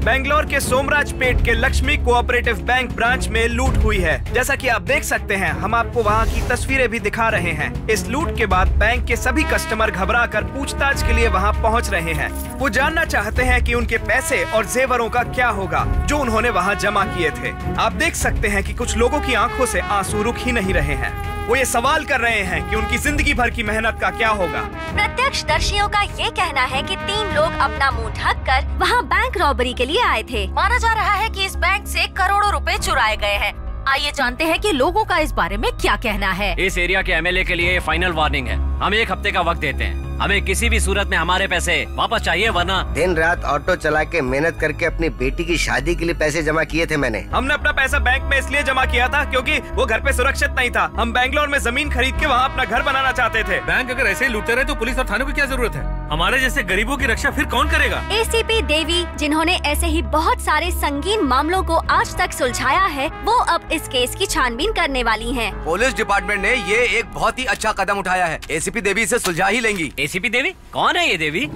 बेंगलोर के सोमराजपेट के Lakshmi cooperative bank branch में लूट हुई है। जैसा कि आप देख सकते हैं, हम आपको वहां की तस्वीरें भी दिखा रहे हैं। इस लूट के बाद बैंक के सभी कस्टमर घबराकर पूछताछ के लिए वहां पहुंच रहे हैं। वो जानना चाहते हैं कि उनके पैसे और जेवरों का क्या होगा जो उन्होंने वहां जमा किए थे। आप देख सकते हैं कि कुछ लोगों की आंखों से आंसू रुक ही नहीं रहे हैं। वो ये सवाल कर रहे हैं कि उनकी जिंदगी भर की मेहनत का क्या होगा। प्रत्यक्षदर्शियों का ये कहना है कि 3 लोग अपना मुंह ढककर वहां बैंक रॉबरी के लिए आए थे। माना जा रहा है कि इस बैंक से करोड़ों रुपए चुराए गए हैं। आइए जानते हैं कि लोगों का इस बारे में क्या कहना है। इस एरिया के एमएलए के लिए फाइनल वार्निंग है। हम 1 हफ्ते का वक्त देते हैं। हमें किसी भी सूरत में हमारे पैसे वापस चाहिए, वरना दिन रात ऑटो चला के मेहनत करके अपनी बेटी की शादी के लिए पैसे जमा किए थे मैंने। हमने अपना पैसा बैंक में इसलिए जमा किया था क्योंकि वो घर पे सुरक्षित नहीं था। हम बेंगलोर में जमीन खरीद के वहाँ अपना घर बनाना चाहते थे। बैंक अगर ऐसे ही लूटते रहे तो पुलिस और थानों की क्या जरूरत है? हमारे जैसे गरीबों की रक्षा फिर कौन करेगा? एसीपी देवी, जिन्होंने ऐसे ही बहुत सारे संगीन मामलों को आज तक सुलझाया है, वो अब इस केस की छानबीन करने वाली हैं। पुलिस डिपार्टमेंट ने ये एक बहुत ही अच्छा कदम उठाया है। एसीपी देवी इसे सुलझा ही लेंगी। एसीपी देवी? कौन है ये देवी?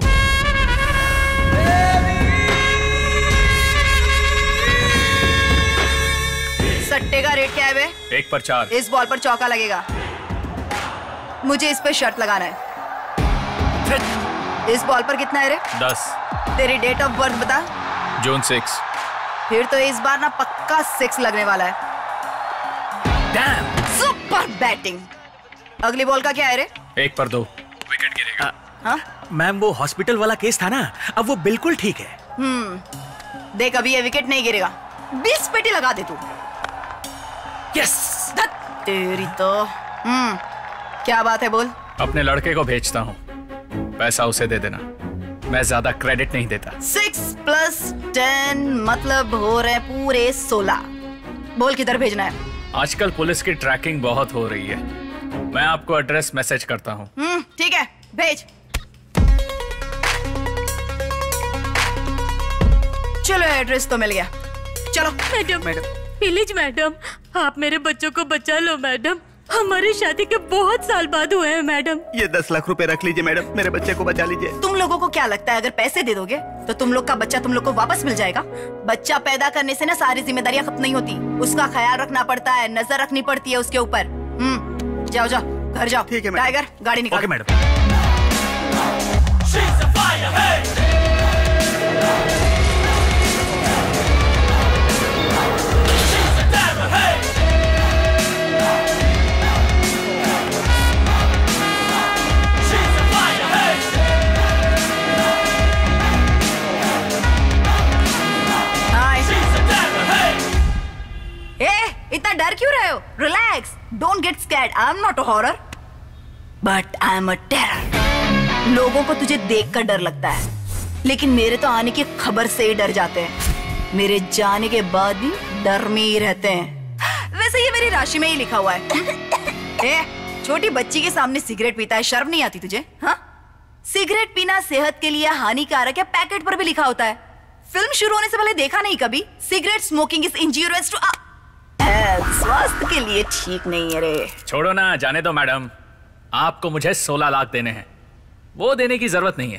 सट्टे का रेट क्या है बे? 1 पर 4। इस बॉल पर चौका लगेगा। मुझे इस पे शर्त लगाना है। इस बॉल पर कितना है रे? 10। तेरी डेट ऑफ बर्थ बता। जून 6। फिर तो इस बार ना पक्का 6 लगने वाला है। डैम! Super batting. अगली बॉल का क्या है रे? 1 पर 2। विकेट गिरेगा। हाँ? मैम, वो हॉस्पिटल वाला केस था ना, अब वो बिल्कुल ठीक है। देख, अभी ये विकेट नहीं गिरेगा। 20 पेटी लगा दे तू। यस! तेरी तो क्या बात है, बोल। अपने लड़के को भेजता हूँ, पैसा उसे दे देना। मैं ज्यादा क्रेडिट नहीं देता। 6 + 10 मतलब हो रहे पूरे 16। बोल किधर भेजना है? आजकल पुलिस की ट्रैकिंग बहुत हो रही है। मैं आपको एड्रेस मैसेज करता हूँ। ठीक है, भेज। चलो, एड्रेस तो मिल गया। चलो। मैडम, प्लीज मैडम, आप मेरे बच्चों को बचा लो मैडम। हमारी शादी के बहुत साल बाद हुए हैं मैडम। ये 10 लाख रुपए रख लीजिए मैडम, मेरे बच्चे को बचा लीजिए। तुम लोगों को क्या लगता है, अगर पैसे दे दोगे तो तुम लोग का बच्चा तुम लोग को वापस मिल जाएगा? बच्चा पैदा करने से ना सारी जिम्मेदारियां खत्म नहीं होती। उसका ख्याल रखना पड़ता है, नजर रखनी पड़ती है उसके ऊपर। जाओ जाओ, घर जाओ। ठीक है टाइगर, गाड़ी निकाल। Okay madam. इतना डर क्यों रहे हो? Relax, don't get scared. I am not a horror, but I am a terror. लोगों को तुझे देखकर डर लगता है, लेकिन मेरे तो आने की खबर से ही डर जाते हैं। मेरे जाने के बाद भी डर में ही रहते हैं। वैसे ये मेरी राशि में ही लिखा हुआ है। छोटी बच्ची के सामने सिगरेट पीता है, शर्म नहीं आती तुझे? हाँ, सिगरेट पीना सेहत के लिए हानिकारक है, पैकेट पर भी लिखा होता है। फिल्म शुरू होने से पहले देखा नहीं कभी? Cigarette smoking is injurious to स्वास्थ्य के लिए ठीक नहीं है रे। छोड़ो ना, जाने दो मैडम। आपको मुझे 16 लाख देने हैं, वो देने की जरूरत नहीं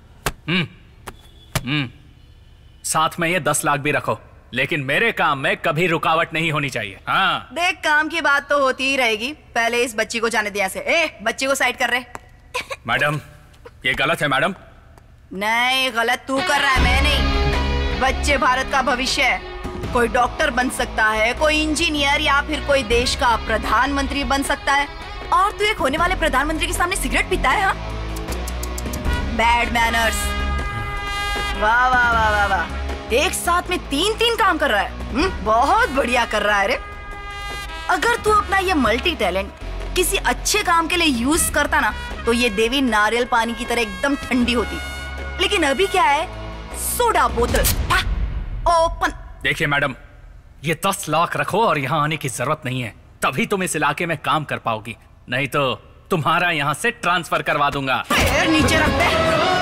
है। साथ में ये 10 लाख भी रखो, लेकिन मेरे काम में कभी रुकावट नहीं होनी चाहिए। हाँ, देख, काम की बात तो होती ही रहेगी। पहले इस बच्ची को जाने दिया से। बच्ची को साइड कर रहे। मैडम, ये गलत है मैडम। नहीं, गलत तू कर रहा है, मैं नहीं। बच्चे भारत का भविष्य है। कोई डॉक्टर बन सकता है, कोई इंजीनियर, या फिर कोई देश का प्रधानमंत्री बन सकता है। और तू एक होने वाले प्रधानमंत्री के सामने सिगरेट पीता है? हाँ, बैड मैनर्स। वाह वाह वाह वाह वाह, एक साथ में 3 काम कर रहा है। बहुत बढ़िया कर रहा है रे। अगर तू अपना ये मल्टी टैलेंट किसी अच्छे काम के लिए यूज करता ना, तो ये देवी नारियल पानी की तरह एकदम ठंडी होती। लेकिन अभी क्या है, सोडा बोतल ओपन। देखिए मैडम, ये 10 लाख रखो और यहाँ आने की जरूरत नहीं है, तभी तुम इस इलाके में काम कर पाओगी। नहीं तो तुम्हारा यहाँ से ट्रांसफर करवा दूंगा। पैर नीचे रख दे।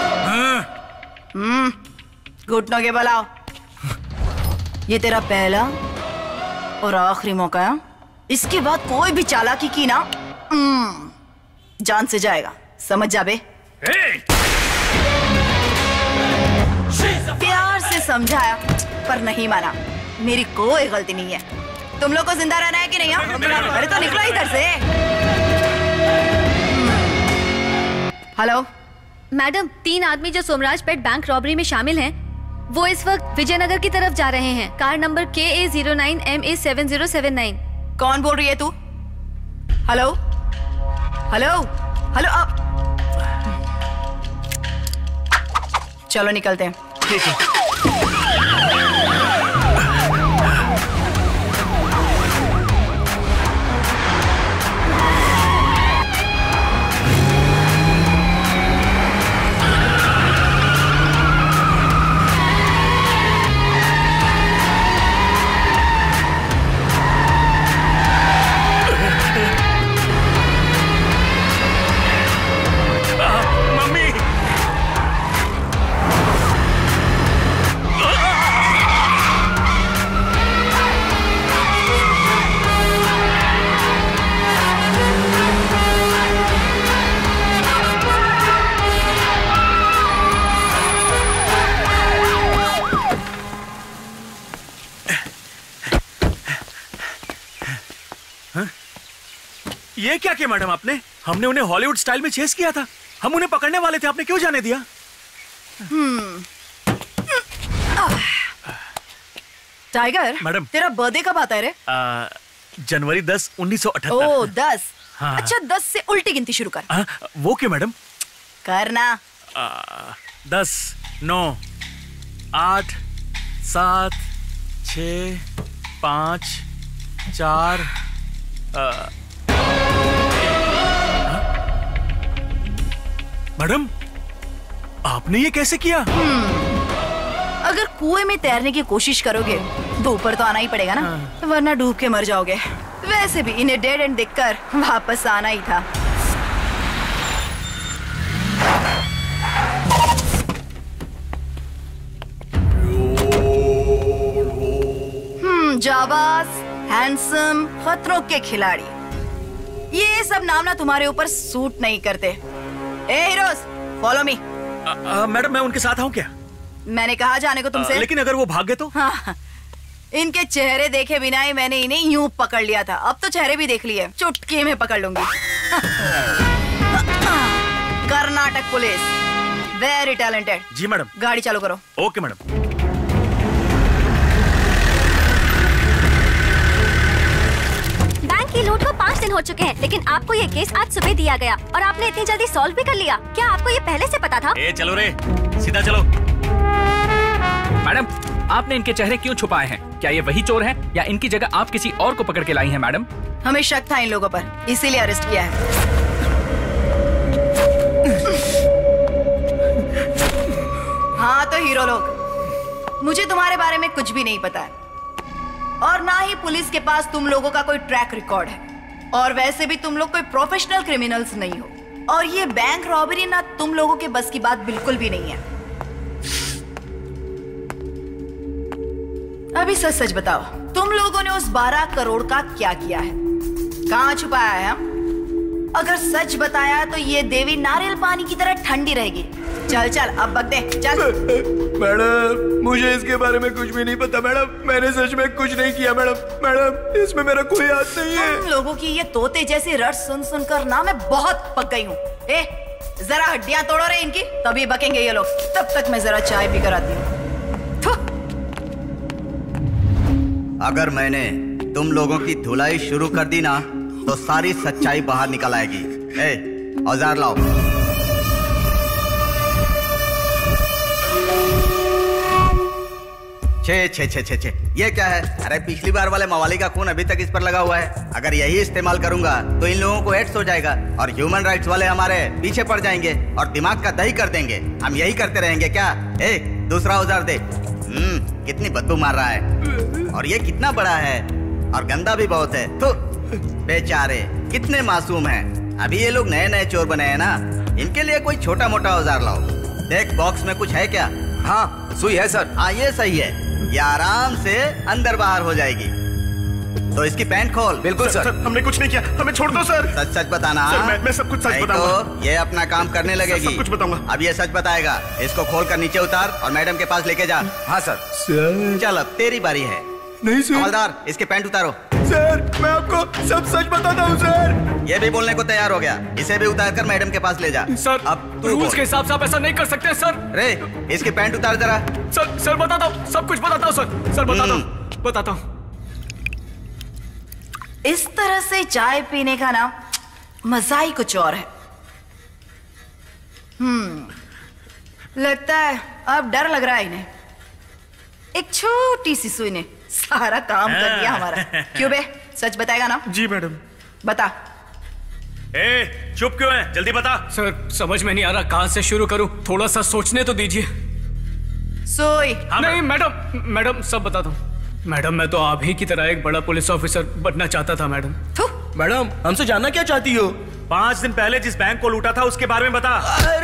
घुटनों के बल आओ। ये तेरा पहला और आखिरी मौका है। इसके बाद कोई भी चालाकी की ना, जान से जाएगा, समझ जा बे। प्यार से समझाया, पर नहीं माना। मेरी कोई गलती नहीं है। तुम लोग को जिंदा रहना है कि नहीं? अरे तो निकलो इधर से। हेलो मैडम, 3 आदमी जो सोमराज पेट बैंक रॉबरी में शामिल हैं, वो इस वक्त विजयनगर की तरफ जा रहे हैं। Car number KA09MA7079। कौन बोल रही है तू? हेलो हेलो हेलो, आप चलो निकलते हैं। ठीक है। ये क्या किया मैडम आपने? हमने उन्हें हॉलीवुड स्टाइल में चेस किया था। हम उन्हें पकड़ने वाले थे, आपने क्यों जाने दिया? टाइगर मैडम, तेरा बर्थडे कब आता है रे? जनवरी 10, 1978। ओह 10। हाँ। अच्छा 10 से उल्टी गिनती शुरू कर। वो क्यों मैडम? करना। 10, 9, 8, 7, 6, 5, 4। मैडम, आपने ये कैसे किया? अगर कुएं में तैरने की कोशिश करोगे तो ऊपर तो आना ही पड़ेगा ना, वरना डूब के मर जाओगे। वैसे भी इन्हें डेड एंड देखकर वापस आना ही था। जाबाज, हैंडसम, खतरों के खिलाड़ी, ये सब नाम ना तुम्हारे ऊपर सूट नहीं करते। ए हीरोज, फॉलो मी। मैडम, मैं उनके साथ आऊं क्या? मैंने कहा जाने को तुमसे। लेकिन अगर वो भाग गए तो? हाँ, इनके चेहरे देखे बिना ही मैंने इन्हें यूं पकड़ लिया था। अब तो चेहरे भी देख लिए, चुटकी में पकड़ लूंगी। Karnataka police, very talented. जी मैडम। गाड़ी चालू करो। Okay madam. बैंक की लूट को 5 दिन हो चुके हैं, लेकिन आपको ये केस आज सुबह दिया गया और आपने इतनी जल्दी सॉल्व भी कर लिया। क्या आपको ये पहले से पता था? ए चलो रे, सीधा चलो। मैडम, आपने इनके चेहरे क्यों छुपाए हैं? क्या ये वही चोर हैं या इनकी जगह आप किसी और को पकड़ के लाई हैं मैडम? हमें शक था इन लोगों पर, इसीलिए अरेस्ट किया है। हाँ तो हीरो लोग, मुझे तुम्हारे बारे में कुछ भी नहीं पता है और ना ही पुलिस के पास तुम लोगों का कोई ट्रैक रिकॉर्ड है, और वैसे भी तुम लोग कोई प्रोफेशनल क्रिमिनल्स नहीं हो, और ये बैंक रॉबरी ना तुम लोगों के बस की बात बिल्कुल भी नहीं है। अभी सच सच बताओ, तुम लोगों ने उस 12 करोड़ का क्या किया है? कहाँ छुपाया है? अगर सच बताया तो ये देवी नारियल पानी की तरह ठंडी रहेगी। चल चल अब बक दे, चल। मैडम, मुझे इसके बारे में कुछ भी नहीं पता मैडम। मैंने सच में कुछ नहीं किया मैडम। मैडम, इसमें मेरा कोई हाथ नहीं है। तुम लोगों की ये तोते जैसी रट सुन सुनकर ना मैं बहुत पक गई हूँ। ए, जरा हड्डियां तोड़ो रे इनकी, तभी बकेंगे ये लोग। तब तक मैं जरा चाय पी कर आती हूँ। अगर मैंने तुम लोगों की धुलाई शुरू कर दी ना तो सारी सच्चाई बाहर निकल आएगी। ए, औजार लाओ। छे छे छे छे छे, ये क्या है? अरे पिछली बार वाले मवाली का खून अभी तक इस पर लगा हुआ है। अगर यही इस्तेमाल करूंगा तो इन लोगों को एड्स हो जाएगा और ह्यूमन राइट्स वाले हमारे पीछे पड़ जाएंगे और दिमाग का दही कर देंगे। हम यही करते रहेंगे क्या? ए, दूसरा औजार दे। कितनी बदबू मार रहा है और ये कितना बड़ा है और गंदा भी बहुत है। तो बेचारे कितने मासूम हैं। अभी ये लोग नए नए चोर बने हैं ना, इनके लिए कोई छोटा मोटा औजार लाओ। देख बॉक्स में कुछ है क्या? हाँ, सुई है सर। हाँ, ये सही है। ये आराम से अंदर बाहर हो जाएगी। तो इसकी पैंट खोल। बिल्कुल सर। हमने कुछ नहीं किया, हमें छोड़ दो सर। सच सच बताना। सर मैं सब कुछ सच बताऊंगा। तो ये अपना काम करने लगेगी। सब कुछ बताऊंगा। अब ये सच बताएगा। इसको खोल कर नीचे उतार और मैडम के पास लेके जा। हाँ सर। सर चल अब तेरी बारी है। नहीं सर। हवलदार इसके पैंट उतारो। सर मैं आपको सब सच बताता हूँ सर। ये भी बोलने को तैयार हो गया। इसे भी उतार कर मैडम के पास ले जा। सर अब रूल्स के हिसाब से आप ऐसा नहीं कर सकते सर। रे इसकी पैंट उतार जरा। सर बताता हूँ, सब कुछ बताता हूँ सर बताता हूँ। इस तरह से चाय पीने का ना मजा ही कुछ और है। लगता है अब डर लग रहा है इन्हें। एक छोटी सी सुई ने सारा काम कर दिया हमारा। क्यों बे, सच बताएगा ना? जी मैडम। बता। चुप क्यों है? जल्दी बता। सर समझ में नहीं आ रहा कहां से शुरू करूं, थोड़ा सा सोचने तो दीजिए। सोई। नहीं मैडम सब बताता हूँ। मैडम मैं तो आप ही की तरह एक बड़ा पुलिस ऑफिसर बनना चाहता था मैडम। मैडम हमसे जानना क्या चाहती हो? 5 दिन पहले जिस बैंक को लूटा था उसके बारे में बता।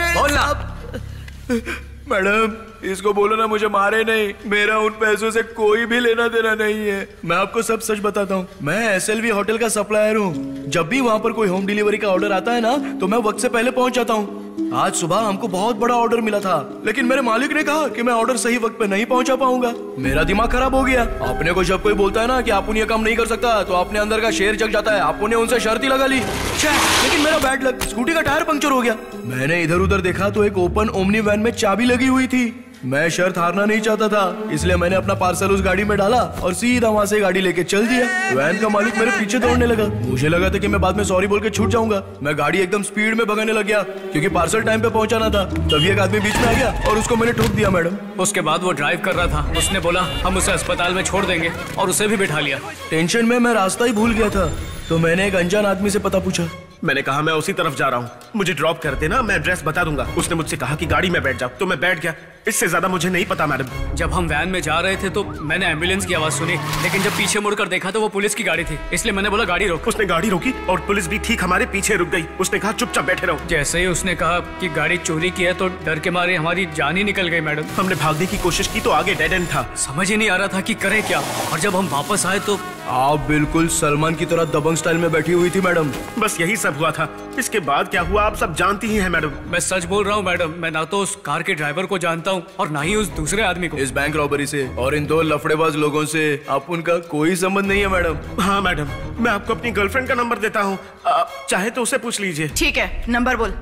बोलना। मैडम इसको बोलो ना मुझे मारे नहीं, मेरा उन पैसों से कोई भी लेना देना नहीं है। मैं आपको सब सच बताता हूँ। मैं SLV होटल का सप्लायर हूँ। जब भी वहाँ पर कोई होम डिलीवरी का ऑर्डर आता है ना तो मैं वक्त से पहले पहुँच जाता हूँ। आज सुबह हमको बहुत बड़ा ऑर्डर मिला था, लेकिन मेरे मालिक ने कहा कि मैं ऑर्डर सही वक्त पे नहीं पहुंचा पाऊंगा। मेरा दिमाग खराब हो गया। आपने को जब कोई बोलता है ना कि आप ये काम नहीं कर सकता तो अपने अंदर का शेर जग जाता है। आपने उनसे शर्त ही लगा ली। लेकिन मेरा बैड लक, स्कूटी का टायर पंक्चर हो गया। मैंने इधर उधर देखा तो एक ओपन ओमनी वैन में चाबी लगी हुई थी। मैं शर्त हारना नहीं चाहता था, इसलिए मैंने अपना पार्सल उस गाड़ी में डाला और सीधा वहाँ से गाड़ी लेके चल दिया। वैन का मालिक मेरे पीछे दौड़ने लगा। मुझे लगा था कि मैं बाद में सॉरी बोल के छूट जाऊंगा। मैं गाड़ी एकदम स्पीड में भगाने लग गया क्योंकि पार्सल टाइम पे पहुंचाना था। तभी एक आदमी बीच में आ गया और उसको मैंने ठोक दिया मैडम। उसके बाद वो ड्राइव कर रहा था। उसने बोला हम उसे अस्पताल में छोड़ देंगे और उसे भी बिठा लिया। टेंशन में मैं रास्ता ही भूल गया था तो मैंने एक अनजान आदमी से पता पूछा। मैंने कहा मैं उसी तरफ जा रहा हूँ, मुझे ड्रॉप कर देना, मैं एड्रेस बता दूंगा। उसने मुझसे कहा कि गाड़ी में बैठ जाओ, तो मैं बैठ गया। इससे ज्यादा मुझे नहीं पता मैडम। जब हम वैन में जा रहे थे तो मैंने एम्बुलेंस की आवाज सुनी, लेकिन जब पीछे मुड़कर देखा तो वो पुलिस की गाड़ी थी, इसलिए मैंने बोला गाड़ी रोक। उसने गाड़ी रोकी और पुलिस भी ठीक हमारे पीछे रुक गई। उसने कहा चुपचाप बैठे रहो। जैसे ही उसने कहा कि गाड़ी चोरी की है तो डर के मारे हमारी जान ही निकल गई मैडम। हमने भागने की कोशिश की तो आगे डेड एंड था। समझ ही नहीं आ रहा था कि करें क्या। और जब हम वापस आए तो आप बिल्कुल सलमान की तरह दबंग स्टाइल में बैठी हुई थी मैडम। बस यही सब हुआ था। इसके बाद क्या हुआ आप सब जानती ही हैं मैडम। मैं सच बोल रहा हूँ मैडम, मैं ना तो उस कार के ड्राइवर को जानता हूँ और ना ही उस दूसरे आदमी को। इस बैंक रॉबरी से और इन 2 लफड़ेबाज लोगों से आप उनका कोई संबंध नहीं है मैडम। हाँ मैडम, मैं आपको अपनी गर्लफ्रेंड का नंबर देता हूँ, चाहे तो उसे पूछ लीजिए। ठीक है, नंबर बोल।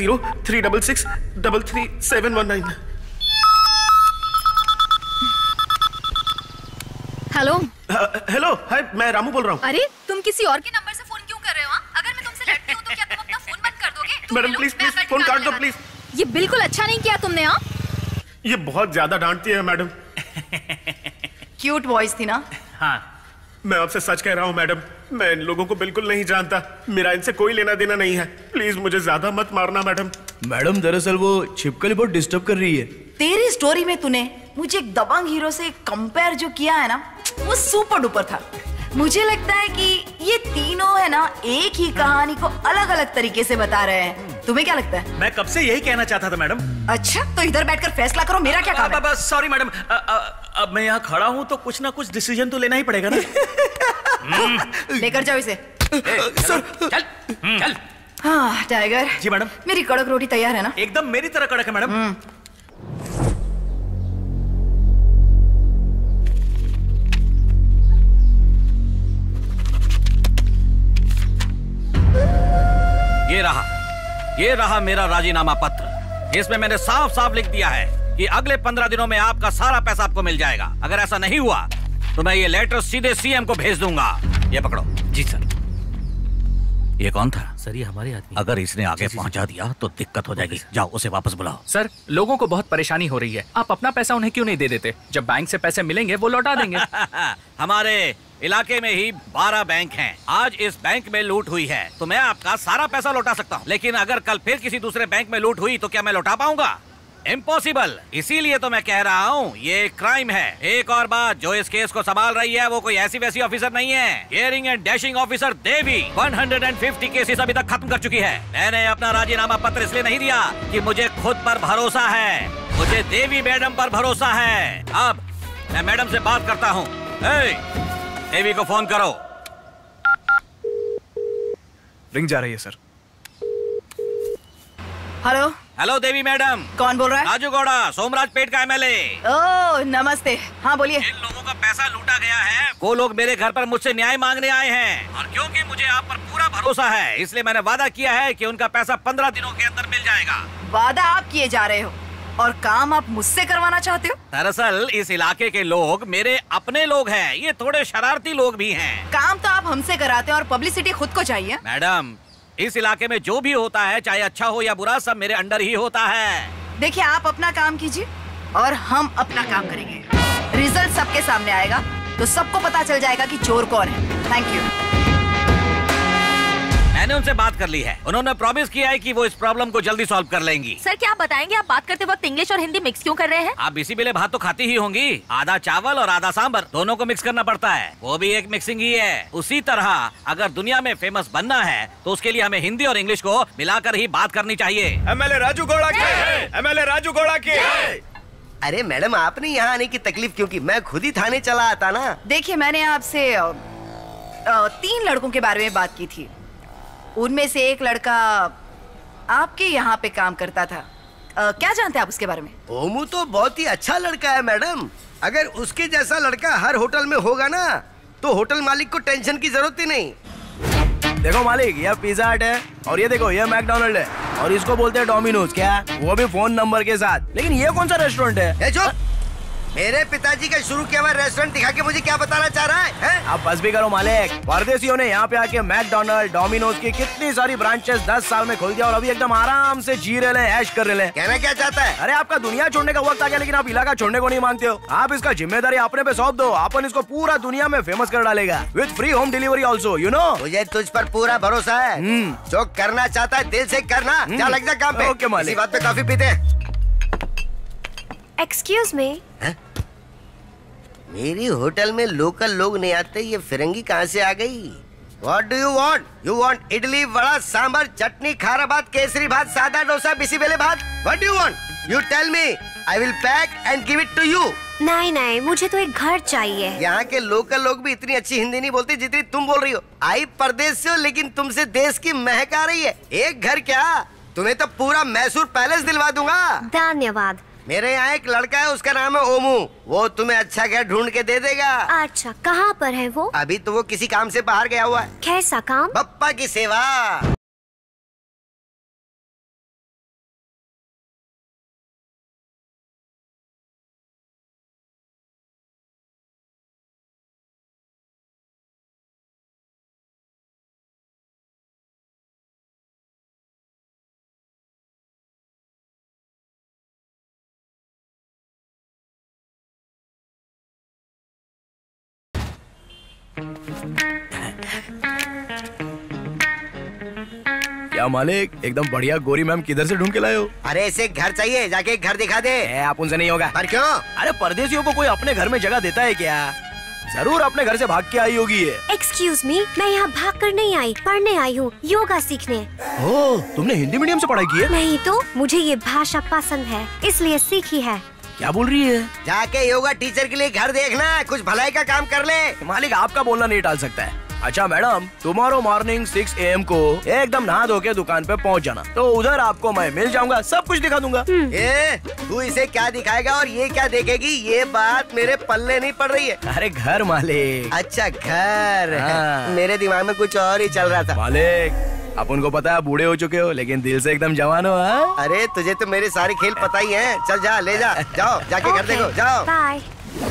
9036633719। हेलो। हेलो, हाय, मैं रामू बोल रहा हूँ। अरे तुम किसी और के नंबर से फोन क्यों कर रहे हो? अगर मैं तुमसे लड़ती हूँ तो क्या तुम अपना फोन बंद कर दोगे? मैडम प्लीज फोन काट दो प्लीज। ये बिल्कुल अच्छा नहीं किया तुमने। हाँ, ये बहुत ज्यादा डांटती है मैडम। क्यूट वॉइस थी ना? हाँ। मैं आपसे सच कह रहा हूँ मैडम, मैं इन लोगों को बिल्कुल नहीं जानता। मेरा इनसे कोई लेना देना नहीं है। प्लीज मुझे ज्यादा मत मारना मैडम। मैडम दरअसल वो छिपकली बहुत डिस्टर्ब कर रही है। तेरी स्टोरी में तूने मुझे एक दबंग हीरो से कंपेयर जो किया है ना, वो सुपर डुपर था। मुझे लगता है कि ये तीनों है ना एक ही कहानी को अलग अलग तरीके से बता रहे हैं। तुम्हें क्या लगता है? मैं कब से यही कहना चाहता था मैडम। अच्छा, तो इधर बैठकर फैसला करो, मेरा क्या काम है? सॉरी मैडम, अब मैं यहाँ खड़ा हूँ तो कुछ ना कुछ डिसीजन तो लेना ही पड़ेगा ना। लेकर जाओ इसे। सर चल चल। हाँ टाइगर जी मैडम। मेरी कड़क रोटी तैयार है ना? एकदम मेरी तरह कड़क है मैडम। ये रहा मेरा राजीनामा पत्र। इसमें मैंने साफ साफ लिख दिया है कि अगले 15 दिनों में आपका सारा पैसा आपको मिल जाएगा। अगर ऐसा नहीं हुआ तो मैं ये लेटर सीधे सीएम को भेज दूंगा। ये पकड़ो। जी सर। ये कौन था? सर ये हमारे आदमी। अगर इसने आगे पहुंचा दिया तो दिक्कत हो जाएगी। जाओ उसे वापस बुलाओ। सर लोगों को बहुत परेशानी हो रही है, आप अपना पैसा उन्हें क्यों नहीं दे देते? जब बैंक से पैसे मिलेंगे वो लौटा देंगे। हमारे इलाके में ही 12 बैंक हैं। आज इस बैंक में लूट हुई है तो मैं आपका सारा पैसा लौटा सकता हूँ, लेकिन अगर कल फिर किसी दूसरे बैंक में लूट हुई तो क्या मैं लौटा पाऊंगा? इम्पॉसिबल। इसीलिए तो मैं कह रहा हूँ ये क्राइम है। एक और बात, जो इस केस को संभाल रही है वो कोई ऐसी वैसी ऑफिसर नहीं है। Hearing and dashing officer Devi 150 cases अभी तक खत्म कर चुकी है। मैंने अपना राजीनामा पत्र इसलिए नहीं दिया कि मुझे खुद पर भरोसा है, मुझे देवी मैडम पर भरोसा है। अब मैं मैडम से बात करता हूँ। देवी को फोन करो। रिंग जा रही है sir. Hello. Hello Devi madam. कौन बोल रहा है? राजू गौड़ा, सोमराज पेट का एमएलए। ओह नमस्ते। हाँ बोलिए। इन लोगों का पैसा लूटा गया है, वो लोग मेरे घर पर मुझसे न्याय मांगने आए हैं और क्योंकि मुझे आप पर पूरा भरोसा है इसलिए मैंने वादा किया है कि उनका पैसा 15 दिनों के अंदर मिल जाएगा। वादा आप किए जा रहे हो और काम आप मुझसे करवाना चाहते हो? दरअसल इस इलाके के लोग मेरे अपने लोग हैं, ये थोड़े शरारती लोग भी हैं। काम तो आप हमसे कराते हैं और पब्लिसिटी खुद को चाहिए। मैडम, इस इलाके में जो भी होता है चाहे अच्छा हो या बुरा सब मेरे अंडर ही होता है। देखिए आप अपना काम कीजिए और हम अपना काम करेंगे। रिजल्ट सबके सामने आएगा तो सबको पता चल जाएगा कि चोर कौन है। Thank you. मैंने उनसे बात कर ली है, उन्होंने प्रॉमिस किया है कि वो इस प्रॉब्लम को जल्दी सॉल्व कर लेंगी। सर क्या आप बताएंगे आप बात करते वक्त इंग्लिश और हिंदी मिक्स क्यों कर रहे हैं? आप इसी बेले भात तो खाती ही होंगी, आधा चावल और आधा सांबर दोनों को मिक्स करना पड़ता है, वो भी एक मिक्सिंग ही है। उसी तरह अगर दुनिया में फेमस बनना है तो उसके लिए हमें हिंदी और इंग्लिश को मिलाकर ही बात करनी चाहिए। एमएलए राजू गौड़ा के, एमएलए राजू गौड़ा के। अरे मैडम आपने यहाँ आने की तकलीफ क्यों की? मैं खुद ही थाने चला आता ना। देखिए मैंने आपसे 3 लड़कों के बारे में बात की थी, उनमें से एक लड़का आपके यहाँ पे काम करता था। क्या जानते हैं आप उसके बारे में? ओमू तो बहुत ही अच्छा लड़का है मैडम, अगर उसके जैसा लड़का हर होटल में होगा ना तो होटल मालिक को टेंशन की जरूरत ही नहीं। देखो मालिक, यह पिज्जा हट है और ये देखो यह मैकडोनल्ड है और इसको बोलते हैं डोमिनोज, क्या वो भी फोन नंबर के साथ। लेकिन ये कौन सा रेस्टोरेंट है? चुप! मेरे पिताजी का शुरू किया हुआ रेस्टोरेंट दिखा के मुझे क्या बताना चाह रहा है? आप बस भी करो मालिक, परदेशियों ने यहाँ पे आके मैकडोनल्ड, डोमिनोज की कितनी सारी ब्रांचेस 10 साल में खोल दिया और अभी एकदम आराम से जी रहे हैं, ऐश कर रहे हैं। कहना क्या चाहता है? अरे आपका दुनिया छोड़ने का वक्त आ गया लेकिन आप इलाका छोड़ने को नहीं मांगते हो। आप इसका जिम्मेदारी अपने पे सौंप दो, अपन इसको पूरा दुनिया में फेमस कर डालेगा with free home delivery also, you know. मुझे तुझ पर पूरा भरोसा है, जो करना चाहता है दिल से करना। जा लग जा काम पे। ओके मालिक। इसी बात पे कॉफी पीते। Excuse me. मेरी होटल में लोकल लोग नहीं आते, ये फिरंगी कहाँ से आ गई? What do you want? You want idli, vada, sambar, चटनी, खारा भात, केसरी भात, सादा डोसा, बिसीबेले भात? What do you want? You tell me. I will pack and give it to you. नहीं नहीं, मुझे तो एक घर चाहिए। यहाँ के लोकल लोग भी इतनी अच्छी हिंदी नहीं बोलते जितनी तुम बोल रही हो। आई परदेश से हो लेकिन तुमसे देश की महक आ रही है। एक घर क्या, तुम्हें तो पूरा मैसूर पैलेस दिलवा दूंगा। धन्यवाद। मेरे यहाँ एक लड़का है, उसका नाम है ओमू, वो तुम्हें अच्छा घर ढूंढ के दे देगा। अच्छा, कहाँ पर है वो? अभी तो वो किसी काम से बाहर गया हुआ है। कैसा काम? पप्पा की सेवा। क्या मालिक, एकदम बढ़िया गोरी मैम किधर से ढूंढ के लाए हो? अरे ऐसे घर चाहिए, जाके एक घर दिखा दे। आप उनसे नहीं होगा। पर क्यों? अरे परदेशियों को कोई अपने घर में जगह देता है क्या? जरूर अपने घर से भाग के आई होगी ये। एक्सक्यूज मी, मैं यहाँ भाग कर नहीं आई, पढ़ने आई हूँ, योगा सीखने। ओह, तुमने हिंदी मीडियम से पढ़ाई की है? नहीं तो, मुझे ये भाषा पसंद है इसलिए सीखी है। क्या बोल रही है? जाके योगा टीचर के लिए घर देखना, कुछ भलाई का काम कर ले। मालिक आपका बोलना नहीं टाल सकता है। अच्छा मैडम, टुमारो मॉर्निंग 6 AM को एकदम नहा धो के दुकान पे पहुंच जाना, तो उधर आपको मैं मिल जाऊंगा, सब कुछ दिखा दूंगा। तू इसे क्या दिखाएगा और ये क्या देखेगी, ये बात मेरे पल्ले नहीं पड़ रही है। अरे घर मालिक। अच्छा घर। हाँ। मेरे दिमाग में कुछ और ही चल रहा था। मालिक अपन को पता है बूढ़े हो चुके हो लेकिन दिल से एकदम जवान हो। हाँ? अरे तुझे तो मेरे सारे खेल पता ही हैं। चल जा, ले जा, जाओ जाके घर देखो, जाओ। Bye.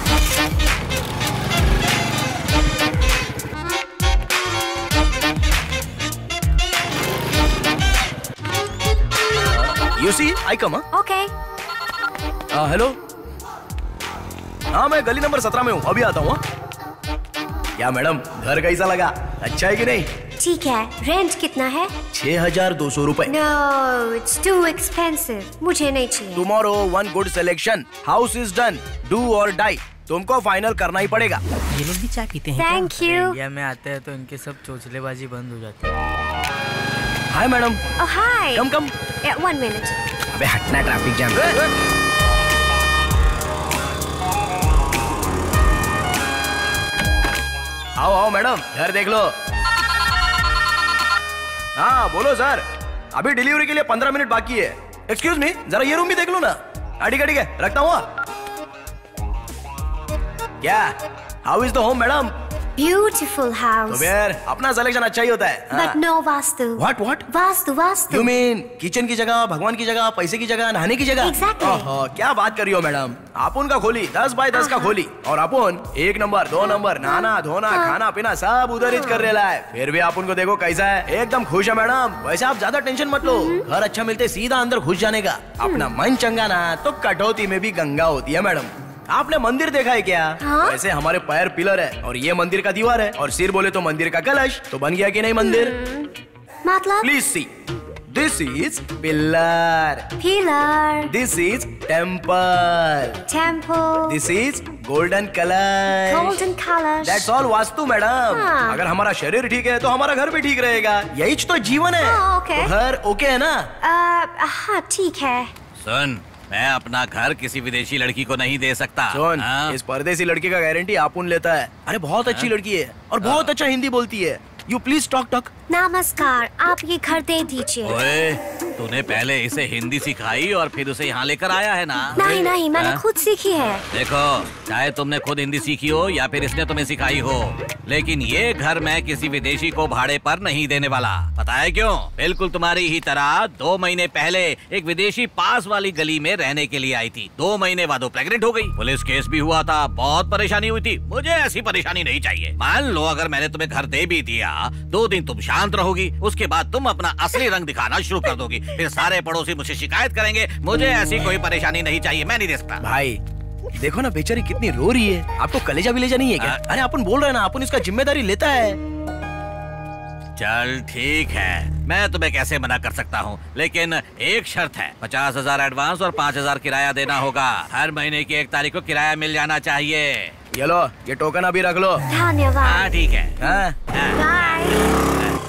You see, I come, huh? Okay. Hello. हाँ मैं गली नंबर 17 में हूँ, अभी आता हूँ। क्या मैडम घर कैसा लगा, अच्छा है कि नहीं? ठीक है, रेंट कितना है? 6200 रुपए। No, it's too expensive. मुझे नहीं चाहिए। Tomorrow one good selection. House is done. Do or die. तुमको फाइनल करना ही पड़ेगा। ये लोग भी चाय पीते हैं? Thank you. इंडिया में आते हैं तो इनके सब चोचलेबाजी बंद हो जाती है। Hi madam. Oh hi. Come come. Yeah, 1 minute. अबे हटना, ट्रैफिक जाम। आओ आओ मैडम, घर देख लो। हाँ बोलो सर, अभी डिलीवरी के लिए 15 मिनट बाकी है। एक्सक्यूज मी, जरा ये रूम भी देख लो ना। ठीक है रखता हूँ। क्या how is the home madam? Beautiful house. तो फिर अपना सिलेक्शन अच्छा ही होता है। But no vastu. What? Vastu. You mean kitchen की जगह, भगवान की जगह, पैसे की जगह, नहाने की जगह? Exactly. क्या बात कर रही हो मैडम? अपन का खोली 10 बाय 10 का खोली और अपन 1 नंबर 2 नंबर नहाना धोना खाना पीना सब उधर ही कर रहा है। फिर भी अपन को देखो कैसा है, एकदम खुश है मैडम। वैसे आप ज्यादा टेंशन मत लो, घर अच्छा मिलते सीधा अंदर घुस जाने का। अपना मन चंगा ना तो कटौती में भी गंगा होती है मैडम। आपने मंदिर देखा है क्या? वैसे हमारे पैर पिलर है और ये मंदिर का दीवार है और सिर बोले तो मंदिर का कलश। तो बन गया कि नहीं मंदिर? मतलब? Please see, this is pillar, this is temple, this is golden kalash, that's all vastu madam. अगर हमारा शरीर ठीक है तो हमारा घर भी ठीक रहेगा, यही तो जीवन है। okay. तो घर ओके है ना? हाँ ठीक है। सुन, मैं अपना घर किसी विदेशी लड़की को नहीं दे सकता। सुन, इस परदेसी लड़की का गारंटी आपुन लेता है। अरे बहुत अच्छी लड़की है और बहुत अच्छा हिंदी बोलती है। You please talk. नमस्कार, आप ये घर दे दीजिए। ओए, तूने पहले इसे हिंदी सिखाई और फिर उसे यहाँ लेकर आया है ना? नहीं, मैंने खुद सीखी है। देखो, चाहे तुमने खुद हिंदी सीखी हो या फिर इसने तुम्हें सिखाई हो, लेकिन ये घर मैं किसी विदेशी को भाड़े पर नहीं देने वाला। पता है क्यों? बिल्कुल तुम्हारी ही तरह 2 महीने पहले एक विदेशी पास वाली गली में रहने के लिए आई थी। 2 महीने बाद वो प्रेग्नेंट हो गई। पुलिस केस भी हुआ था, बहुत परेशानी हुई थी। मुझे ऐसी परेशानी नहीं चाहिए। मान लो अगर मैंने तुम्हें घर दे भी दिया, 2 दिन तुम शांत रहोगी, उसके बाद तुम अपना असली रंग दिखाना शुरू कर दोगी, फिर सारे पड़ोसी मुझे शिकायत करेंगे। मुझे ऐसी कोई परेशानी नहीं चाहिए, मैं नहीं दे सकता। भाई देखो ना बेचारी कितनी रो रही है। आपको कलेजा विलेजा नहीं है क्या? अरे अपन बोल रहे हैं ना, अपन इसका जिम्मेदारी लेता है। चल ठीक है, मैं तुम्हें कैसे मना कर सकता हूँ, लेकिन एक शर्त है। 50,000 एडवांस और 5,000 किराया देना होगा। हर महीने की 1 तारीख को किराया मिल जाना चाहिए। ये लो, ये टोकन अभी रख लो। धन्यवाद। हाँ ठीक है। बाय।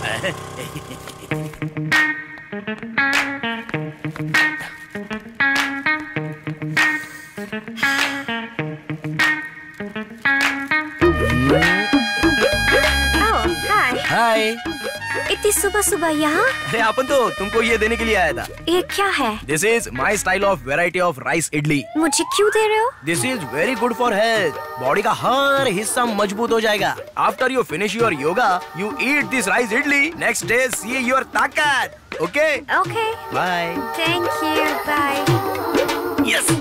हाय। इतनी सुबह यहाँ? अरे अपन तो तुमको ये देने के लिए आया था। ये क्या है? This is my style of variety of rice idli. मुझे क्यों दे रहे हो? This is very good for health. Body का हर हिस्सा मजबूत हो जाएगा। After you finish your yoga, you eat this rice idli, next day see your taakat. Okay? Okay. Bye. Thank you. Bye. Yes.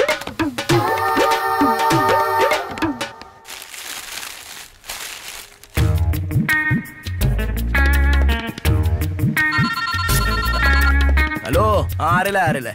Hello. हाँ आ रहा।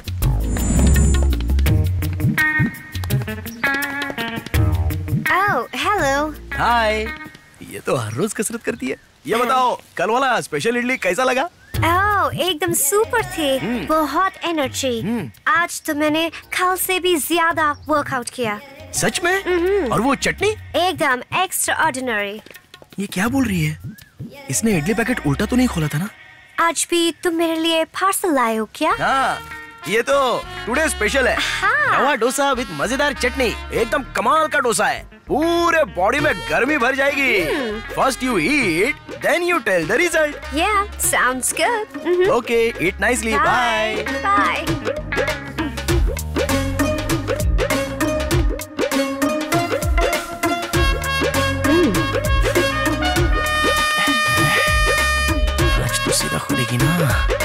हेलो। हाय। ये तो हर रोज कसरत करती है। ये बताओ कल वाला स्पेशल इडली कैसा लगा? एकदम सुपर थे। बहुत एनर्जी। आज तो मैंने कल से भी ज्यादा वर्कआउट किया। सच में? और वो चटनी? एकदम एक्स्ट्रा ऑर्डिनरी। ये क्या बोल रही है? इसने इडली पैकेट उल्टा तो नहीं खोला था ना? आज भी तुम मेरे लिए पार्सल लाए हो क्या? हाँ, ये तो टुडे स्पेशल है। रवा डोसा विद मजेदार चटनी। एकदम कमाल का डोसा है। पूरे बॉडी में गर्मी भर जाएगी। First you eat, then you tell the result. Yeah, sounds good. Okay, eat nicely. Bye. Bye. सीधा खुलेगी ना।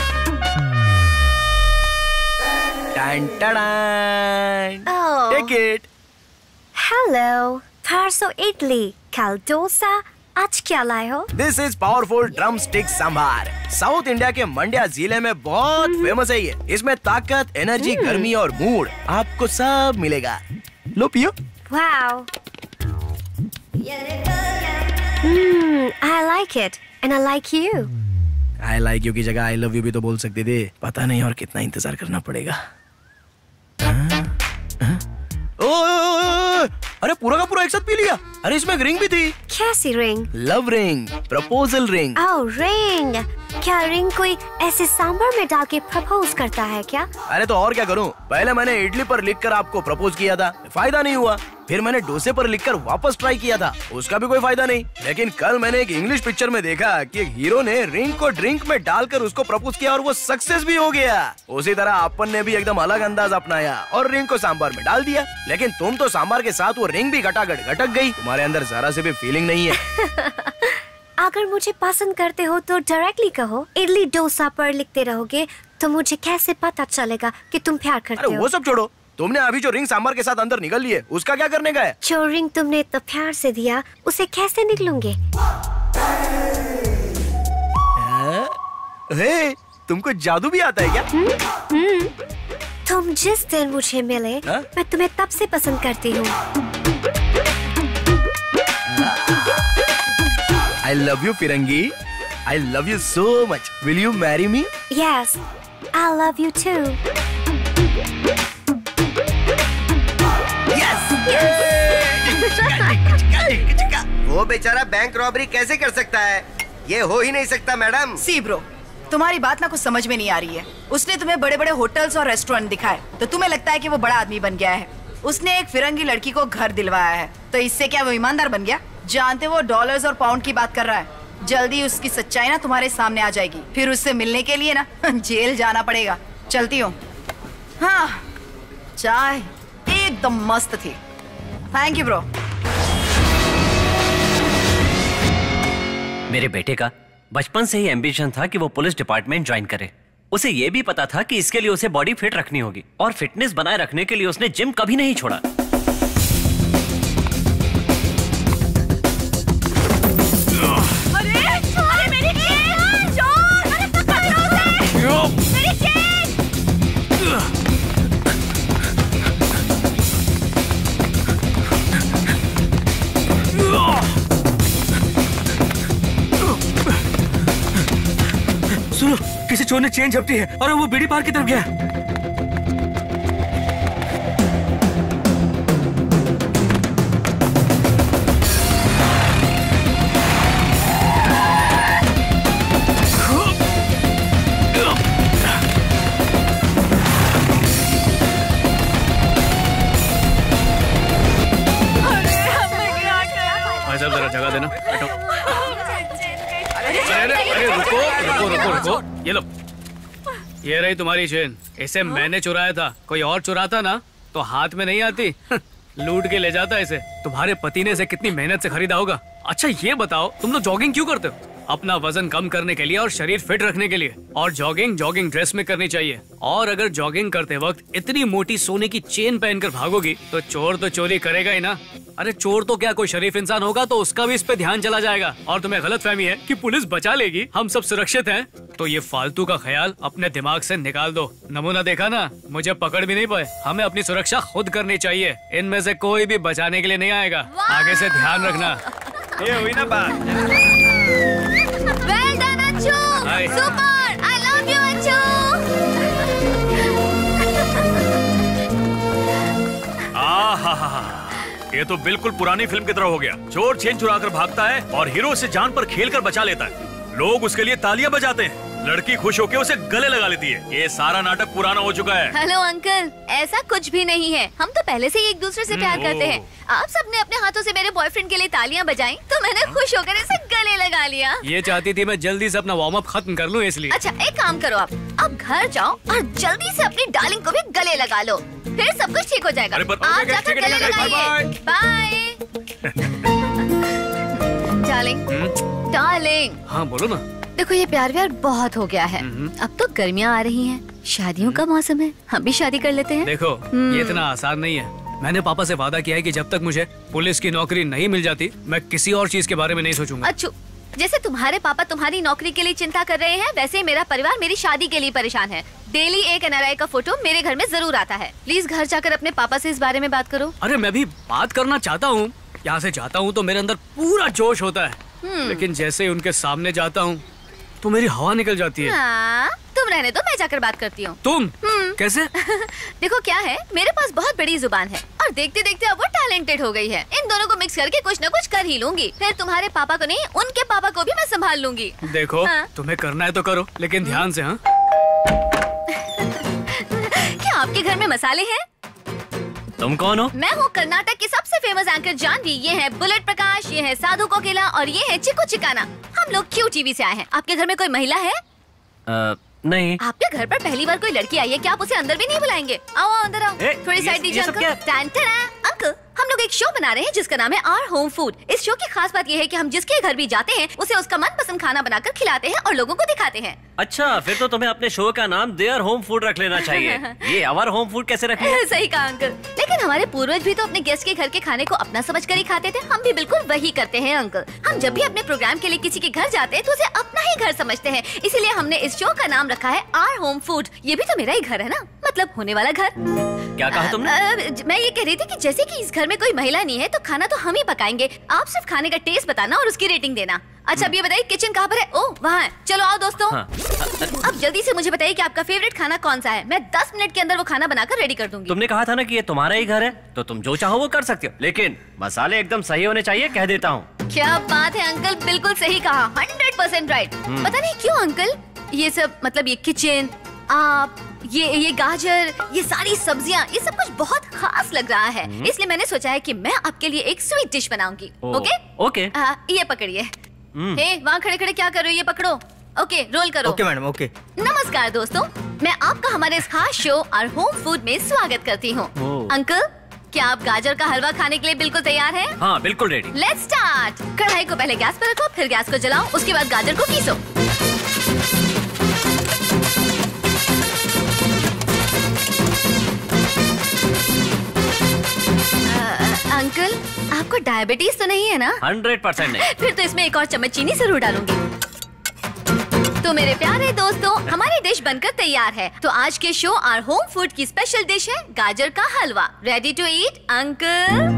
Take it. Hello. परसों इडली, कल डोसा, आज क्या लाए हो? This is powerful drumstick sambar. South India के मंड्या जिले में बहुत फेमस है ये। इसमें ताकत, एनर्जी, गर्मी और मूड आपको सब मिलेगा। लो पियो। Wow. I like it and I like you. I like you की जगह I love you भी तो बोल सकते थे। पता नहीं और कितना इंतजार करना पड़ेगा। अरे पूरा का पूरा एक साथ पी लिया। अरे इसमें एक रिंग भी थी। कैसी ring? Love ring, proposal ring. Oh ring. क्या रिंग कोई ऐसे सांभर में डाल के प्रपोज करता है क्या? अरे तो और क्या करूं? पहले मैंने इडली पर लिखकर आपको प्रपोज किया था, फायदा नहीं हुआ। फिर मैंने डोसे पर लिखकर वापस ट्राई किया था, उसका भी कोई फायदा नहीं। लेकिन कल मैंने एक इंग्लिश पिक्चर में देखा कि एक हीरो ने रिंग को ड्रिंक में डालकर उसको प्रपोज किया और वो सक्सेस भी हो गया। उसी तरह अपन ने भी एकदम अलग अंदाज अपनाया और रिंग को सांभर में डाल दिया। लेकिन तुम तो सांभर के साथ वो रिंग भी घटाघट घटक गई। तुम्हारे अंदर जरा से भी फीलिंग नहीं है। अगर मुझे पसंद करते हो तो डायरेक्टली कहो। इडली डोसा पर लिखते रहोगे तो मुझे कैसे पता चलेगा कि तुम प्यार करते हो? वो सब छोड़ो, तुमने अभी जो रिंग सांभर के साथ अंदर निकल ली है उसका क्या करने का है? जो रिंग तुमने तो प्यार से दिया उसे कैसे निकलूंगे? हे, तुमको जादू भी आता है क्या? तुम जिस दिन मुझे मिले मैं तुम्हें तब से पसंद करती हूँ। I love you, Firangi. I love you so much. Will you marry me? Yes, I love you too. वो बेचारा बैंक रॉबरी कैसे कर सकता है? ये हो ही नहीं सकता मैडम। सी ब्रो, तुम्हारी बात ना कुछ समझ में नहीं आ रही है। उसने तुम्हें बड़े बड़े होटल्स और रेस्टोरेंट दिखाए तो तुम्हें लगता है कि वो बड़ा आदमी बन गया है। उसने एक फिरंगी लड़की को घर दिलवाया है तो इससे क्या वो ईमानदार बन गया? जानते वो डॉलर्स और पाउंड की बात कर रहा है। जल्दी उसकी सच्चाई ना तुम्हारे सामने आ जाएगी। फिर उससे मिलने के लिए ना जेल जाना पड़ेगा। चलती हूँ। हाँ, चाय एकदम मस्त थी। Thank you bro. मेरे बेटे का बचपन से ही एम्बिशन था कि वो पुलिस डिपार्टमेंट ज्वाइन करे। उसे ये भी पता था कि इसके लिए उसे बॉडी फिट रखनी होगी और फिटनेस बनाए रखने के लिए उसने जिम कभी नहीं छोड़ा। सुनो, किसी चोर ने चेन झपटी है और वो बीड़ी पार की तरफ गया। भाई साहब जरा जगह देना, बैठो। अरे रुको रुको रुको रुको, ये लो, ये रही तुम्हारी चेन। इसे मैंने चुराया था, कोई और चुराता ना तो हाथ में नहीं आती। लूट के ले जाता इसे। तुम्हारे पति ने इसे कितनी मेहनत से खरीदा होगा। अच्छा ये बताओ, तुम लोग जॉगिंग क्यों करते हो? अपना वजन कम करने के लिए और शरीर फिट रखने के लिए। और जॉगिंग ड्रेस में करनी चाहिए। और अगर जॉगिंग करते वक्त इतनी मोटी सोने की चेन पहनकर भागोगी तो चोर तो चोरी करेगा ही ना। अरे चोर तो क्या, कोई शरीफ इंसान होगा तो उसका भी इस पे ध्यान चला जाएगा। और तुम्हें गलतफहमी है कि पुलिस बचा लेगी, हम सब सुरक्षित हैं, तो ये फालतू का ख्याल अपने दिमाग से निकाल दो। नमूना देखा ना, मुझे पकड़ भी नहीं पाए। हमें अपनी सुरक्षा खुद करनी चाहिए। इनमें से कोई भी बचाने के लिए नहीं आएगा। आगे से ध्यान रखना। ये हुई ना बात। Well done, अच्छू। Super! I love you, अच्छू। ये तो बिल्कुल पुरानी फिल्म की तरह हो गया। चोर चेन चुराकर भागता है और हीरो उसे जान पर खेलकर बचा लेता है। लोग उसके लिए तालियां बजाते हैं, लड़की खुश होकर उसे गले लगा लेती है। ये सारा नाटक पुराना हो चुका है। हेलो अंकल, ऐसा कुछ भी नहीं है। हम तो पहले से ही एक दूसरे से प्यार करते हैं। आप सबने अपने हाथों से मेरे बॉयफ्रेंड के लिए तालियां बजाई तो मैंने खुश होकर इसे गले लगा लिया। ये चाहती थी मैं जल्दी से अपना वार्म अप खत्म कर लूं इसलिए। अच्छा एक काम करो, आप घर जाओ और जल्दी से अपनी डार्लिंग को भी गले लगा लो, फिर सब कुछ ठीक हो जाएगा। आप जाकर गले लगाइए। Bye darling. डार्लिंग। हाँ बोलो ना। देखो ये प्यार व्यार बहुत हो गया है। अब तो गर्मियाँ आ रही हैं, शादियों का मौसम है, हम भी शादी कर लेते हैं। देखो ये इतना आसान नहीं है। मैंने पापा से वादा किया है कि जब तक मुझे पुलिस की नौकरी नहीं मिल जाती मैं किसी और चीज के बारे में नहीं सोचूंगा। अच्छा, जैसे तुम्हारे पापा तुम्हारी नौकरी के लिए चिंता कर रहे हैं, वैसे मेरा परिवार मेरी शादी के लिए परेशान है। डेली एक NRI का फोटो मेरे घर में जरूर आता है। प्लीज घर जाकर अपने पापा से इस बारे में बात करो। अरे मैं भी बात करना चाहता हूँ। यहाँ से जाता हूँ तो मेरे अंदर पूरा जोश होता है, लेकिन जैसे ही उनके सामने जाता हूँ तो मेरी हवा निकल जाती है। हाँ, तुम रहने दो, मैं जाकर बात करती हूँ। तुम कैसे? देखो क्या है, मेरे पास बहुत बड़ी जुबान है और देखते देखते अब वो टैलेंटेड हो गई है। इन दोनों को मिक्स करके कुछ न कुछ कर ही लूंगी। फिर तुम्हारे पापा को नहीं, उनके पापा को भी मैं संभाल लूंगी। देखो तुम्हें करना है तो करो, लेकिन ध्यान से। हाँ क्या आपके घर में मसाले हैं? तुम कौन हो? मैं हूँ कर्नाटक की सबसे फेमस एंकर जानवी। ये है बुलेट प्रकाश, ये है साधु कोकिला और ये है चिकू चिकाना। हम लोग क्यू टीवी से आए हैं। आपके घर में कोई महिला है? नहीं। आपके घर पर पहली बार कोई लड़की आई है, क्या आप उसे अंदर भी नहीं बुलाएंगे? आओ अंदर आओ। थोड़ी साइड दीजिए अंकल। अंकल, हम लोग एक शो बना रहे हैं जिसका नाम है आवर होम फूड। इस शो की खास बात ये है कि हम जिसके घर भी जाते हैं उसे उसका मनपसंद खाना बनाकर खिलाते हैं और लोगों को दिखाते हैं। अच्छा, फिर तो तुम्हें अपने शो का नाम देयर होम फूड रख लेना चाहिए। ये आवर होम फूड कैसे रखें? सही कहा अंकल, लेकिन हमारे पूर्वज भी तो अपने गेस्ट के घर के खाने को अपना समझ कर ही खाते थे। हम भी बिल्कुल वही करते हैं अंकल। हम जब भी अपने प्रोग्राम के लिए किसी के घर जाते हैं तो उसे अपना ही घर समझते हैं। इसीलिए हमने इस शो का नाम रखा है आवर होम फूड। ये भी तो मेरा ही घर है ना, मतलब होने वाला घर। क्या कहा तुमने? मैं ये कह रही थी कि जैसे कि इस घर में कोई महिला नहीं है तो खाना तो हम ही पकाएंगे। आप सिर्फ खाने का टेस्ट बताना और उसकी रेटिंग देना। अच्छा, अब ये बताइए किचन कहाँ पर है? ओह, वहाँ है। चलो आओ दोस्तों। हाँ। अब जल्दी से मुझे बताइए कि आपका फेवरेट खाना कौन सा है। मैं 10 मिनट के अंदर वो खाना बनाकर रेडी कर दूंगी। तुमने कहा था ना कि ये तुम्हारा ही घर है, तो तुम जो चाहो वो कर सकते हो, लेकिन मसाले एकदम सही होने चाहिए, कह देता हूँ। क्या बात है अंकल, बिल्कुल सही कहा, 100% राइट। पता नहीं क्यों अंकल, ये सब मतलब ये किचन, आप, ये गाजर, ये सारी सब्जियाँ, ये सब कुछ बहुत खास लग रहा है। इसलिए मैंने सोचा है कि मैं आपके लिए एक स्वीट डिश बनाऊंगी। Okay okay. ये पकड़िए। वहाँ खड़े खड़े क्या कर रहे हो, ये पकड़ो। ओके, रोल करो। Okay madam, okay. नमस्कार दोस्तों, मैं आपका हमारे इस खास शो और होम फूड में स्वागत करती हूँ। अंकल, क्या आप गाजर का हलवा खाने के लिए बिल्कुल तैयार हैं? हाँ, बिल्कुल रेडी। Let's start. कढ़ाई को पहले गैस पर रखो, फिर गैस को जलाओ, उसके बाद गाजर को पीसो। अंकल, आपको डायबिटीज तो नहीं है ना? 100% नहीं। फिर तो इसमें एक और चम्मच चीनी जरूर डालूंगी। तो मेरे प्यारे दोस्तों, हमारी डिश बनकर तैयार है। तो आज के शो और होम फूड की स्पेशल डिश है गाजर का हलवा। Ready to eat uncle?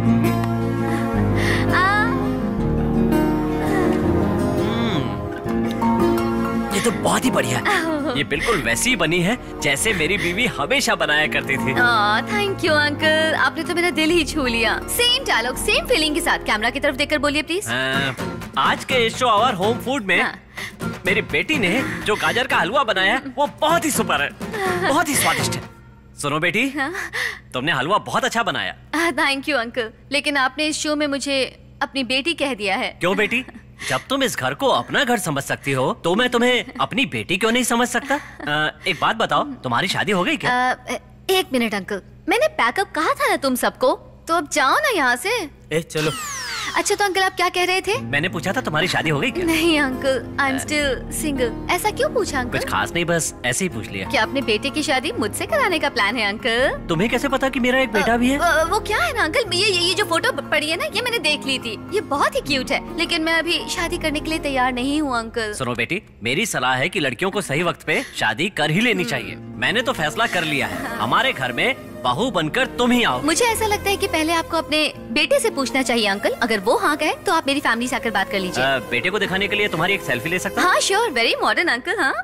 ये तो बहुत ही बढ़िया है। ये बिल्कुल वैसी ही बनी है जैसे मेरी बीवी हमेशा बनाया करती थी। थैंक यू अंकल, आपने तो मेरा दिल ही छू लिया। सेम डायलॉग, सेम फीलिंग के साथ कैमरा की तरफ देखकर बोलिए प्लीज। आज के इस शो आवर होम फूड में मेरी बेटी ने जो गाजर का हलवा बनाया है वो बहुत ही सुपर है, बहुत ही स्वादिष्ट है। सुनो बेटी, तुमने हलवा बहुत अच्छा बनाया। थैंक यू अंकल, लेकिन आपने इस शो में मुझे अपनी बेटी कह दिया है। क्यों बेटी? जब तुम इस घर को अपना घर समझ सकती हो तो मैं तुम्हें अपनी बेटी क्यों नहीं समझ सकता? एक बात बताओ, तुम्हारी शादी हो गई क्या? 1 मिनट अंकल, मैंने पैकअप कहा था ना तुम सबको, तो अब जाओ ना यहाँ से। चलो। अच्छा तो अंकल आप क्या कह रहे थे? मैंने पूछा था तुम्हारी शादी हो गई क्या? नहीं uncle, I am still single. ऐसा क्यों पूछा अंकल? कुछ खास नहीं, बस ऐसे ही पूछ लिया। क्या अपने बेटे की शादी मुझसे कराने का प्लान है अंकल? तुम्हें कैसे पता कि मेरा एक बेटा भी है? वो क्या है ना अंकल, ये जो फोटो पड़ी है ना, ये मैंने देख ली थी। ये बहुत ही क्यूट है, लेकिन मैं अभी शादी करने के लिए तैयार नहीं हूँ अंकल। सुनो बेटी, मेरी सलाह है कि लड़कियों को सही वक्त पे शादी कर ही लेनी चाहिए। मैंने तो फैसला कर लिया है, हमारे घर में बहू बनकर तुम ही आओ। मुझे ऐसा लगता है कि पहले आपको अपने बेटे से पूछना चाहिए अंकल। अगर वो हाँ कहे तो आप मेरी फैमिली से आकर बात कर लीजिए। बेटे को दिखाने के लिए तुम्हारी एक सेल्फी ले सकता हूँ? हाँ श्योर, वेरी मॉडर्न अंकल। हाँ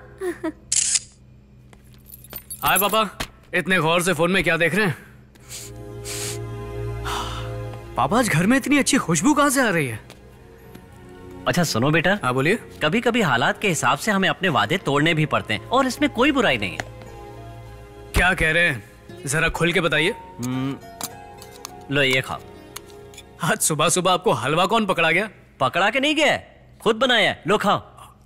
हाय पापा, इतने गौर से फोन में क्या देख रहे हैं? पापा आज घर में इतनी अच्छी खुशबू कहाँ से आ रही है? अच्छा सुनो बेटा। हाँ बोलिए। कभी कभी हालात के हिसाब से हमें अपने वादे तोड़ने भी पड़ते हैं और इसमें कोई बुराई नहीं है। क्या कह रहे हैं, जरा खुल के बताइए। लो ये खाओ। आज सुबह सुबह आपको हलवा कौन पकड़ा गया? पकड़ा के नहीं गया, खुद बनाया। लो खाओ।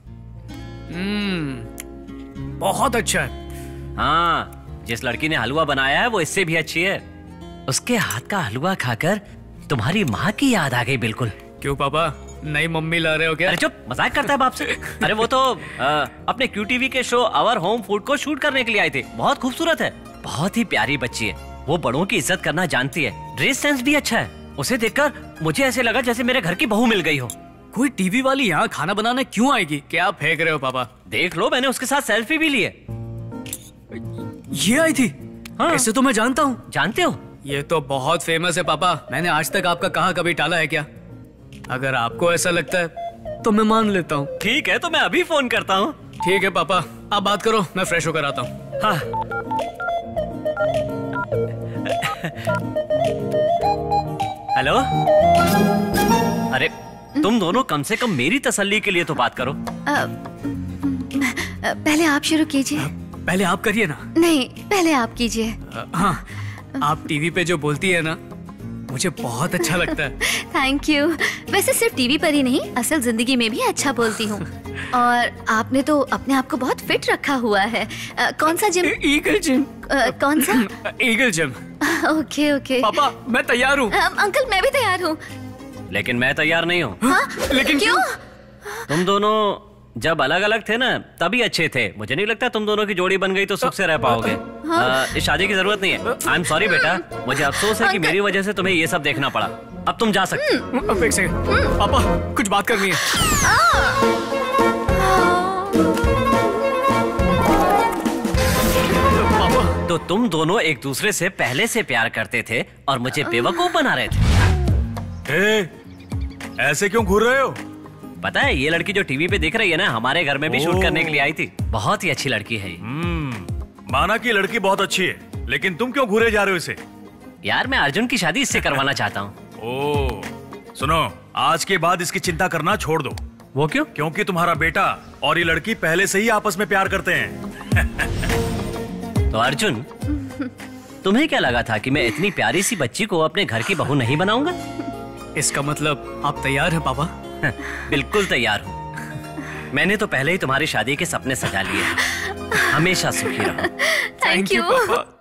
बहुत अच्छा है। हाँ, जिस लड़की ने हलवा बनाया है वो इससे भी अच्छी है। उसके हाथ का हलवा खाकर तुम्हारी माँ की याद आ गई बिल्कुल। क्यों पापा, नई मम्मी ला रहे हो क्या? अरे चुप, मजाक करता है बाप से। अरे वो तो अपने क्यू टीवी के शो आवर होम फूड को शूट करने के लिए आई थी। बहुत खूबसूरत है, बहुत ही प्यारी बच्ची है। वो बड़ों की इज्जत करना जानती है, ड्रेस सेंस भी अच्छा है। उसे देखकर मुझे ऐसे लगा जैसे मेरे घर की बहू मिल गई हो। कोई टीवी वाली यहाँ खाना बनाने क्यों आएगी? क्या आप फेंक रहे हो पापा? देख लो, मैंने उसके साथ सेल्फी भी ली है। ये आई थी? हाँ। इससे तो मैं जानता हूँ। जानते हो? ये तो बहुत फेमस है पापा। मैंने आज तक आपका कहा कभी टाला है क्या? अगर आपको ऐसा लगता है तो मैं मान लेता हूँ। ठीक है, तो मैं अभी फोन करता हूँ। ठीक है पापा, आप बात करो, मैं फ्रेश होकर आता हूँ। हाँ। हेलो। अरे तुम दोनों कम से कम मेरी तसल्ली के लिए तो बात करो। पहले आप शुरू कीजिए। पहले आप करिए ना। नहीं, पहले आप कीजिए। हाँ, आप टीवी पे जो बोलती है ना, मुझे बहुत अच्छा लगता है। Thank you. वैसे सिर्फ टीवी पर ही नहीं, असल जिंदगी में भी अच्छा बोलती हूँ। और आपने तो अपने आप को बहुत फिट रखा हुआ है। कौन सा जिम? Eagle gym. कौन सा? Eagle gym. Okay okay. पापा मैं तैयार हूँ। अंकल मैं भी तैयार हूँ। लेकिन मैं तैयार नहीं हूँ। लेकिन क्यों? तुम दोनों जब अलग अलग थे ना तभी अच्छे थे। मुझे नहीं लगता तुम दोनों की जोड़ी बन गई तो सुख से रह पाओगे। इस शादी की जरूरत नहीं है। आई एम सॉरी बेटा, मुझे अफसोस है कि मेरी वजह से तुम्हें ये सब देखना पड़ा। अब तुम जा सकते हो। अब एक सेकंड पापा, कुछ बात करनी है। तो तुम दोनों एक दूसरे से पहले से प्यार करते थे और मुझे बेवकूफ बना रहे थे। ऐसे क्यों घूर रहे हो? पता है ये लड़की जो टीवी पे दिख रही है ना, हमारे घर में भी शूट करने के लिए आई थी। बहुत ही अच्छी लड़की है। माना कि लड़की बहुत अच्छी है, लेकिन तुम क्यों घूरे जा रहे हो इसे? यार मैं अर्जुन की शादी इससे करवाना चाहता हूँ। ओह सुनो, आज के बाद इसकी चिंता करना छोड़ दो। वो क्यों? क्योंकि तुम्हारा बेटा और ये लड़की पहले से ही आपस में प्यार करते हैं। तो अर्जुन, तुम्हें क्या लगा था कि मैं इतनी प्यारी सी बच्ची को अपने घर की बहू नहीं बनाऊंगा? इसका मतलब आप तैयार हैं पापा? बिल्कुल तैयार हूँ। मैंने तो पहले ही तुम्हारी शादी के सपने सजा लिए हैं। हमेशा सुखी रहो। Thank you.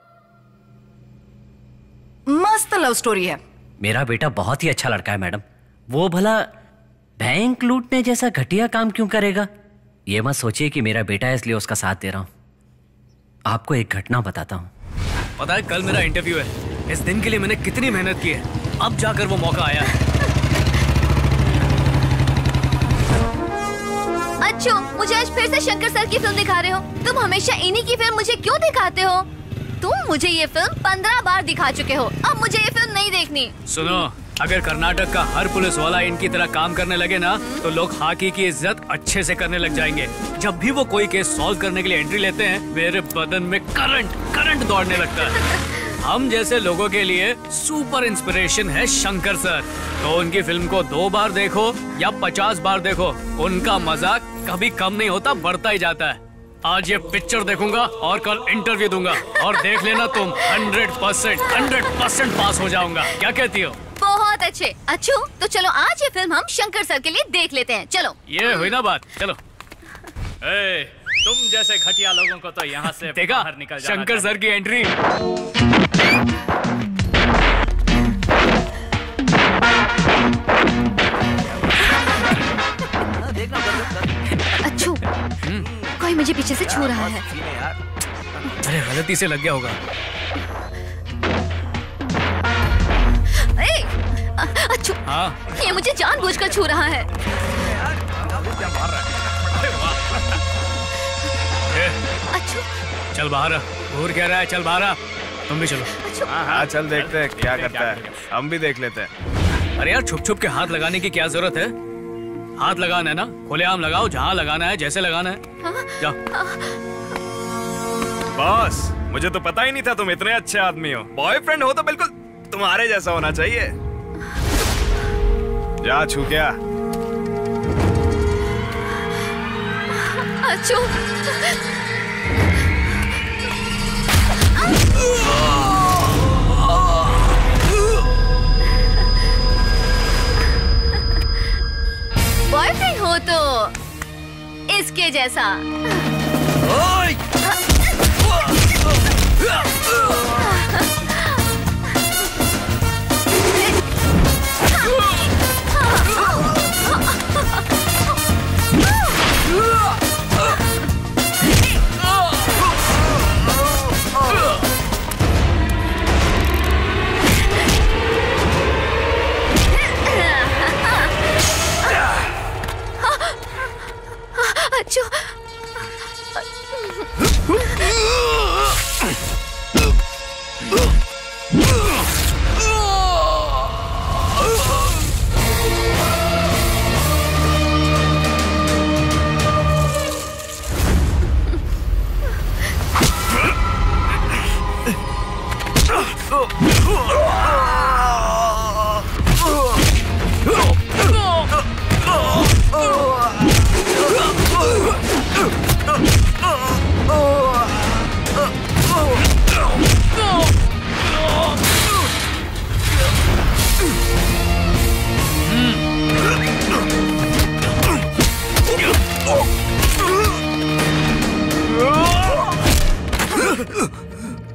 मस्त लव स्टोरी है। मेरा बेटा बहुत ही अच्छा लड़का है मैडम। वो भला बैंक लूटने जैसा घटिया काम क्यों करेगा? ये मत सोचिए कि मेरा बेटा है इसलिए उसका साथ दे रहा हूँ। आपको एक घटना बताता हूँ। पता है कल मेरा इंटरव्यू है। इस दिन के लिए मैंने कितनी मेहनत की है, अब जाकर वो मौका आया है। अच्छो, मुझे आज फिर से शंकर सर की फिल्म दिखा रहे हो। तुम हमेशा इन्हीं की फिल्म मुझे क्यों दिखाते हो? तुम मुझे ये फिल्म 15 बार दिखा चुके हो। अब मुझे ये फिल्म नहीं देखनी। सुनो, अगर कर्नाटक का हर पुलिस वाला इनकी तरह काम करने लगे ना, तो लोग हाकी की इज्जत अच्छे से करने लग जाएंगे। जब भी वो कोई केस सॉल्व करने के लिए एंट्री लेते हैं, मेरे बदन में करंट दौड़ने लगता है। हम जैसे लोगों के लिए सुपर इंस्पिरेशन है शंकर सर। तो उनकी फिल्म को 2 बार देखो या 50 बार देखो, उनका मजा कभी कम नहीं होता, बढ़ता ही जाता है। आज ये पिक्चर देखूंगा और कल इंटरव्यू दूंगा, और देख लेना तुम 100% पास हो जाऊंगा। क्या कहती हो? बहुत अच्छे। अच्छो, तो चलो आज ये फिल्म हम शंकर सर के लिए देख लेते हैं। चलो। ये हुई ना बात, चलो। तुम जैसे घटिया लोगों को तो यहाँ से देखा बाहर निकल जाना शंकर सर की एंट्री। अच्छो, कोई मुझे पीछे से छू रहा है। अरे गलती से लग गया होगा। अच्छो, हाँ? ये मुझे जानबूझकर छू रहा है। अच्छो, चल बाहर। घूर कह रहा है, चल बाहर। तुम भी चलो। हाँ चल देखते हैं क्या करता है। हम भी देख लेते हैं। अरे यार, छुप छुप के हाथ लगाने की क्या जरूरत है? हाथ लगाना है ना, खुलेआम लगाओ, जहाँ लगाना है, जैसे लगाना है। जाओ। बॉस, मुझे तो पता ही नहीं था तुम इतने अच्छे आदमी हो। बॉयफ्रेंड हो तो बिल्कुल तुम्हारे जैसा होना चाहिए। जा छू क्या? अच्छो, बॉयफ्रेंड हो तो इसके जैसा।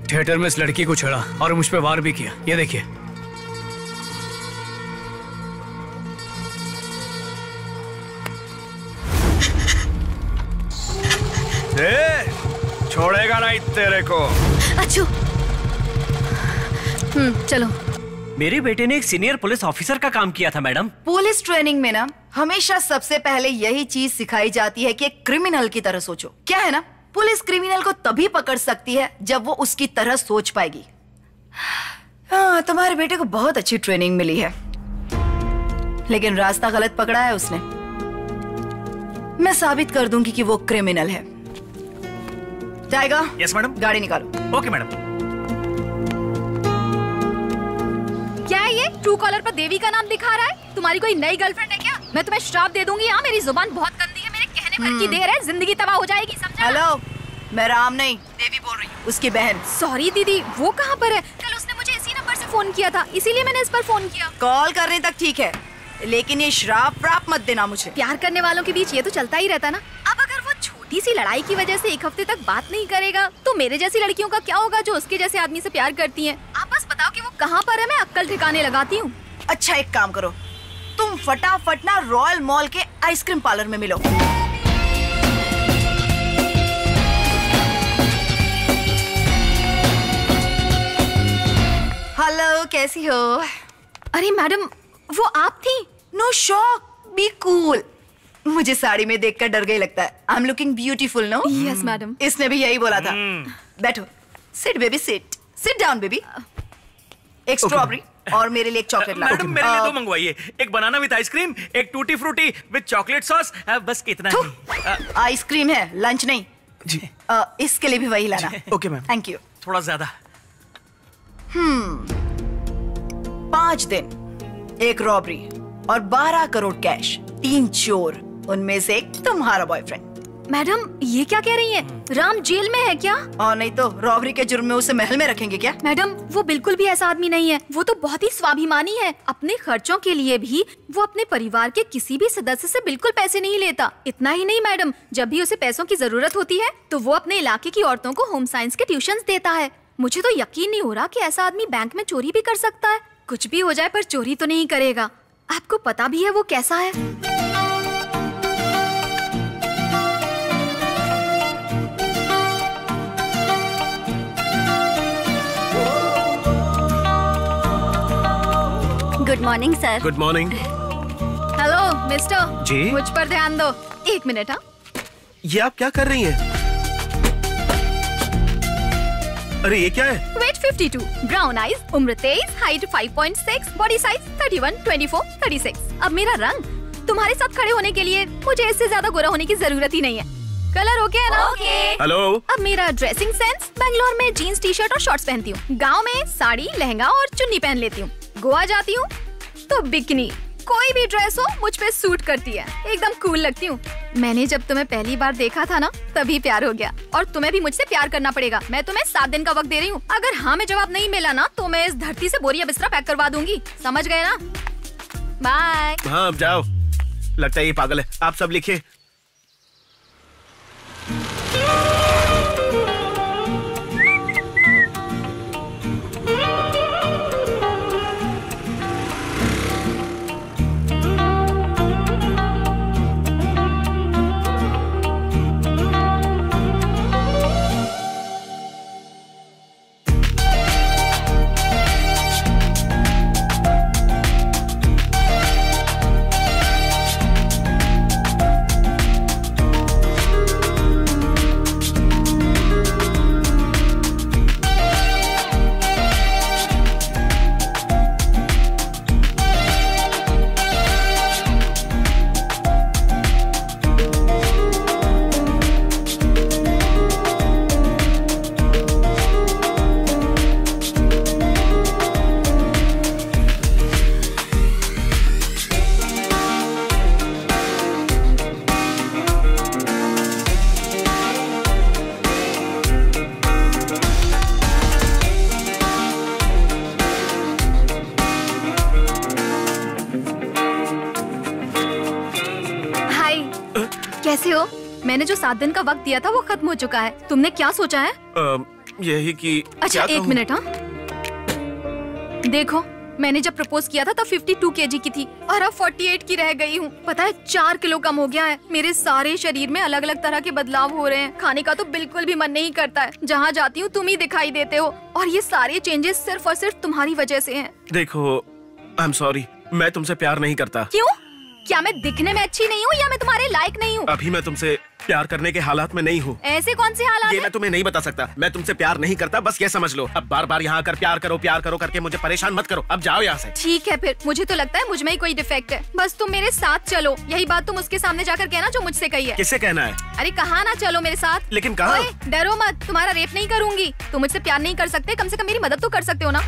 थिएटर में इस लड़की को छेड़ा और मुझ पे वार भी किया। ये देखिए। छोड़ेगा नहीं तेरे को। अच्छू। चलो। मेरे बेटे ने एक सीनियर पुलिस ऑफिसर का काम किया था मैडम। पुलिस ट्रेनिंग में ना हमेशा सबसे पहले यही चीज सिखाई जाती है कि एक क्रिमिनल की तरह सोचो। क्या है ना, पुलिस क्रिमिनल को तभी पकड़ सकती है जब वो उसकी तरह सोच पाएगी। हाँ, तुम्हारे बेटे को बहुत अच्छी ट्रेनिंग मिली है, लेकिन रास्ता गलत पकड़ा है उसने। मैं साबित कर दूंगी कि वो क्रिमिनल है। टाइगर। Yes madam. गाड़ी निकालो। Okay madam. क्या है ये? ट्रू कॉलर पर देवी का नाम दिखा रहा है। तुम्हारी कोई नई गर्लफ्रेंड है क्या? मैं तुम्हें श्राप दे दूंगी। हाँ, मेरी जुबान बहुत गंदी है, मेरे कहने भर की देर है, जिंदगी तबाह हो जाएगी, समझा? हेलो, मैं राम नहीं देवी बोल रही हूँ, उसकी बहन। सॉरी दीदी, वो कहाँ पर है? कल उसने मुझे इसी नंबर से फोन किया था, इसीलिए मैंने इस पर फोन किया। कॉल करने तक ठीक है, लेकिन ये श्राप व्राप मत देना मुझे। प्यार करने वालों के बीच ये तो चलता ही रहता ना। अब अगर वो छोटी सी लड़ाई की वजह से एक हफ्ते तक बात नहीं करेगा, तो मेरे जैसी लड़कियों का क्या होगा जो उसके जैसे आदमी से प्यार करती हैं? आप बस बताओ कि वो कहाँ पर है, मैं अक्कल ठिकाने लगाती हूँ। अच्छा, एक काम करो, तुम फटाफट ना रॉयल मॉल के आइसक्रीम पार्लर में मिलो। हेलो, कैसी हो? अरे मैडम, वो आप थी? No shock, be cool. मुझे साड़ी में देखकर डर गई लगता है। I am looking beautiful, no? Yes madam. इसने भी यही बोला था। बैठो, sit baby, sit down baby. एक स्ट्रॉबेरी और मेरे लिए एक चॉकलेट ला। मैडम, मेरे लिए दो मंगवाइए, एक बनाना विद आइसक्रीम, एक tutti frutti with chocolate sauce. बस कितना ही। आइसक्रीम है, लंच नहीं जी। इसके लिए भी वही लाना। Okay ma'am. Thank you. थोड़ा ज्यादा। 5 दिन, 1 रॉबरी और 12 करोड़ कैश, 3 चोर, उनमें से एक तुम्हारा बॉयफ्रेंड। मैडम, ये क्या कह रही हैं? राम जेल में है क्या? और नहीं तो रॉबरी के जुर्म में उसे महल में रखेंगे क्या? मैडम, वो बिल्कुल भी ऐसा आदमी नहीं है। वो तो बहुत ही स्वाभिमानी है। अपने खर्चों के लिए भी वो अपने परिवार के किसी भी सदस्य से बिल्कुल पैसे नहीं लेता। इतना ही नहीं मैडम, जब भी उसे पैसों की जरूरत होती है तो वो अपने इलाके की औरतों को होम साइंस के ट्यूशंस देता है। मुझे तो यकीन नहीं हो रहा कि ऐसा आदमी बैंक में चोरी भी कर सकता है। कुछ भी हो जाए पर चोरी तो नहीं करेगा। आपको पता भी है वो कैसा है। Good morning sir. Good morning. Hello mister जी? मुझ पर ध्यान दो। 1 मिनट। हाँ, ये आप क्या कर रही हैं? अरे ये क्या है? वेट 52, ब्राउन आईज, उम्र 23, हाइट 5.6, बॉडी साइज 31, 24, 36। अब मेरा रंग तुम्हारे साथ खड़े होने के लिए मुझे इससे ज्यादा गोरा होने की जरूरत ही नहीं है। कलर ओके है ना? ओके। हेलो। अब मेरा ड्रेसिंग सेंस, बेंगलोर में जीन्स टी शर्ट और शॉर्ट्स पहनती हूँ, गाँव में साड़ी लहंगा और चुन्नी पहन लेती हूँ, गोवा जाती हूँ तो बिकनी, कोई भी ड्रेस हो मुझ पे सूट करती है, एकदम कूल लगती हूँ। मैंने जब तुम्हें पहली बार देखा था ना, तभी प्यार हो गया। और तुम्हें भी मुझसे प्यार करना पड़ेगा। मैं तुम्हें 7 दिन का वक्त दे रही हूँ। अगर हाँ में जवाब नहीं मिला ना तो मैं इस धरती से बोरिया बिस्तरा पैक करवा दूंगी। समझ गए ना? बाय। हाँ, अब जाओ। लगता है ये पागल है। आप सब लिखिए। कैसे हो? मैंने जो 7 दिन का वक्त दिया था वो खत्म हो चुका है। तुमने क्या सोचा है? यही कि अच्छा एक मिनट। हाँ देखो, मैंने जब प्रपोज किया था तब 52 kg की थी और अब 48 की रह गई हूँ। पता है 4 किलो कम हो गया है। मेरे सारे शरीर में अलग अलग तरह के बदलाव हो रहे हैं। खाने का तो बिल्कुल भी मन नहीं करता है। जहाँ जाती हूँ तुम ही दिखाई देते हो और ये सारे चेंजेस सिर्फ और सिर्फ तुम्हारी वजह से हैं। देखो, आई एम सॉरी, मैं तुमसे प्यार नहीं करता। क्यों? क्या मैं दिखने में अच्छी नहीं हूँ या मैं तुम्हारे लायक नहीं हूँ? अभी मैं तुमसे प्यार करने के हालात में नहीं हूँ। ऐसे कौन से हालात ये हैं? मैं तुम्हें नहीं बता सकता। मैं तुमसे प्यार नहीं करता, बस ये समझ लो। अब बार बार यहाँ आकर प्यार करो करके मुझे परेशान मत करो। अब जाओ यहाँ से। ठीक है फिर, मुझे तो लगता है मुझ में ही कोई डिफेक्ट है। बस तुम मेरे साथ चलो। यही बात तुम उसके सामने जाकर कहना जो मुझसे कही है। किससे कहना है? अरे कहा ना चलो मेरे साथ। लेकिन कहाँ? ओए, डरो मत, तुम्हारा रेप नहीं करूंगी। तुम मुझसे प्यार नहीं कर सकते, कम से कम मेरी मदद तो कर सकते हो ना।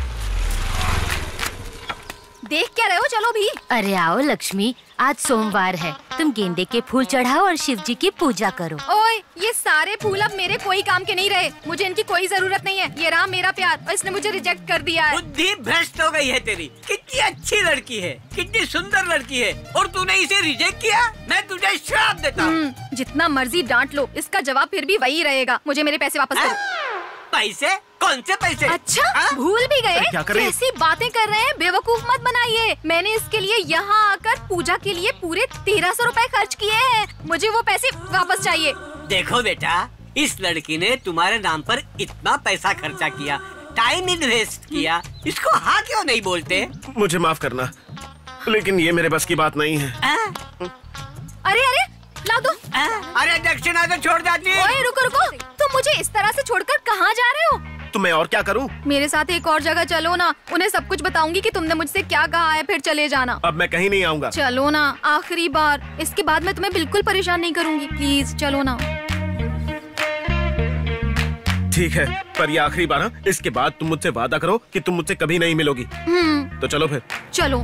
देख क्या रहे हो, चलो भी। अरे आओ लक्ष्मी, आज सोमवार है, तुम गेंदे के फूल चढ़ाओ और शिव जी की पूजा करो। ओए, ये सारे फूल अब मेरे कोई काम के नहीं रहे। मुझे इनकी कोई जरूरत नहीं है। ये रहा मेरा प्यार और इसने मुझे रिजेक्ट कर दिया है। बुद्धि भ्रष्ट हो गई है तेरी। कितनी अच्छी लड़की है, कितनी सुंदर लड़की है और तूने इसे रिजेक्ट किया। मैं तुझे श्राप देता हूँ। जितना मर्जी डांट लो, इसका जवाब फिर भी वही रहेगा। मुझे मेरे पैसे वापस करो। पैसे? कौन से पैसे? अच्छा, भूल भी गए? क्या कर रही है? कैसी बातें कर रहे हैं, बेवकूफ मत बनाइए। मैंने इसके लिए यहाँ आकर पूजा के लिए पूरे 1300 रुपए खर्च किए हैं। मुझे वो पैसे वापस चाहिए। देखो बेटा, इस लड़की ने तुम्हारे नाम पर इतना पैसा खर्चा किया, टाइम इन्वेस्ट किया, इसको हाँ क्यों नहीं बोलते? मुझे माफ करना, लेकिन ये मेरे बस की बात नहीं है। अरे अरे, ला दो। अरे दक्षिणा तो छोड़ जाती है। ओए रुको रुको, तुम मुझे इस तरह से छोड़कर कहाँ जा रहे हो? तो मैं और क्या करूं? मेरे साथ एक और जगह चलो ना। उन्हें सब कुछ बताऊंगी कि तुमने मुझसे क्या कहा है, फिर चले जाना। अब मैं कहीं नहीं आऊंगा। चलो ना, आखिरी बार। इसके बाद मैं तुम्हें बिल्कुल परेशान नहीं करूंगी। प्लीज चलो ना। ठीक है, पर ये आखिरी बार है। इसके बाद तुम मुझसे वादा करो कि तुम मुझसे कभी नहीं मिलोगी। तो चलो फिर। चलो।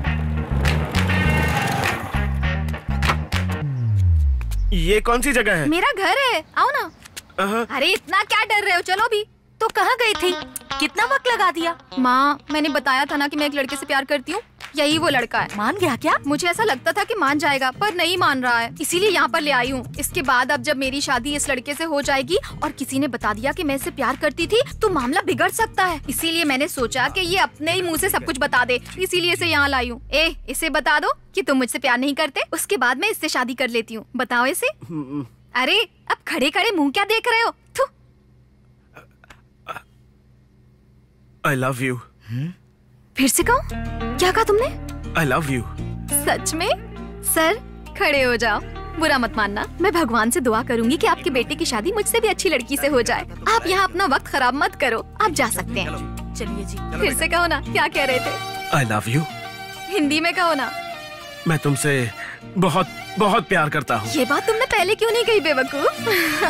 ये कौन सी जगह है? मेरा घर है, आओ ना। अरे इतना क्या डर रहे हो, चलो भी। तो कहाँ गई थी? कितना वक्त लगा दिया? माँ, मैंने बताया था ना कि मैं एक लड़के से प्यार करती हूँ। यही वो लड़का है। मान गया क्या? मुझे ऐसा लगता था कि मान जाएगा, पर नहीं मान रहा है। इसीलिए यहाँ पर ले आई हूँ। इसके बाद अब जब मेरी शादी इस लड़के से हो जाएगी और किसी ने बता दिया कि मैं इससे प्यार करती थी, तो मामला बिगड़ सकता है। इसीलिए मैंने सोचा कि ये अपने ही मुँह से सब कुछ बता दे। इसीलिए इसे यहाँ लाई हूँ। इसे बता दो कि तुम मुझसे प्यार नहीं करते, उसके बाद मैं इससे शादी कर लेती हूँ। बताओ इसे। अरे अब खड़े खड़े मुँह क्या देख रहे हो? I love you. फिर से कहो। क्या कहा तुमने? I love you. सच में? सर खड़े हो जाओ, बुरा मत मानना। मैं भगवान से दुआ करूंगी कि आपके बेटे की शादी मुझसे भी अच्छी लड़की से हो जाए। आप यहाँ अपना वक्त खराब मत करो, आप जा सकते हैं। चलिए जी। फिर से कहो ना, क्या कह रहे थे? I love you. हिंदी में कहो ना। मैं तुमसे बहुत बहुत प्यार करता हूँ। ये बात तुमने पहले क्यों नहीं कही, बेवकूफ?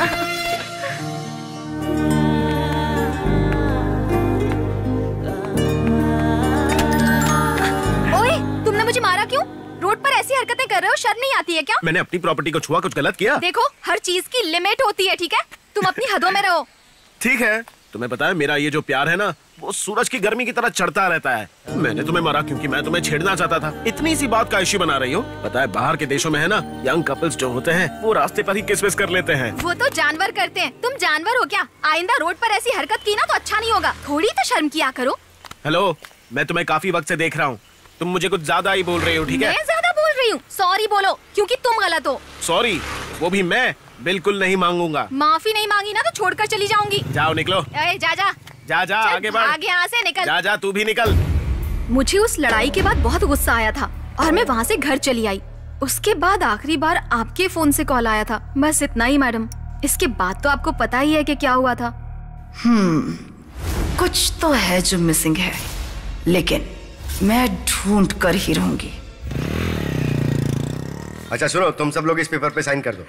मुझे मारा क्यों? रोड पर ऐसी हरकतें कर रहे हो, शर्म नहीं आती है क्या? मैंने अपनी प्रॉपर्टी को छुआ, कुछ गलत किया? देखो, हर चीज की लिमिट होती है, ठीक है? तुम अपनी हदों में रहो। ठीक है, तुम्हें पता है मेरा ये जो प्यार है ना, वो सूरज की गर्मी की तरह चढ़ता रहता है। मैंने तुम्हें मारा क्योंकि मैं तुम्हें छेड़ना चाहता था। इतनी सी बात का इश्यू बना रही हो। पता है बाहर के देशों में है ना, यंग कपल्स जो होते हैं वो रास्ते पर ही किस विस कर लेते हैं। वो तो जानवर करते हैं, तुम जानवर हो क्या? आइंदा रोड पर ऐसी हरकत की ना तो अच्छा नहीं होगा। थोड़ी तो शर्म किया करो। हेलो, मैं तुम्हें काफी वक्त से देख रहा हूँ। तुम मुझे कुछ ज्यादा ही बोल रही हो, ठीक है? मैं ज्यादा बोल रही हूँ? सॉरी बोलो, क्योंकि तुम गलत हो। सॉरी? वो भी मैं बिल्कुल नहीं मांगूंगा। माफी नहीं मांगी ना तो छोड़कर चली जाऊंगी। जाओ, निकलो। जा जा जा जा, आगे बढ़। आगे यहाँ से निकल। जा जा, तू भी निकल। मुझे उस लड़ाई के बाद बहुत गुस्सा आया था और मैं वहाँ से घर चली आई। उसके बाद आखिरी बार आपके फोन से कॉल आया था, बस इतना ही मैडम। इसके बाद तो आपको पता ही है कि क्या हुआ था। कुछ तो है जो मिसिंग है, लेकिन मैं ढूंढ कर ही रहूंगी। अच्छा सुनो, तुम सब लोग इस पेपर पे साइन कर दो।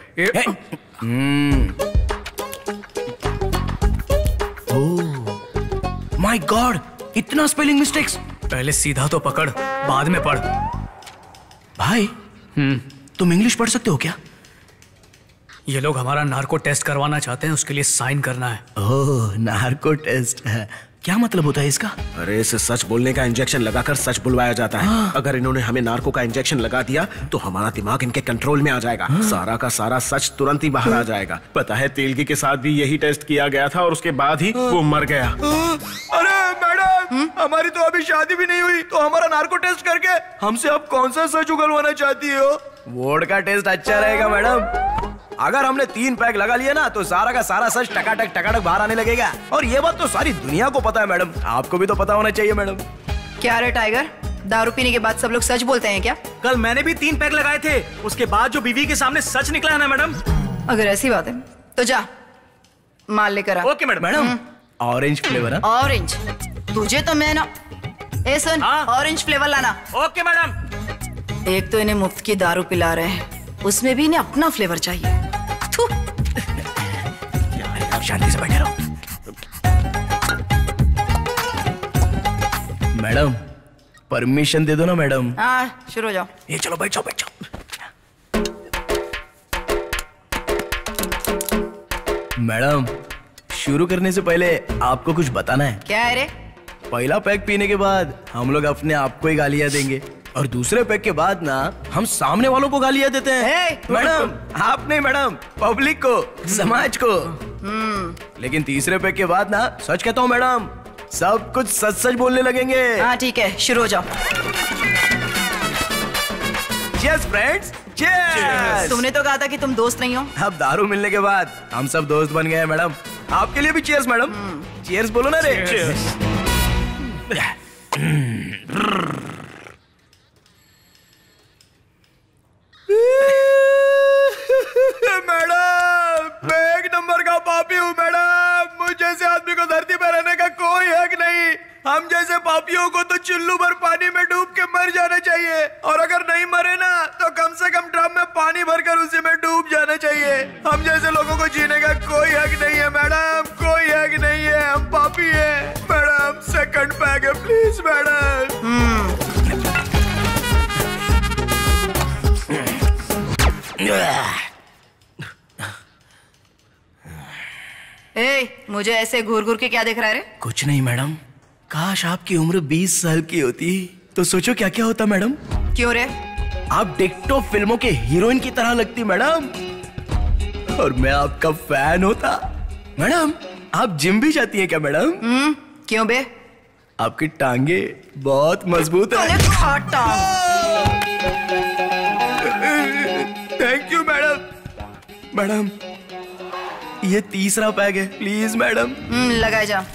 माय गॉड, इतना स्पेलिंग मिस्टेक्स। पहले सीधा तो पकड़, बाद में पढ़। भाई, तुम इंग्लिश पढ़ सकते हो क्या? ये लोग हमारा नार्को टेस्ट करवाना चाहते हैं, उसके लिए साइन करना है। ओह, नार्को टेस्ट है। क्या मतलब होता है इसका? अरे इसे सच बोलने का इंजेक्शन लगाकर सच बुलवाया जाता है। अगर इन्होंने हमें नार्को का इंजेक्शन लगा दिया तो हमारा दिमाग इनके कंट्रोल में आ जाएगा। सारा का सारा सच तुरंत ही बाहर आ जाएगा। पता है तेलगी के साथ भी यही टेस्ट किया गया था और उसके बाद ही वो मर गया। अरे मैडम, हमारी तो अभी शादी भी नहीं हुई, तो हमारा नार्को टेस्ट करके हमसे आप कौन सा सच उगलवाना चाहती हो? वोड का टेस्ट अच्छा रहेगा मैडम। अगर हमने 3 पैक लगा लिया ना तो सारा का सारा सच टकाटक बाहर आने लगेगा। और ये बात तो सारी दुनिया को पता है मैडम, आपको भी तो पता होना चाहिए मैडम। क्या रे टाइगर, दारू पीने के बाद सब लोग सच बोलते हैं क्या? कल मैंने भी 3 पैक लगाए थे, उसके बाद जो बीवी के सामने सच निकला है ना मैडम। अगर ऐसी बात है तो जा माल लेकर आ। Okay madam. Madam orange flavour. Orange? तुझे तो मैं ना, ए सुन, ऑरेंज फ्लेवर लाना। Okay madam. एक तो इन्हें मुफ्त की दारू पिला रहे हैं, उसमें भी इन्हें अपना फ्लेवर चाहिए। आप शांति से बैठे रहो। मैडम परमिशन दे दो ना मैडम। हाँ शुरू हो जाओ। ये चलो बैठ जाओ। मैडम शुरू करने से पहले आपको कुछ बताना है। क्या है रे? पहला पैक पीने के बाद हम लोग अपने आप को ही गालियां देंगे और दूसरे पैक के बाद ना हम सामने वालों को गालियां देते हैं। मैडम आप नहीं मैडम, पब्लिक को, समाज को। लेकिन तीसरे पैक के बाद ना सच कहता हूँ मैडम, सब कुछ सच बोलने लगेंगे। हाँ ठीक है, शुरू हो जाओ। Cheers friends, cheers. तुमने तो कहा था कि तुम दोस्त नहीं हो। अब दारू मिलने के बाद हम सब दोस्त बन गए हैं मैडम। आपके लिए भी चीयर्स मैडम। चीयर्स बोलो ना रे। मैडम मैं 1 नंबर का पापी हूँ मैडम। मुझ जैसे आदमी को धरती पर रहने का कोई हक नहीं। हम जैसे पापियों को तो चुल्लू भर पानी में डूब के मर जाना चाहिए, और अगर नहीं मरे ना तो कम से कम ड्रम में पानी भरकर उसी में डूब जाना चाहिए। हम जैसे लोगों को जीने का कोई हक नहीं है मैडम, कोई हक नहीं है। हम पापी है मैडम। सेकंड पैक है प्लीज मैडम। मुझे ऐसे घूर घूर के क्या देख रहा है रे? कुछ नहीं मैडम, काश आपकी उम्र 20 साल की होती तो सोचो क्या क्या होता मैडम। क्यों रे? आप डिक्टो फिल्मों के हीरोइन की तरह लगती मैडम, और मैं आपका फैन होता। मैडम आप जिम भी जाती हैं क्या मैडम? क्यों बे? आपकी टांगे बहुत मजबूत है। Thank you madam. मैडम ये तीसरा पैक है प्लीज मैडम। लगाए जा।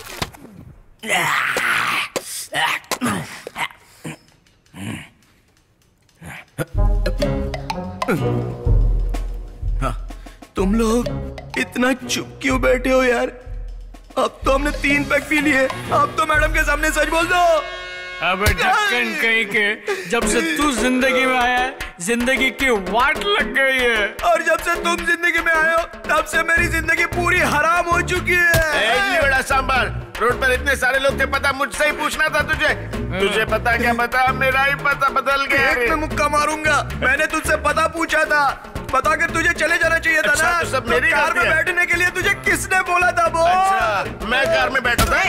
हाँ, तुम लोग इतना चुप क्यों बैठे हो यार? अब तो हमने 3 पैक पी लिए, अब तो मैडम के सामने सच बोल दो। अबे ढक्कन कहीं के, जब से तू जिंदगी में आया है जिंदगी की वाट लग गई है, और जब से तुम जिंदगी में आए हो तब से मेरी जिंदगी पूरी हराम हो चुकी है। बड़ा सांबर, रोड पर इतने सारे लोग थे, पता मुझसे ही पूछना था तुझे। तुझे पता क्या पता, मेरा ही पता बदल गया। एक में मुक्का मारूंगा। मैंने तुझसे पता पूछा था, बता कर तुझे चले जाना चाहिए था ना। तो सब मेरी कार में बैठने के लिए तुझे किसने बोला था वो? अच्छा, मैं कार में बैठा था।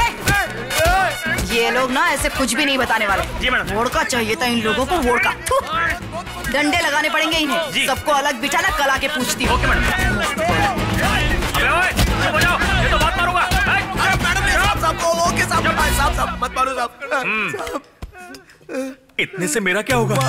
ये लोग ना ऐसे कुछ भी नहीं बताने वाले। जी मैडम। वोडका चाहिए था इन लोगों को, वोडका। डंडे लगाने पड़ेंगे इन्हें। सबको अलग बिठाना, कल आके पूछती हूँ। Okay madam. अबे ओए, चुप हो जाओ, ये तो बात मारूंगा। ओके साहब, मत मारो साहब। इतने से मेरा क्या होगा?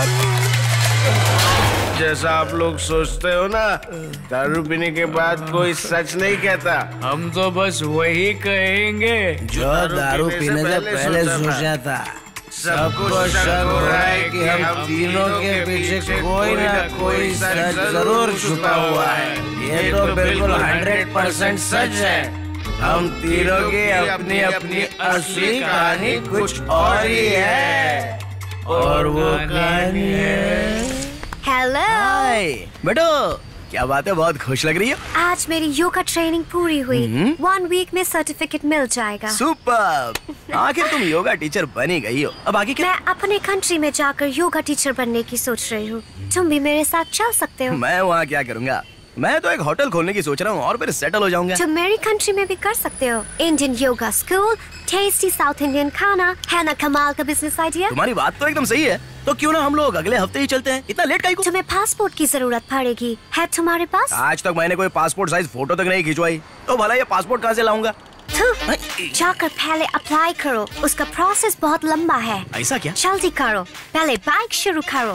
जैसा आप लोग सोचते हो ना, दारू पीने के बाद कोई सच नहीं कहता। हम तो बस वही कहेंगे जो दारू पीने से पहले सोचा था। सबको शक हो रहा है कि हम तीनों के पीछे कोई ना कोई सच जरूर छुपा हुआ है। ये तो बिल्कुल 100% सच है। हम तीनों की अपनी अपनी असली कहानी कुछ और ही है, और वो कहानी है। हेलो हाय बेटो, क्या बात है, बहुत खुश लग रही हो। आज मेरी योगा ट्रेनिंग पूरी हुई। 1 वीक में सर्टिफिकेट मिल जाएगा। सुपर, आखिर तुम योगा टीचर बनी गई हो। अब आगे क्या? मैं अपने कंट्री में जाकर योगा टीचर बनने की सोच रही हूँ। तुम भी मेरे साथ चल सकते हो। मैं वहाँ क्या करूँगा? मैं तो एक होटल खोलने की सोच रहा हूँ और फिर सेटल हो जाऊंगा। तो मेरी कंट्री में भी कर सकते हो। Indian yoga school, tasty south Indian खाना, है ना कमाल का बिजनेस आइडिया। तुम्हारी बात तो एकदम सही है, तो क्यों ना हम लोग अगले हफ्ते ही चलते हैं। इतना लेट काहे को? तुम्हें पासपोर्ट की जरूरत पड़ेगी, है तुम्हारे पास? आज तक मैंने कोई पासपोर्ट साइज फोटो तक नहीं खिंचवाई, तो भला ये पासपोर्ट कहाँ से लाऊंगा? जाकर पहले अप्लाई करो, उसका प्रोसेस बहुत लंबा है। ऐसा क्या? जल्दी करो, पहले बाइक शुरू करो।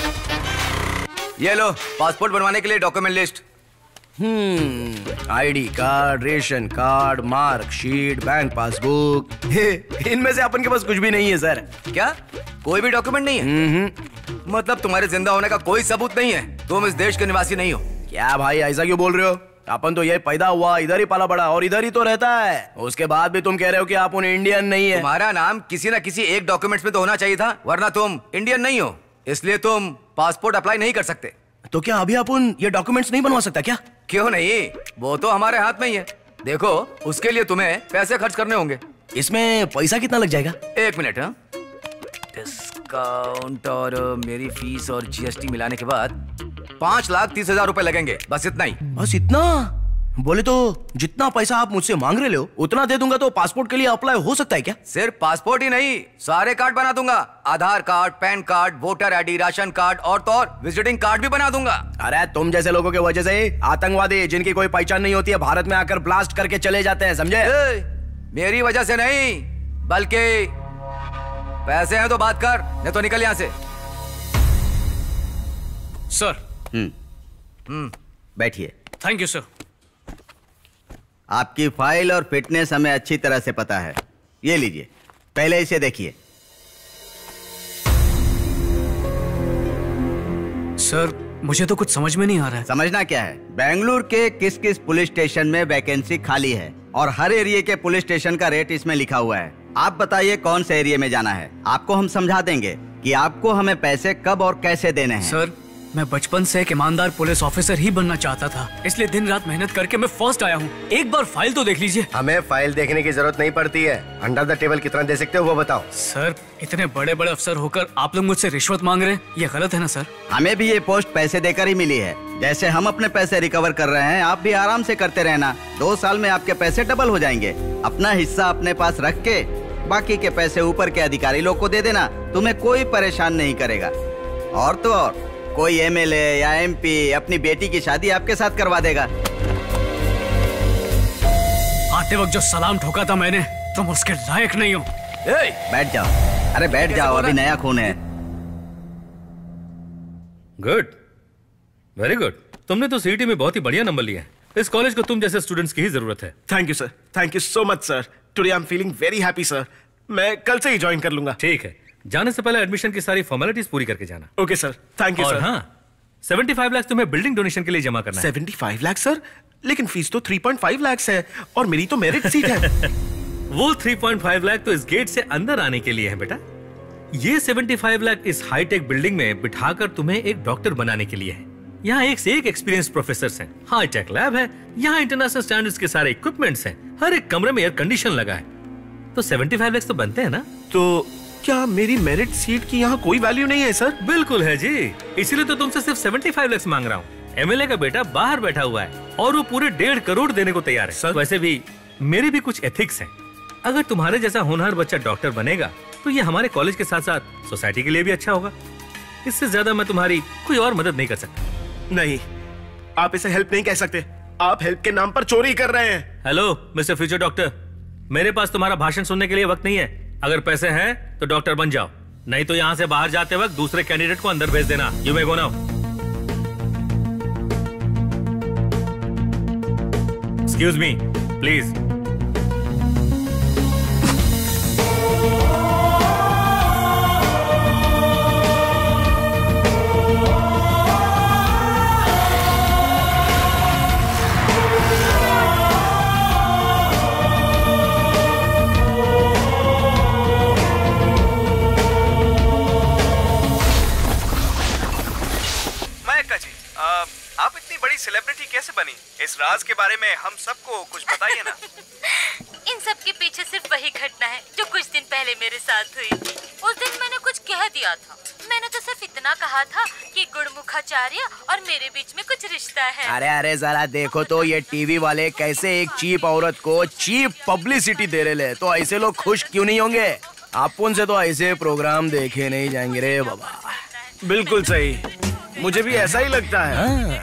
ये लो पासपोर्ट बनवाने के लिए document list. ID card, ration card, marksheet, bank passbook, इनमें से अपन के पास कुछ भी नहीं है सर। क्या कोई भी डॉक्यूमेंट नहीं है? मतलब तुम्हारे जिंदा होने का कोई सबूत नहीं है? तुम इस देश के निवासी नहीं हो? क्या भाई ऐसा क्यों बोल रहे हो? अपन तो ये पैदा हुआ, इधर ही पाला बड़ा और इधर ही तो रहता है। उसके बाद भी तुम कह रहे हो कि आप उन इंडियन नहीं है। तुम्हारा नाम किसी न किसी एक डॉक्यूमेंट्स में तो होना चाहिए था, वरना तुम इंडियन नहीं हो, इसलिए तुम पासपोर्ट अप्लाई नहीं कर सकते। तो क्या अभी अपन ये डॉक्यूमेंट्स नहीं बनवा सकता क्या? क्यों नहीं, वो तो हमारे हाथ में ही है। देखो उसके लिए तुम्हें पैसे खर्च करने होंगे। इसमें पैसा कितना लग जाएगा? 1 मिनट। डिस्काउंट और मेरी फीस और जीएसटी मिलाने के बाद 5,30,000 रुपए लगेंगे, बस इतना ही। बस इतना? बोले तो जितना पैसा आप मुझसे मांग रहे हो उतना दे दूंगा तो पासपोर्ट के लिए अप्लाई हो सकता है क्या? सिर्फ पासपोर्ट ही नहीं, सारे कार्ड बना दूंगा। Aadhaar card, PAN card, voter ID, ration card और तो और विजिटिंग कार्ड भी बना दूंगा। अरे तुम जैसे लोगों की वजह से आतंकवादी जिनकी कोई पहचान नहीं होती है भारत में आकर ब्लास्ट करके चले जाते हैं, समझे? मेरी वजह से नहीं, बल्कि पैसे हैं तो बात कर, नहीं तो निकल यहाँ से। सर। बैठिए। Thank you sir. आपकी फाइल और फिटनेस हमें अच्छी तरह से पता है। ये लीजिए, पहले इसे देखिए। सर मुझे तो कुछ समझ में नहीं आ रहा है। समझना क्या है? बेंगलुरु के किस किस पुलिस स्टेशन में वैकेंसी खाली है और हर एरिया के पुलिस स्टेशन का रेट इसमें लिखा हुआ है। आप बताइए कौन से एरिया में जाना है, आपको हम समझा देंगे कि आपको हमें पैसे कब और कैसे देने हैं। सर मैं बचपन से एक ईमानदार पुलिस ऑफिसर ही बनना चाहता था, इसलिए दिन रात मेहनत करके मैं फर्स्ट आया हूँ। एक बार फाइल तो देख लीजिए। हमें फाइल देखने की जरूरत नहीं पड़ती है, अंडर द टेबल कितना दे सकते हो वो बताओ। सर इतने बड़े बड़े अफसर होकर आप लोग मुझसे रिश्वत मांग रहे हैं, ये गलत है ना सर? हमें भी ये पोस्ट पैसे देकर ही मिली है। जैसे हम अपने पैसे रिकवर कर रहे हैं, आप भी आराम से करते रहना। 2 साल में आपके पैसे डबल हो जाएंगे। अपना हिस्सा अपने पास रख के बाकी के पैसे ऊपर के अधिकारी लोग को दे देना, तुम्हें कोई परेशान नहीं करेगा। और तो और कोई एमएलए या एमपी अपनी बेटी की शादी आपके साथ करवा देगा। आते वक्त जो सलाम ठोका था मैंने, तुम उसके लायक नहीं हो। बैठ जाओ। अरे बैठ जाओ, अभी नया खून है। Good, very good. तुमने तो सीईटी में बहुत ही बढ़िया नंबर लिया है। इस कॉलेज को तुम जैसे स्टूडेंट्स की ही जरूरत है। Thank you sir, thank you so much sir. Today I am feeling very happy sir. मैं कल से ही ज्वाइन कर लूंगा। ठीक है, जाने से पहले एडमिशन की सारी फॉर्मेलिटीज पूरी करके जाना। Okay sir, thank you sir. हाँ, 75 लाख तुम्हें बिल्डिंग डोनेशन के लिए जमा करना है। 75 लाख सर? लेकिन फीस तो 3.5 लाख है और मेरी तो मेरिट सीट है। वो 3.5 लाख तो इस गेट से अंदर आने के लिए है बेटा। ये 75 लाख इस हाईटेक बिल्डिंग में बिठाकर तुम्हें एक डॉक्टर बनाने के लिए है। यहाँ एक से एक एक्सपीरियंस प्रोफेसर हैं, हाईटेक लैब है, यहाँ इंटरनेशनल स्टैंडर्ड्स के सारे इक्विपमेंट्स हैं, हर एक कमरे में एयर कंडीशन लगा है। तो 75 लाख तो बनते हैं ना? तो क्या मेरी मेरिट सीट की यहाँ कोई वैल्यू नहीं है सर? बिल्कुल है जी, इसीलिए तो तुमसे सिर्फ 75 लाख मांग रहा हूँ। एमएलए का बेटा बाहर बैठा हुआ है और वो पूरे 1.5 करोड़ देने को तैयार है। सर वैसे भी मेरे भी कुछ एथिक्स हैं। अगर तुम्हारे जैसा होनहार बच्चा डॉक्टर बनेगा तो ये हमारे कॉलेज के साथ साथ सोसाइटी के लिए भी अच्छा होगा। इससे ज्यादा मैं तुम्हारी कोई और मदद नहीं कर सकता। नहीं, आप इसे हेल्प नहीं कह सकते। आप हेल्प के नाम पर चोरी कर रहे हैं। हेलो मिस्टर फ्यूचर डॉक्टर, मेरे पास तुम्हारा भाषण सुनने के लिए वक्त नहीं है। अगर पैसे हैं तो डॉक्टर बन जाओ, नहीं तो यहाँ से बाहर जाते वक्त दूसरे कैंडिडेट को अंदर भेज देना। You may go now. Excuse me please. आप इतनी बड़ी सेलिब्रिटी कैसे बनी? इस राज के बारे में हम सबको कुछ बताइए ना। इन सब के पीछे सिर्फ वही घटना है जो कुछ दिन पहले मेरे साथ हुई थी। उस दिन मैंने कुछ कह दिया था। मैंने तो सिर्फ इतना कहा था कि गुड़मुखाचार्य और मेरे बीच में कुछ रिश्ता है। अरे अरे जरा देखो तो ये टीवी वाले कैसे एक चीप औरत को चीप पब्लिसिटी दे रहे ले, तो ऐसे लोग खुश क्यों नहीं होंगे? अपन से तो ऐसे प्रोग्राम देखे नहीं जाएंगे रे बाबा। बिल्कुल सही, मुझे भी ऐसा ही लगता है।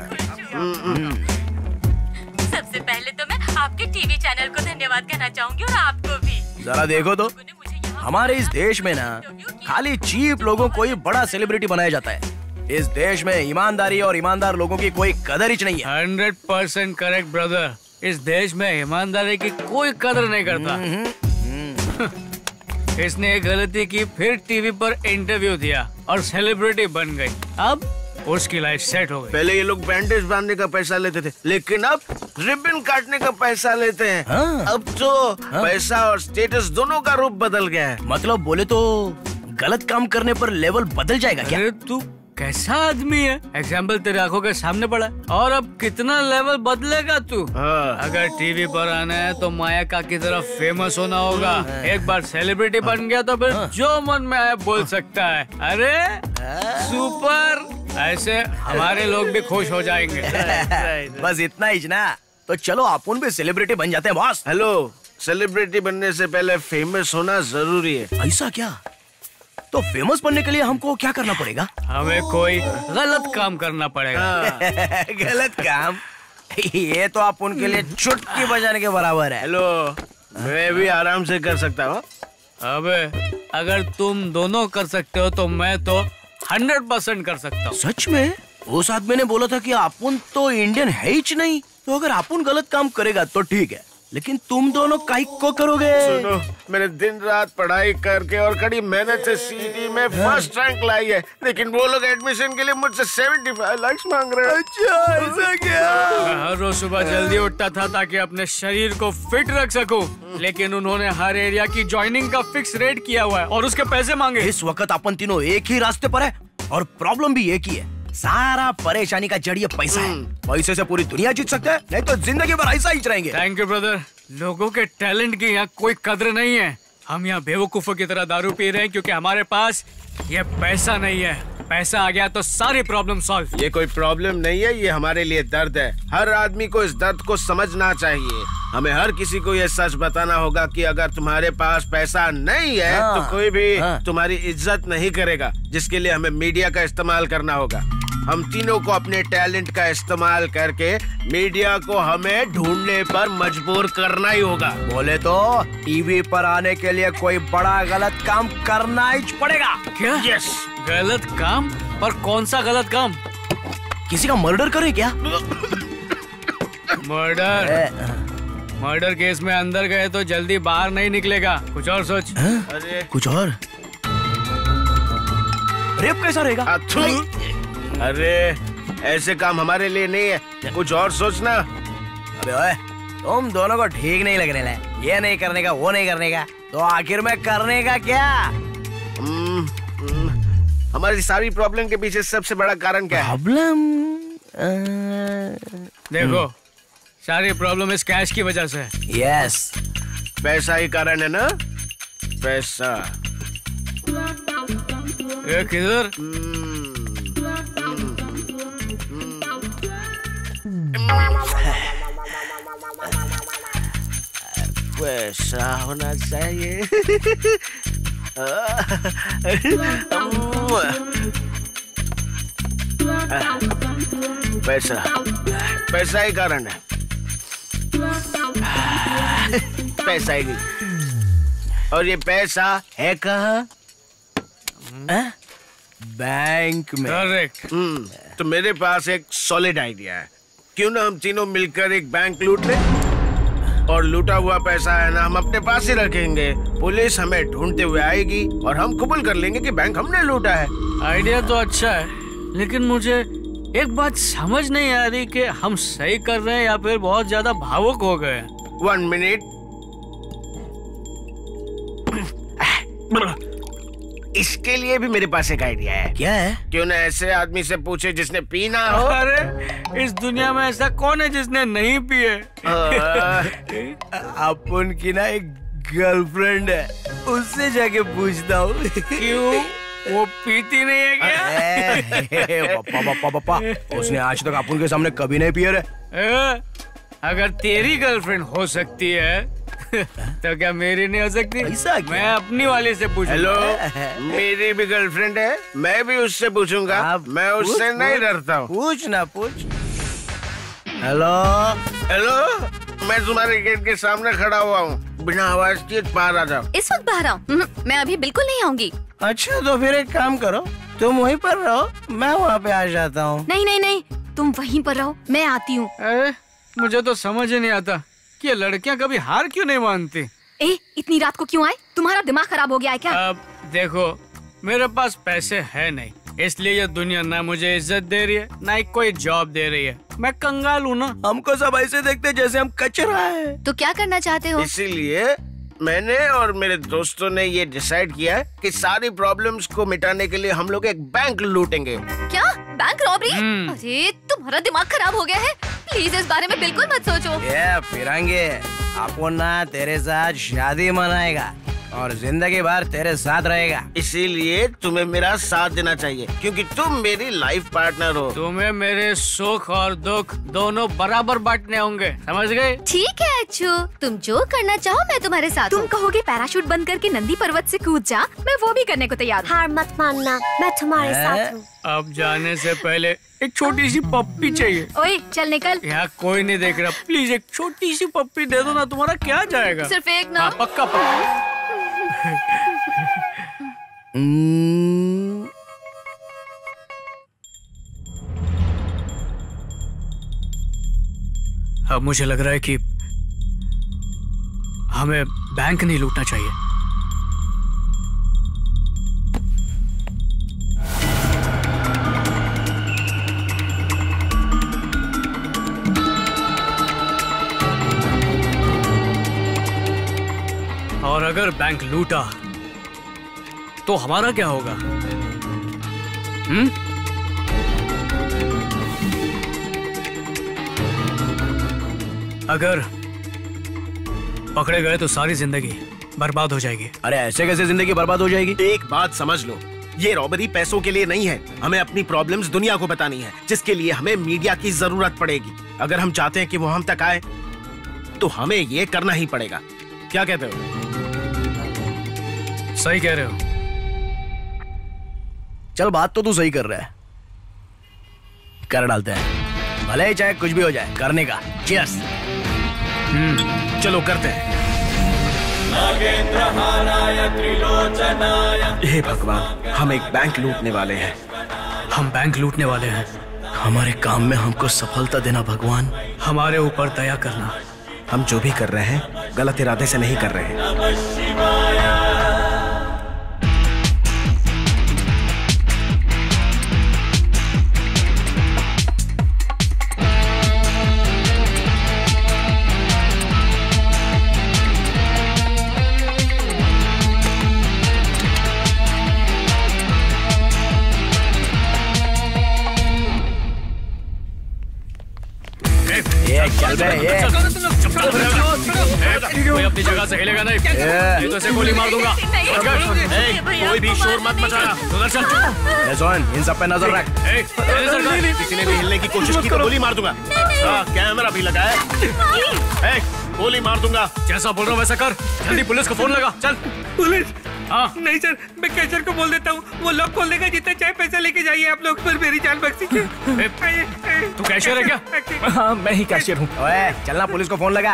सबसे पहले तो मैं आपके टीवी चैनल को धन्यवाद कहना चाहूंगी और आपको भी। जरा देखो तो हमारे इस देश में ना खाली चीप लोगों को ही बड़ा सेलिब्रिटी बनाया जाता है। इस देश में ईमानदारी और ईमानदार लोगों की कोई कदर ही नहीं है। 100% करेक्ट ब्रदर। इस देश में ईमानदारी की कोई कदर नहीं करता। इसने एक गलती की, फिर टीवी पर इंटरव्यू दिया और सेलिब्रिटी बन गई। अब उसकी लाइफ सेट हो गई। पहले ये लोग बैंडेज बांधने का पैसा लेते थे, लेकिन अब रिबन काटने का पैसा लेते हैं। अब तो पैसा और स्टेटस दोनों का रूप बदल गया है। मतलब बोले तो गलत काम करने पर लेवल बदल जाएगा क्या? अरे तू कैसा आदमी है? एग्जाम्पल तेरे आंखों के सामने पड़ा है। और अब कितना लेवल बदलेगा तू? अगर टीवी पर आना है तो माया का की तरह फेमस होना होगा। एक बार सेलिब्रिटी बन गया तो फिर जो मन में आए बोल सकता है। अरे सुपर, ऐसे हमारे लोग भी खुश हो जाएंगे। बस इतना ही ना, तो चलो अपन भी सेलिब्रिटी बन जाते हैं बॉस। हेलो, सेलिब्रिटी बनने से पहले फेमस होना जरूरी है। ऐसा क्या? तो फेमस बनने के लिए हमको क्या करना पड़ेगा? हमें कोई गलत काम करना पड़ेगा। गलत काम? ये तो आप उनके लिए चुटकी बजाने के बराबर है। हेलो, मैं भी आराम से कर सकता हूँ। अबे अगर तुम दोनों कर सकते हो तो मैं तो 100% कर सकता हूँ। सच में? उस आदमी ने बोला था कि अपन तो इंडियन है ही नहीं, तो अगर अपन गलत काम करेगा तो ठीक है, लेकिन तुम दोनों काहे को करोगे? सुनो, मैंने दिन रात पढ़ाई करके और कड़ी मेहनत से सीडी में फर्स्ट रैंक लाई है, लेकिन वो लोग एडमिशन के लिए मुझसे 75 लाख मांग रहे हैं। अच्छा, ऐसा क्या? मैं हर रोज सुबह जल्दी उठता था ताकि अपने शरीर को फिट रख सकूं, लेकिन उन्होंने हर एरिया की ज्वाइनिंग का फिक्स रेट किया हुआ है और उसके पैसे मांगे। इस वक्त अपन तीनों एक ही रास्ते पर है और प्रॉब्लम भी एक ही है। सारा परेशानी का जड़ ये पैसा है। पैसे से पूरी दुनिया जीत सकते हैं, नहीं तो जिंदगी भर ऐसा ही रहेंगे। Thank you brother. लोगों के टैलेंट की यहाँ कोई कदर नहीं है। हम यहाँ बेवकूफों की तरह दारू पी रहे हैं क्योंकि हमारे पास ये पैसा नहीं है। पैसा आ गया तो सारी प्रॉब्लम सॉल्व। ये कोई प्रॉब्लम नहीं है, ये हमारे लिए दर्द है। हर आदमी को इस दर्द को समझना चाहिए। हमें हर किसी को ये सच बताना होगा कि अगर तुम्हारे पास पैसा नहीं है तो कोई भी तुम्हारी इज्जत नहीं करेगा, जिसके लिए हमें मीडिया का इस्तेमाल करना होगा। हम तीनों को अपने टैलेंट का इस्तेमाल करके मीडिया को हमें ढूंढने पर मजबूर करना ही होगा। बोले तो टीवी पर आने के लिए कोई बड़ा गलत काम करना ही पड़ेगा। क्या? यस। गलत काम? पर कौन सा गलत काम? किसी का मर्डर करें क्या? मर्डर केस में अंदर गए तो जल्दी बाहर नहीं निकलेगा। कुछ और सोच। अरे कुछ और? रेप कैसा रहेगा? अरे ऐसे काम हमारे लिए नहीं है, कुछ और सोचना। अबे ओए, तुम दोनों को ठीक नहीं लगने लगे। ये नहीं करने का, वो नहीं करने का, तो आखिर में करने का क्या? हमारी सारी प्रॉब्लम के पीछे सबसे बड़ा कारण क्या है? प्रॉब्लम? देखो, सारी प्रॉब्लम इस कैश की वजह से। यस, पैसा ही कारण है ना? पैसा। ये किधर? पैसा होना चाहिए। पैसा, पैसा ही कारण है। पैसा ही। और ये पैसा है कहाँ? बैंक में। करेक्ट। तो मेरे पास एक सॉलिड आइडिया है। क्यों ना हम तीनों मिलकर एक बैंक लूट ले, और लूटा हुआ पैसा है ना हम अपने पास ही रखेंगे। पुलिस हमें ढूंढते हुए आएगी और हम कबूल कर लेंगे कि बैंक हमने लूटा है। आइडिया तो अच्छा है, लेकिन मुझे एक बात समझ नहीं आ रही कि हम सही कर रहे हैं या फिर बहुत ज्यादा भावुक हो गए। 1 मिनट। इसके लिए भी मेरे पास एक आइडिया है। क्या है? क्यों ना ऐसे आदमी से पूछे जिसने पीना हो। अरे इस दुनिया में ऐसा कौन है जिसने नहीं पिए? अपन की ना एक गर्लफ्रेंड है, उससे जाके पूछता हूँ। क्यों? वो पीती नहीं है क्या? पप्पा उसने आज तक अपन के सामने कभी नहीं पिया रे। अगर तेरी गर्लफ्रेंड हो सकती है तो क्या मेरी नहीं हो सकती? मैं अपनी वाली से पूछूं। हेलो, मेरी भी गर्लफ्रेंड है, मैं भी उससे पूछूंगा। मैं उससे नहीं डरता हूँ। पूछ ना पूछ। हेलो हेलो, मैं तुम्हारे गेट के सामने खड़ा हुआ हूँ, बिना आवाज किए बाहर आ जाओ। इस वक्त बाहर आऊँ? मैं अभी बिल्कुल नहीं आऊंगी। अच्छा तो फिर एक काम करो, तुम वहीं पर रहो, मैं वहाँ पे आ जाता हूँ। नहीं नहीं नहीं, तुम वहीं पर रहो, मैं आती हूँ। मुझे तो समझ ही नहीं आता कि ये लड़कियाँ कभी हार क्यों नहीं मानती। इतनी रात को क्यों आए? तुम्हारा दिमाग खराब हो गया है क्या? अब देखो, मेरे पास पैसे है नहीं, इसलिए ये दुनिया ना मुझे इज्जत दे रही है, ना ही कोई जॉब दे रही है। मैं कंगाल हूँ ना। हमको सब ऐसे देखते जैसे हम कचरा है। तो क्या करना चाहते हो? इसीलिए मैंने और मेरे दोस्तों ने ये डिसाइड किया है कि सारी प्रॉब्लम्स को मिटाने के लिए हम लोग एक बैंक लूटेंगे। क्या? Bank robbery? अरे तुम्हारा दिमाग खराब हो गया है, प्लीज इस बारे में बिल्कुल मत सोचो। ये फिरंगे, अपन ना तेरे साथ शादी मनाएगा और जिंदगी भर तेरे साथ रहेगा। इसीलिए तुम्हें मेरा साथ देना चाहिए, क्योंकि तुम मेरी लाइफ पार्टनर हो। तुम्हें मेरे सुख और दुख दोनों बराबर बांटने होंगे, समझ गए? ठीक है अच्छू, तुम जो करना चाहो मैं तुम्हारे साथ। तुम कहोगे पैराशूट बंद करके नंदी पर्वत से कूद जा, मैं वो भी करने को तैयार हूँ। हार मत मानना, मैं तुम्हारे साथ हूँ। अब जाने से पहले एक छोटी सी पप्पी चाहिए। ओए चल निकल। यहाँ कोई नहीं देख रहा, प्लीज एक छोटी सी पप्पी दे दो ना, तुम्हारा क्या जाएगा? सिर्फ एक ना? हाँ, पक्का पक्का। अब मुझे लग रहा है कि हमें बैंक नहीं लूटना चाहिए। और अगर बैंक लूटा तो हमारा क्या होगा? अगर पकड़े गए तो सारी जिंदगी बर्बाद हो जाएगी। अरे ऐसे कैसे जिंदगी बर्बाद हो जाएगी? एक बात समझ लो, ये रॉबरी पैसों के लिए नहीं है, हमें अपनी प्रॉब्लम्स दुनिया को बतानी है, जिसके लिए हमें मीडिया की जरूरत पड़ेगी। अगर हम चाहते हैं कि वो हम तक आए तो हमें ये करना ही पड़ेगा। क्या कहते हो? सही कह रहे हो। चल बात तो तू सही कर रहा है, कर डालते हैं, भले ही चाहे कुछ भी हो जाए, करने का। चीयर्स। चलो करते हैं। हे भगवान, हम एक बैंक लूटने वाले हैं। हम बैंक लूटने वाले हैं। हमारे काम में हमको सफलता देना भगवान। हमारे ऊपर दया करना। हम जो भी कर रहे हैं गलत इरादे से नहीं कर रहे हैं। चल बे, कोई अपनी जगह से हिलेगा नहीं, तो ऐसे गोली मार दूंगा। कोई भी शोर मत मचाना। उधर चल। इन सब पे नजर रख। किसी ने भी हिलने की कोशिश की तो गोली मार दूंगा। कैमरा भी लगा है, गोली मार दूंगा। जैसा बोल रहा हूँ वैसा कर। जल्दी पुलिस को फोन लगा। चल। पुलिस? हाँ। नहीं सर, मैं कैशियर को बोल देता हूँ, वो लॉक खोल देगा, जितना चाहे पैसा लेके जाइए आप लोग, पर मेरी जान बख्शी। तू कैशियर है क्या? हाँ मैं ही कैशियर हूँ। ओए चलना, पुलिस को फोन लगा।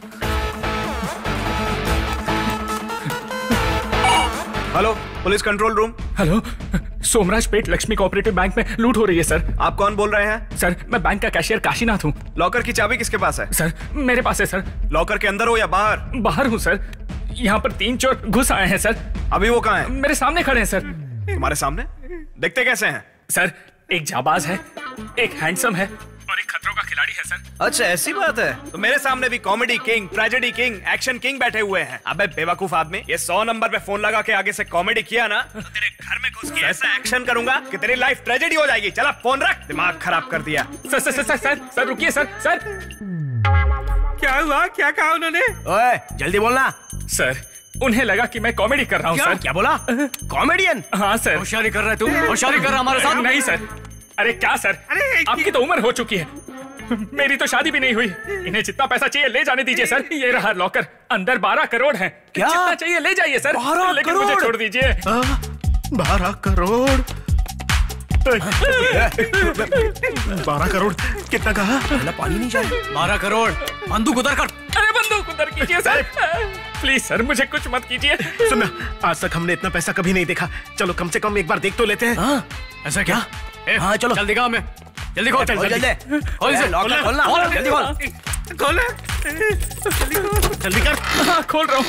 Hello, police control room. Hello, Somrajpet Lakshmi cooperative bank में लूट हो रही है सर। आप कौन बोल रहे हैं? सर मैं बैंक का कैशियर काशीनाथ हूँ। लॉकर की चाबी किसके पास है? सर मेरे पास है सर। लॉकर के अंदर हो या बाहर? बाहर हूँ सर। यहाँ पर 3 चोर घुस आए हैं सर। अभी वो कहाँ है? मेरे सामने खड़े हैं सर। तुम्हारे सामने? दिखते कैसे हैं? सर एक जाबाज है, एक हैंडसम है और एक खतरों का खिलाड़ी है सर। अच्छा ऐसी बात है? तो मेरे सामने भी comedy king, tragedy king, action king बैठे हुए हैं। अबे बेवकूफ आदमी, ये 100 नंबर पे फोन लगा के आगे से कॉमेडी किया ना तो तेरे घर में घुस के ऐसा एक्शन करूंगा कि तेरी लाइफ ट्रेजेडी हो जाएगी। चला फोन रख, दिमाग खराब कर दिया। सर रुकिए सर। क्या हुआ? क्या कहा उन्होंने? ओए जल्दी बोलना। सर उन्हें लगा कि मैं कॉमेडी कर रहा हूँ सर। क्या बोला? कॉमेडियन? हाँ सर। होशियारी कर रहा है तू? होशियारी कर रहा हमारे साथ? नहीं सर। अरे क्या सर, आपकी तो उम्र हो चुकी है, मेरी तो शादी भी नहीं हुई। इन्हें जितना पैसा चाहिए ले जाने दीजिए सर। ये रहा लॉकर, अंदर 12 करोड़ है। क्या? जितना चाहिए ले जाइए सर। 12 लेकिन करोड़? मुझे छोड़ दीजिए। 12 करोड़ 12 करोड़ कितना कहा? पानी नहीं चाहिए। 12 करोड़ बंदूक उधर कर। अरे बंदूक उधर कीजिए सर। प्लीज सर, मुझे कुछ मत कीजिए। सुनना, आज तक हमने इतना पैसा कभी नहीं देखा। चलो कम से कम एक बार देख तो लेते हैं। हाँ? ऐसा क्या? हाँ चलो जल्दी दिखाओ हमें। जल्दी खोल। खोल जल्दी। खोल इसे। लॉक खोलना। जल्दी खोल। खोल जल्दी कर। हाँ खोल रहा हूँ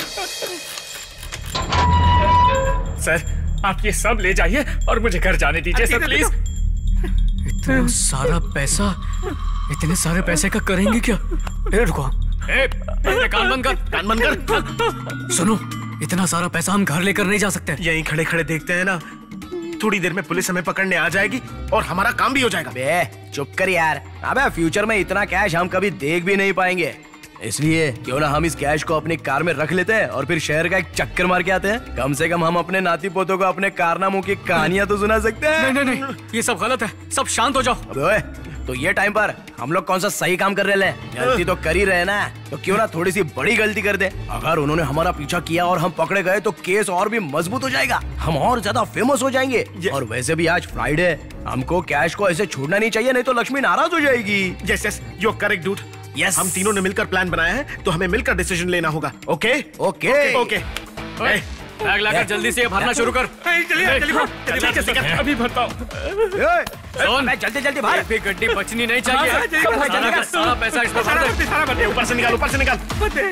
सर। आप ये सब ले जाइए और मुझे घर जाने दीजिए सर प्लीज। इतना सारा पैसा, इतने सारे पैसे का करेंगे क्या? रुको, कान बंद कर। कान बंद कर। सुनो, इतना सारा पैसा हम घर लेकर नहीं जा सकते। यहीं खड़े खड़े देखते हैं ना, थोड़ी देर में पुलिस हमें पकड़ने आ जाएगी और हमारा काम भी हो जाएगा। बे चुप कर यार। अबे फ्यूचर में इतना कैश हम कभी देख भी नहीं पाएंगे, इसलिए क्यों ना हम इस कैश को अपनी कार में रख लेते हैं और फिर शहर का एक चक्कर मार के आते हैं। कम से कम हम अपने नाती पोतों को अपने कारनामों की कहानियां तो सुना सकते हैं। नहीं नहीं नहीं, ये सब गलत है। सब शांत हो जाओ। अबे तो ये टाइम पर हम लोग कौन सा सही काम कर रहे हैं? गलती तो कर ही रहे ना, तो क्यों ना थोड़ी सी बड़ी गलती कर दे। अगर उन्होंने हमारा पीछा किया और हम पकड़े गए तो केस और भी मजबूत हो जाएगा, हम और ज्यादा फेमस हो जाएंगे। और वैसे भी आज फ्राइडे, हमको कैश को ऐसे छोड़ना नहीं चाहिए, नहीं तो लक्ष्मी नाराज हो जाएगी। Yes yes, you are correct dude. Yes, हम तीनों ने मिलकर प्लान बनाया है, तो हमें मिलकर डिसीजन लेना होगा। Okay okay okay. बैग लाकर जल्दी से भरना शुरू कर। जल्दी कर, अभी भरता हूँ। जल्दी जल्दी भाई, फिर गड्डी बचनी नहीं चाहिए। सारा पैसा इसमें भर दे। ऊपर से निकाल, ऊपर से निकाल।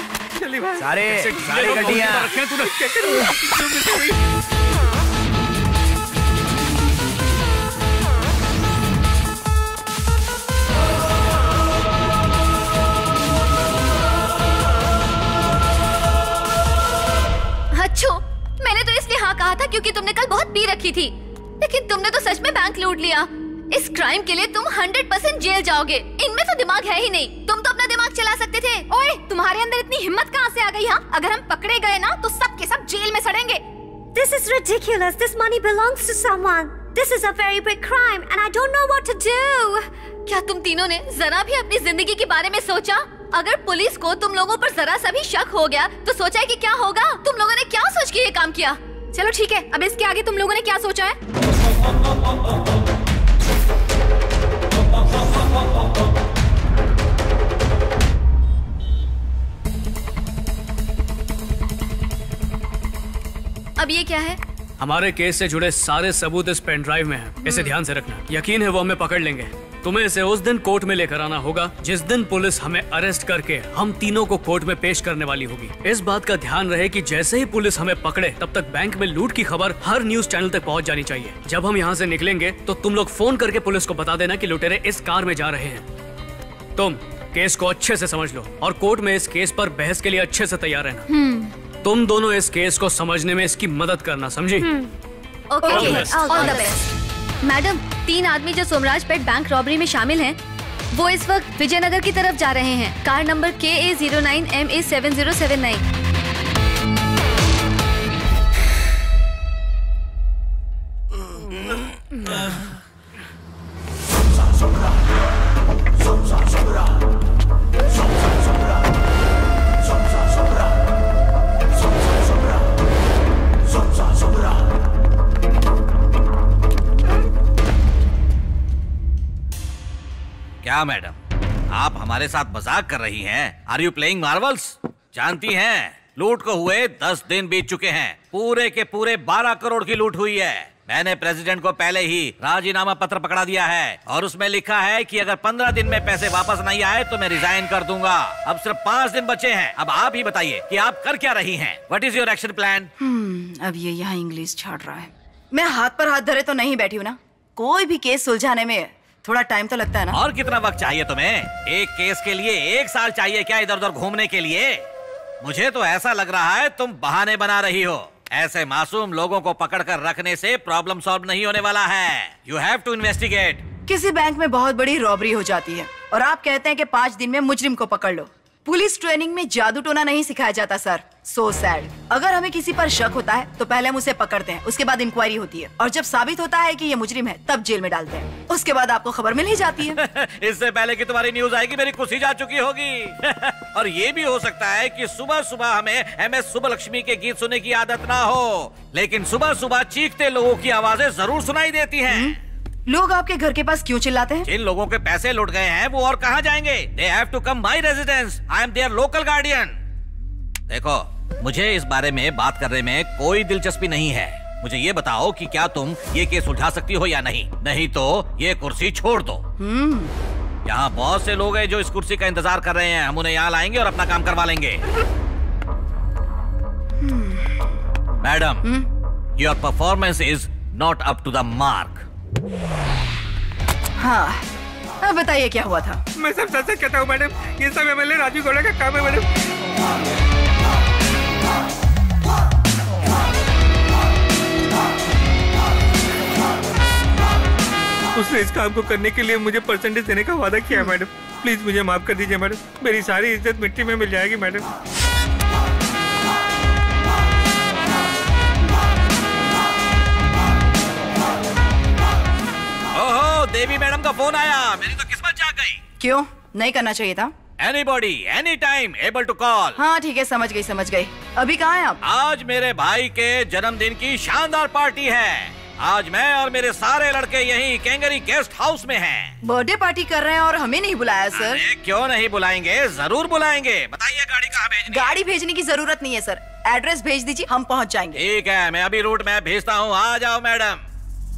सारी गड्डियाँ। अच्छो, मैंने तो इसलिए हाँ कहा था क्योंकि तुमने कल बहुत पी रखी थी, लेकिन तुमने तो सच में बैंक लूट लिया। इस क्राइम के लिए तुम 100% जेल जाओगे। इनमें तो दिमाग है ही नहीं। तुम तो अपना दिमाग चला सकते थे। ओए, तुम्हारे अंदर इतनी हिम्मत कहाँ से आ गई? हाँ, अगर हम पकड़े गए ना तो सब के सब जेल में सड़ेंगे। This is ridiculous. This money belongs to someone. This is a very big crime and I don't know what to do. क्या तुम तीनों ने जरा भी अपनी जिंदगी के बारे में सोचा? अगर पुलिस को तुम लोगों पर जरा सा भी शक हो गया तो सोचा है कि क्या होगा? तुम लोगों ने क्या सोच के ये काम किया? चलो ठीक है, अब इसके आगे तुम लोगों ने क्या सोचा है? अब ये क्या है? हमारे केस से जुड़े सारे सबूत इस पेन ड्राइव में हैं। इसे ध्यान से रखना। यकीन है वो हमें पकड़ लेंगे। तुम्हें इसे उस दिन कोर्ट में लेकर आना होगा जिस दिन पुलिस हमें अरेस्ट करके हम तीनों को कोर्ट में पेश करने वाली होगी। इस बात का ध्यान रहे कि जैसे ही पुलिस हमें पकड़े तब तक बैंक में लूट की खबर हर न्यूज चैनल तक पहुंच जानी चाहिए। जब हम यहाँ से निकलेंगे तो तुम लोग फोन करके पुलिस को बता देना कि लुटेरे इस कार में जा रहे हैं। तुम केस को अच्छे से समझ लो और कोर्ट में इस केस पर बहस के लिए अच्छे से तैयार रहना। तुम दोनों इस केस को समझने में इसकी मदद करना, समझी? Okay, all the best. Madam, 3 आदमी जो सोमराज पेट बैंक रॉबरी में शामिल हैं, वो इस वक्त विजयनगर की तरफ जा रहे हैं। Car number KA09MA7079। क्या मैडम, आप हमारे साथ मजाक कर रही हैं? Are you playing marvels? जानती हैं, लूट को हुए 10 दिन बीत चुके हैं। पूरे के पूरे 12 करोड़ की लूट हुई है। मैंने प्रेसिडेंट को पहले ही राजीनामा पत्र पकड़ा दिया है और उसमें लिखा है कि अगर 15 दिन में पैसे वापस नहीं आए तो मैं रिजाइन कर दूंगा। अब सिर्फ 5 दिन बचे हैं। अब आप ही बताइए कि आप कर क्या रही हैं? What is your action plan? अब ये यहाँ इंग्लिश छाड़ रहा है। मैं हाथ पर हाथ धरे तो नहीं बैठी हूँ ना। कोई भी केस सुलझाने में थोड़ा टाइम तो लगता है ना। और कितना वक्त चाहिए तुम्हें? एक केस के लिए 1 साल चाहिए क्या इधर उधर घूमने के लिए? मुझे तो ऐसा लग रहा है तुम बहाने बना रही हो। ऐसे मासूम लोगों को पकड़कर रखने से प्रॉब्लम सॉल्व नहीं होने वाला है। You have to investigate. किसी बैंक में बहुत बड़ी रॉबरी हो जाती है और आप कहते हैं कि 5 दिन में मुजरिम को पकड़ लो। पुलिस ट्रेनिंग में जादू टोना नहीं सिखाया जाता सर। So sad. अगर हमें किसी पर शक होता है तो पहले हम उसे पकड़ते हैं, उसके बाद इंक्वायरी होती है और जब साबित होता है कि ये मुजरिम है तब जेल में डालते हैं। उसके बाद आपको खबर मिल ही जाती है। इससे पहले कि तुम्हारी न्यूज आएगी मेरी कुर्सी जा चुकी होगी। और ये भी हो सकता है कि सुबह सुबह हमें MS सुब्बलक्ष्मी के गीत सुनने की आदत ना हो, लेकिन सुबह सुबह चीखते लोगों की आवाजें जरूर सुनाई देती हैं। लोग आपके घर के पास क्यों चिल्लाते हैं? जिन लोगों के पैसे लुट गए हैं वो और कहाँ जाएंगे? They have to come my residence. I am their local guardian. देखो, मुझे इस बारे में बात करने में कोई दिलचस्पी नहीं है। मुझे ये बताओ कि क्या तुम ये केस सुलझा सकती हो या नहीं, नहीं तो ये कुर्सी छोड़ दो। यहाँ बहुत से लोग हैं जो इस कुर्सी का इंतजार कर रहे हैं। हम उन्हें यहाँ लाएंगे और अपना काम करवा लेंगे। Madam, your performance is not up to the mark. हाँ, अब बताइए क्या हुआ था? मैं सब सच सच कहता हूँ मैडम, ये सब MLA राजू गौड़ा का काम है मैडम। उसने इस काम को करने के लिए मुझे परसेंटेज देने का वादा किया मैडम। प्लीज मुझे माफ कर दीजिए मैडम, मेरी सारी इज्जत मिट्टी में मिल जाएगी मैडम। ओहो, देवी मैडम का फोन आया, मेरी तो किस्मत जाग गई। क्यों नहीं करना चाहिए था? Anybody, anytime, able to call. हाँ ठीक है, समझ गई। अभी कहाँ हैं आप? आज मेरे भाई के जन्मदिन की शानदार पार्टी है। आज मैं और मेरे सारे लड़के यहीं कैंगरी गेस्ट हाउस में हैं। बर्थडे पार्टी कर रहे हैं और हमें नहीं बुलाया सर। अरे क्यों नहीं बुलाएंगे, जरूर बुलाएंगे। बताइए गाड़ी कहाँ भेजनी? गाड़ी भेजने की जरूरत नहीं है सर, एड्रेस भेज दीजिए, हम पहुँच जाएंगे। ठीक है, मैं अभी रूट मैप भेजता हूँ, आ जाओ मैडम।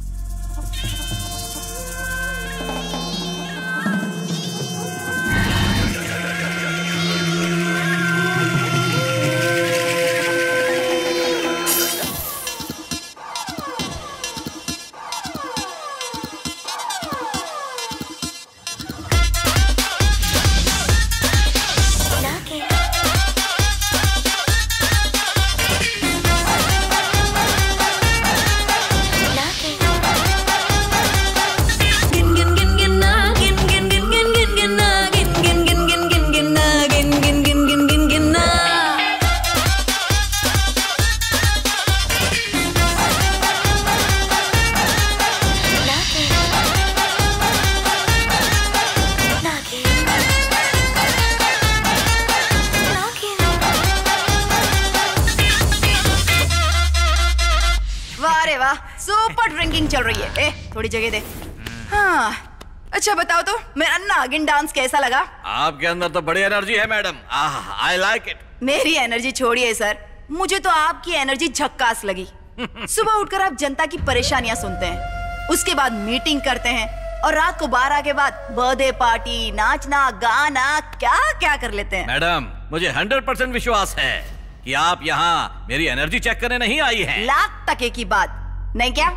चल रही है। थोड़ी जगह दे। हाँ, अच्छा बताओ तो मेरा नागिन डांस कैसा लगा? आपके अंदर तो बड़ी एनर्जी है मैडम, आई लाइक इट। मेरी एनर्जी छोड़िए सर, मुझे तो आपकी एनर्जी झक्कास लगी। सुबह उठकर आप जनता की परेशानियां सुनते हैं, उसके बाद मीटिंग करते हैं और रात को 12 के बाद बर्थडे पार्टी, नाचना, गाना, क्या क्या कर लेते हैं। मैडम, मुझे 100% विश्वास है कि आप यहाँ मेरी एनर्जी चेक करने नहीं आई हैं। लाख टके की बात नहीं क्या?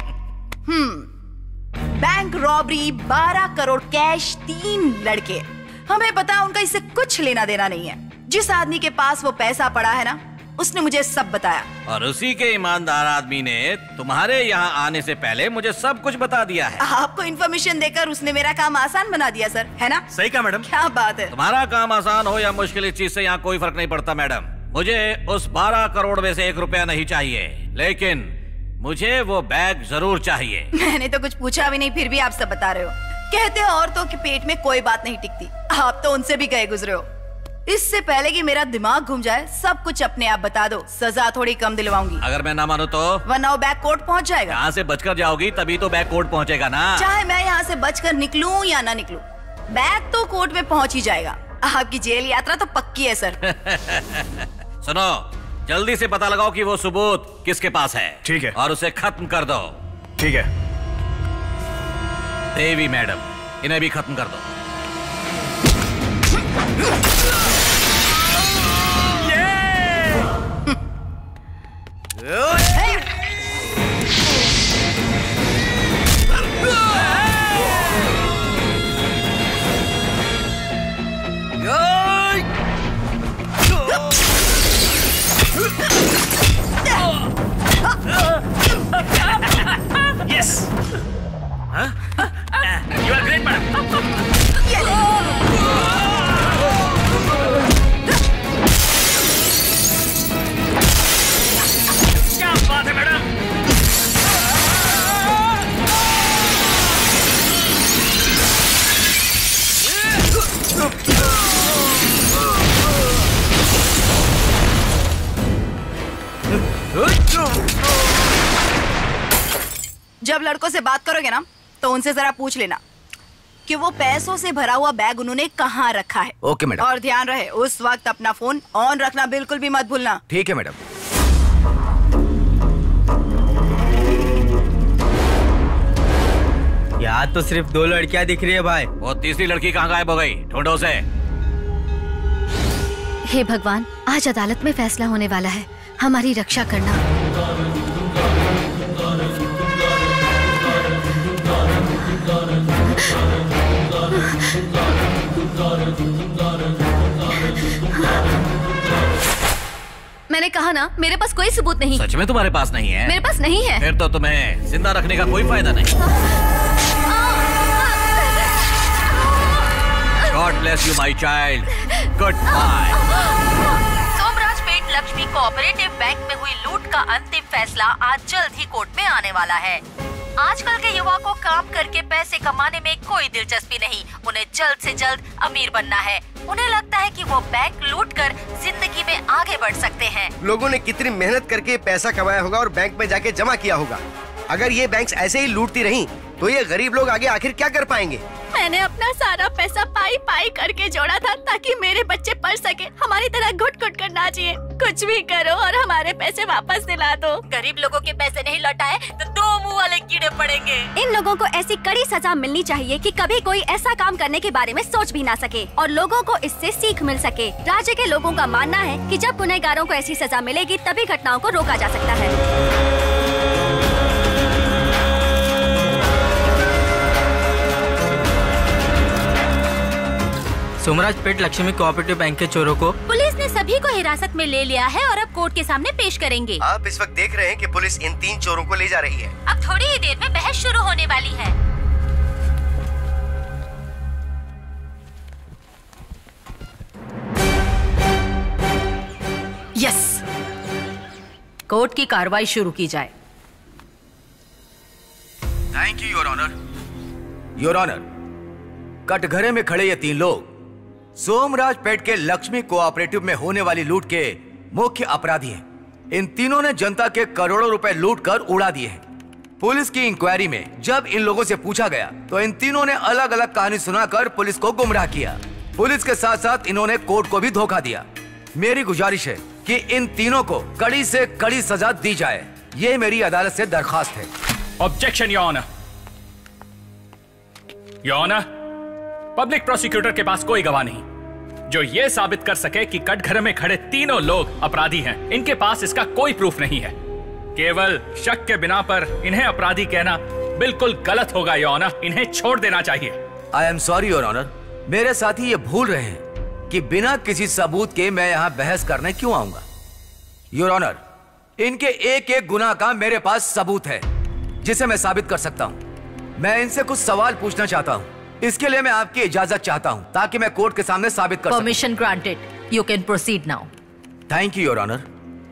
बैंक रॉबरी, 12 करोड़ कैश, 3 लड़के। हमें पता उनका इससे कुछ लेना देना नहीं है। जिस आदमी के पास वो पैसा पड़ा है ना, उसने मुझे सब बताया। और उसी के ईमानदार आदमी ने तुम्हारे यहाँ आने से पहले मुझे सब कुछ बता दिया है। आपको इन्फॉर्मेशन देकर उसने मेरा काम आसान बना दिया सर, है ना? सही कहा मैडम। क्या बात है। तुम्हारा काम आसान हो या मुश्किल, इस चीज से यहाँ कोई फर्क नहीं पड़ता मैडम। मुझे उस 12 करोड़ में से 1 रुपया नहीं चाहिए, लेकिन मुझे वो बैग जरूर चाहिए। मैंने तो कुछ पूछा भी नहीं, फिर भी आप सब बता रहे हो। कहते हैं औरतों के पेट में कोई बात नहीं टिकती, आप तो उनसे भी गए गुजरे हो। इससे पहले कि मेरा दिमाग घूम जाए, सब कुछ अपने आप बता दो, सजा थोड़ी कम दिलवाऊंगी। अगर मैं ना मानू तो? वरना वो बैग कोर्ट पहुंच जाएगा। यहाँ से बचकर जाओगी तभी तो बैग कोर्ट पहुँचेगा ना। चाहे मैं यहाँ से बचकर निकलूं या ना निकलूं, बैग तो कोर्ट में पहुँच ही जाएगा। आपकी जेल यात्रा तो पक्की है सर। सुनो, जल्दी से पता लगाओ कि वो सबूत किसके पास है। ठीक है। और उसे खत्म कर दो। ठीक है। देवी मैडम, इन्हें भी खत्म कर दो। Yes. Huh? You are great, madam. जब लड़कों से बात करोगे ना तो उनसे जरा पूछ लेना कि वो पैसों से भरा हुआ बैग उन्होंने कहाँ रखा है। Okay madam. और ध्यान रहे उस वक्त अपना फोन ऑन रखना बिल्कुल भी मत भूलना। ठीक है मैडम। यहाँ तो सिर्फ 2 लड़कियाँ दिख रही है भाई। वो तीसरी लड़की कहाँ गायब हो गई? ढूंढो उसे। हे भगवान, आज अदालत में फैसला होने वाला है, हमारी रक्षा करना। मैंने कहा ना, मेरे पास कोई सबूत नहीं। सच में तुम्हारे पास नहीं है? मेरे पास नहीं है। फिर तो तुम्हें जिंदा रखने का कोई फायदा नहीं। God bless you, my child. Goodbye. Somrajpet Lakshmi cooperative bank में हुई लूट का अंतिम फैसला आज जल्द ही कोर्ट में आने वाला है। आजकल के युवा को काम करके पैसे कमाने में कोई दिलचस्पी नहीं, उन्हें जल्द से जल्द अमीर बनना है। उन्हें लगता है कि वो बैंक लूटकर जिंदगी में आगे बढ़ सकते हैं। लोगों ने कितनी मेहनत करके पैसा कमाया होगा और बैंक में जाके जमा किया होगा। अगर ये बैंक ऐसे ही लूटती रही तो ये गरीब लोग आगे आखिर क्या कर पाएंगे? मैंने अपना सारा पैसा पाई पाई करके जोड़ा था ताकि मेरे बच्चे पढ़ सके, हमारी तरह घुट घुट कर ना जिए। कुछ भी करो और हमारे पैसे वापस दिला दो। गरीब लोगों के पैसे नहीं लौटाए तो 2 मुंह वाले कीड़े पड़ेंगे। इन लोगों को ऐसी कड़ी सजा मिलनी चाहिए कि कभी कोई ऐसा काम करने के बारे में सोच भी ना सके और लोगों को इससे सीख मिल सके। राज्य के लोगों का मानना है कि जब गुनहगारों को ऐसी सजा मिलेगी तभी घटनाओं को रोका जा सकता है। सोमराजपेट लक्ष्मी कोऑपरेटिव बैंक के चोरों को पुलिस ने सभी को हिरासत में ले लिया है और अब कोर्ट के सामने पेश करेंगे। आप इस वक्त देख रहे हैं कि पुलिस इन 3 चोरों को ले जा रही है। अब थोड़ी ही देर में बहस शुरू होने वाली है। यस, कोर्ट की कार्रवाई शुरू की जाए। Thank you your honour. Your honour, कटघरे में खड़े ये 3 लोग सोमराजपेट के लक्ष्मी कोऑपरेटिव में होने वाली लूट के मुख्य अपराधी हैं। इन तीनों ने जनता के करोड़ों रुपए लूट कर उड़ा दिए हैं। पुलिस की इंक्वायरी में जब इन लोगों से पूछा गया तो इन तीनों ने अलग अलग कहानी सुनाकर पुलिस को गुमराह किया। पुलिस के साथ साथ इन्होंने कोर्ट को भी धोखा दिया। मेरी गुजारिश है कि इन तीनों को कड़ी से कड़ी सजा दी जाए। ये मेरी अदालत से दरखास्त है। Objection your honour. Your honour, public prosecutor के पास कोई गवाह नहीं जो ये साबित कर सके कि कटघरे में खड़े तीनों लोग अपराधी हैं। इनके पास इसका कोई प्रूफ नहीं है। केवल शक के बिना पर इन्हें अपराधी कहना बिल्कुल गलत होगा योर ऑनर। इन्हें छोड़ देना चाहिए। I am sorry your honour. मेरे साथी ये भूल रहे हैं कि बिना किसी सबूत के मैं यहाँ बहस करने क्यों आऊंगा। योर ऑनर, इनके एक एक गुनाह का मेरे पास सबूत है जिसे मैं साबित कर सकता हूँ। मैं इनसे कुछ सवाल पूछना चाहता हूँ। इसके लिए मैं आपकी इजाजत चाहता हूं ताकि मैं कोर्ट के सामने साबित कर सकूं। Permission granted, you can proceed now. Thank you your honour.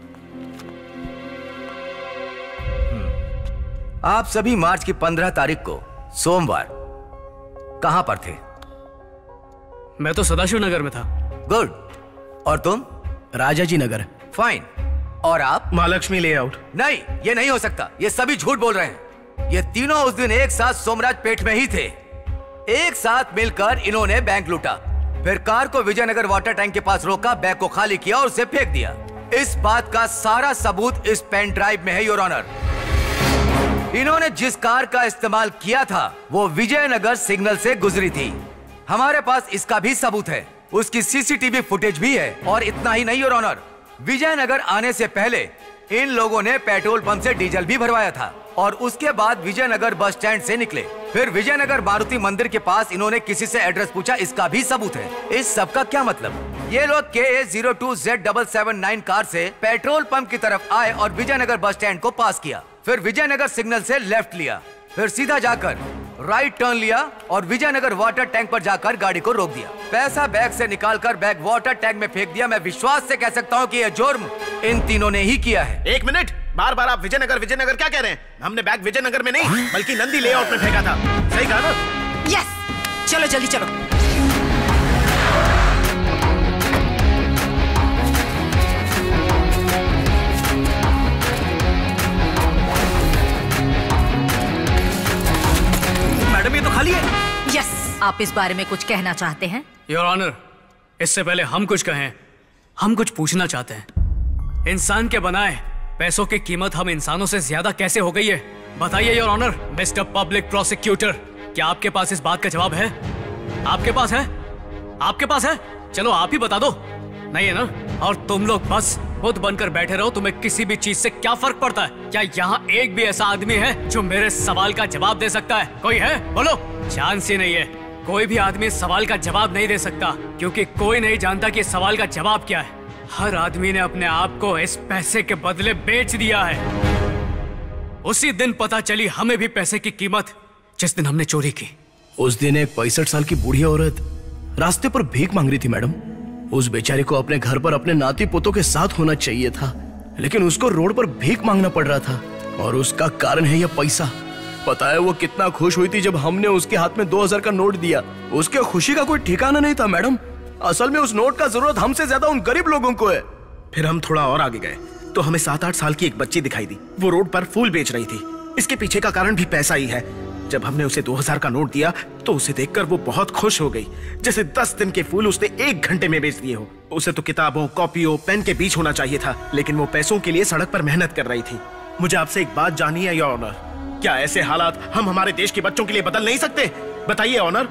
आप सभी मार्च की 15 तारीख को सोमवार कहां पर थे? मैं तो सदाशिव नगर में था। गुड। और तुम? राजाजी नगर। फाइन। और आप? महालक्ष्मी लेआउट। नहीं, ये नहीं हो सकता। ये सभी झूठ बोल रहे हैं। ये तीनों उस दिन एक साथ सोमराजपेट में ही थे। एक साथ मिलकर इन्होंने बैंक लूटा, फिर कार को विजयनगर वाटर टैंक के पास रोका, बैग को खाली किया और उसे फेंक दिया। इस बात का सारा सबूत इस पेन ड्राइव में है योर ऑनर। इन्होंने जिस कार का इस्तेमाल किया था वो विजयनगर सिग्नल से गुजरी थी। हमारे पास इसका भी सबूत है, उसकी सीसीटीवी फुटेज भी है। और इतना ही नहीं योर ऑनर, विजयनगर आने से पहले इन लोगों ने पेट्रोल पंप से डीजल भी भरवाया था और उसके बाद विजयनगर बस स्टैंड से निकले। फिर विजयनगर मारुति मंदिर के पास इन्होंने किसी से एड्रेस पूछा, इसका भी सबूत है। इस सब का क्या मतलब? ये लोग KA02Z779 कार से पेट्रोल पंप की तरफ आए और विजयनगर बस स्टैंड को पास किया, फिर विजयनगर सिग्नल से लेफ्ट लिया, फिर सीधा जाकर राइट टर्न लिया और विजयनगर वाटर टैंक पर जाकर गाड़ी को रोक दिया। पैसा बैग से निकालकर बैग वाटर टैंक में फेंक दिया। मैं विश्वास से कह सकता हूँ कि यह जुर्म इन तीनों ने ही किया है। एक मिनट, बार बार आप विजयनगर विजयनगर क्या कह रहे हैं? हमने बैग विजयनगर में नहीं बल्कि नंदी लेआउट में फेंका था। सही कहा ना? यस, चलो जल्दी चलो। आप इस बारे में कुछ कहना चाहते हैं? योर ऑनर, इससे पहले हम कुछ कहें, हम कुछ पूछना चाहते हैं। इंसान के बनाए पैसों की कीमत हम इंसानों से ज्यादा कैसे हो गई है? बताइए your honour. Mister public prosecutor, क्या आपके पास इस बात का जवाब है? आपके पास है? आपके पास है? चलो आप ही बता दो। नहीं है ना? और तुम लोग बस बुद्ध बनकर बैठे रहो। तुम्हें किसी भी चीज से क्या फर्क पड़ता है? क्या यहाँ एक भी ऐसा आदमी है जो मेरे सवाल का जवाब दे सकता है? कोई है? बोलो। चांस ही नहीं है। कोई भी आदमी इस सवाल का जवाब नहीं दे सकता, क्योंकि कोई नहीं जानता कि इस सवाल का जवाब क्या है। हर आदमी ने अपने आप को इस पैसे के बदले बेच दिया है। उसी दिन पता चली हमें भी पैसे की कीमत, जिस दिन हमने चोरी की। उस दिन एक 65 साल की बूढ़ी औरत रास्ते पर भीख मांग रही थी मैडम। उस बेचारे को अपने घर पर अपने नाती पोतों के साथ होना चाहिए था, लेकिन उसको रोड पर भीख मांगना पड़ रहा था, और उसका कारण है यह पैसा। पता है वो कितना खुश हुई थी जब हमने उसके हाथ में 2000 का नोट दिया। उसके खुशी का कोई ठिकाना नहीं था मैडम। असल में उस नोट का जरूरत हमसे ज्यादा उन गरीब लोगों को है। फिर हम थोड़ा और आगे गए तो हमें 7-8 साल की एक बच्ची दिखाई दी। वो रोड पर फूल बेच रही थी। इसके पीछे का कारण भी पैसा ही है। जब हमने उसे 2000 का नोट दिया तो उसे देखकर वो बहुत खुश हो गई, जैसे 10 दिन के फूल उसने 1 घंटे में बेच दिए हो। उसे तो किताबों, कॉपियों, पेन के बीच होना चाहिए था, लेकिन वो पैसों के लिए सड़क पर मेहनत कर रही थी। मुझे आपसे एक बात जाननी है योर ऑनर, क्या ऐसे हालात हम हमारे देश के बच्चों के लिए बदल नहीं सकते? बताइए ऑनर।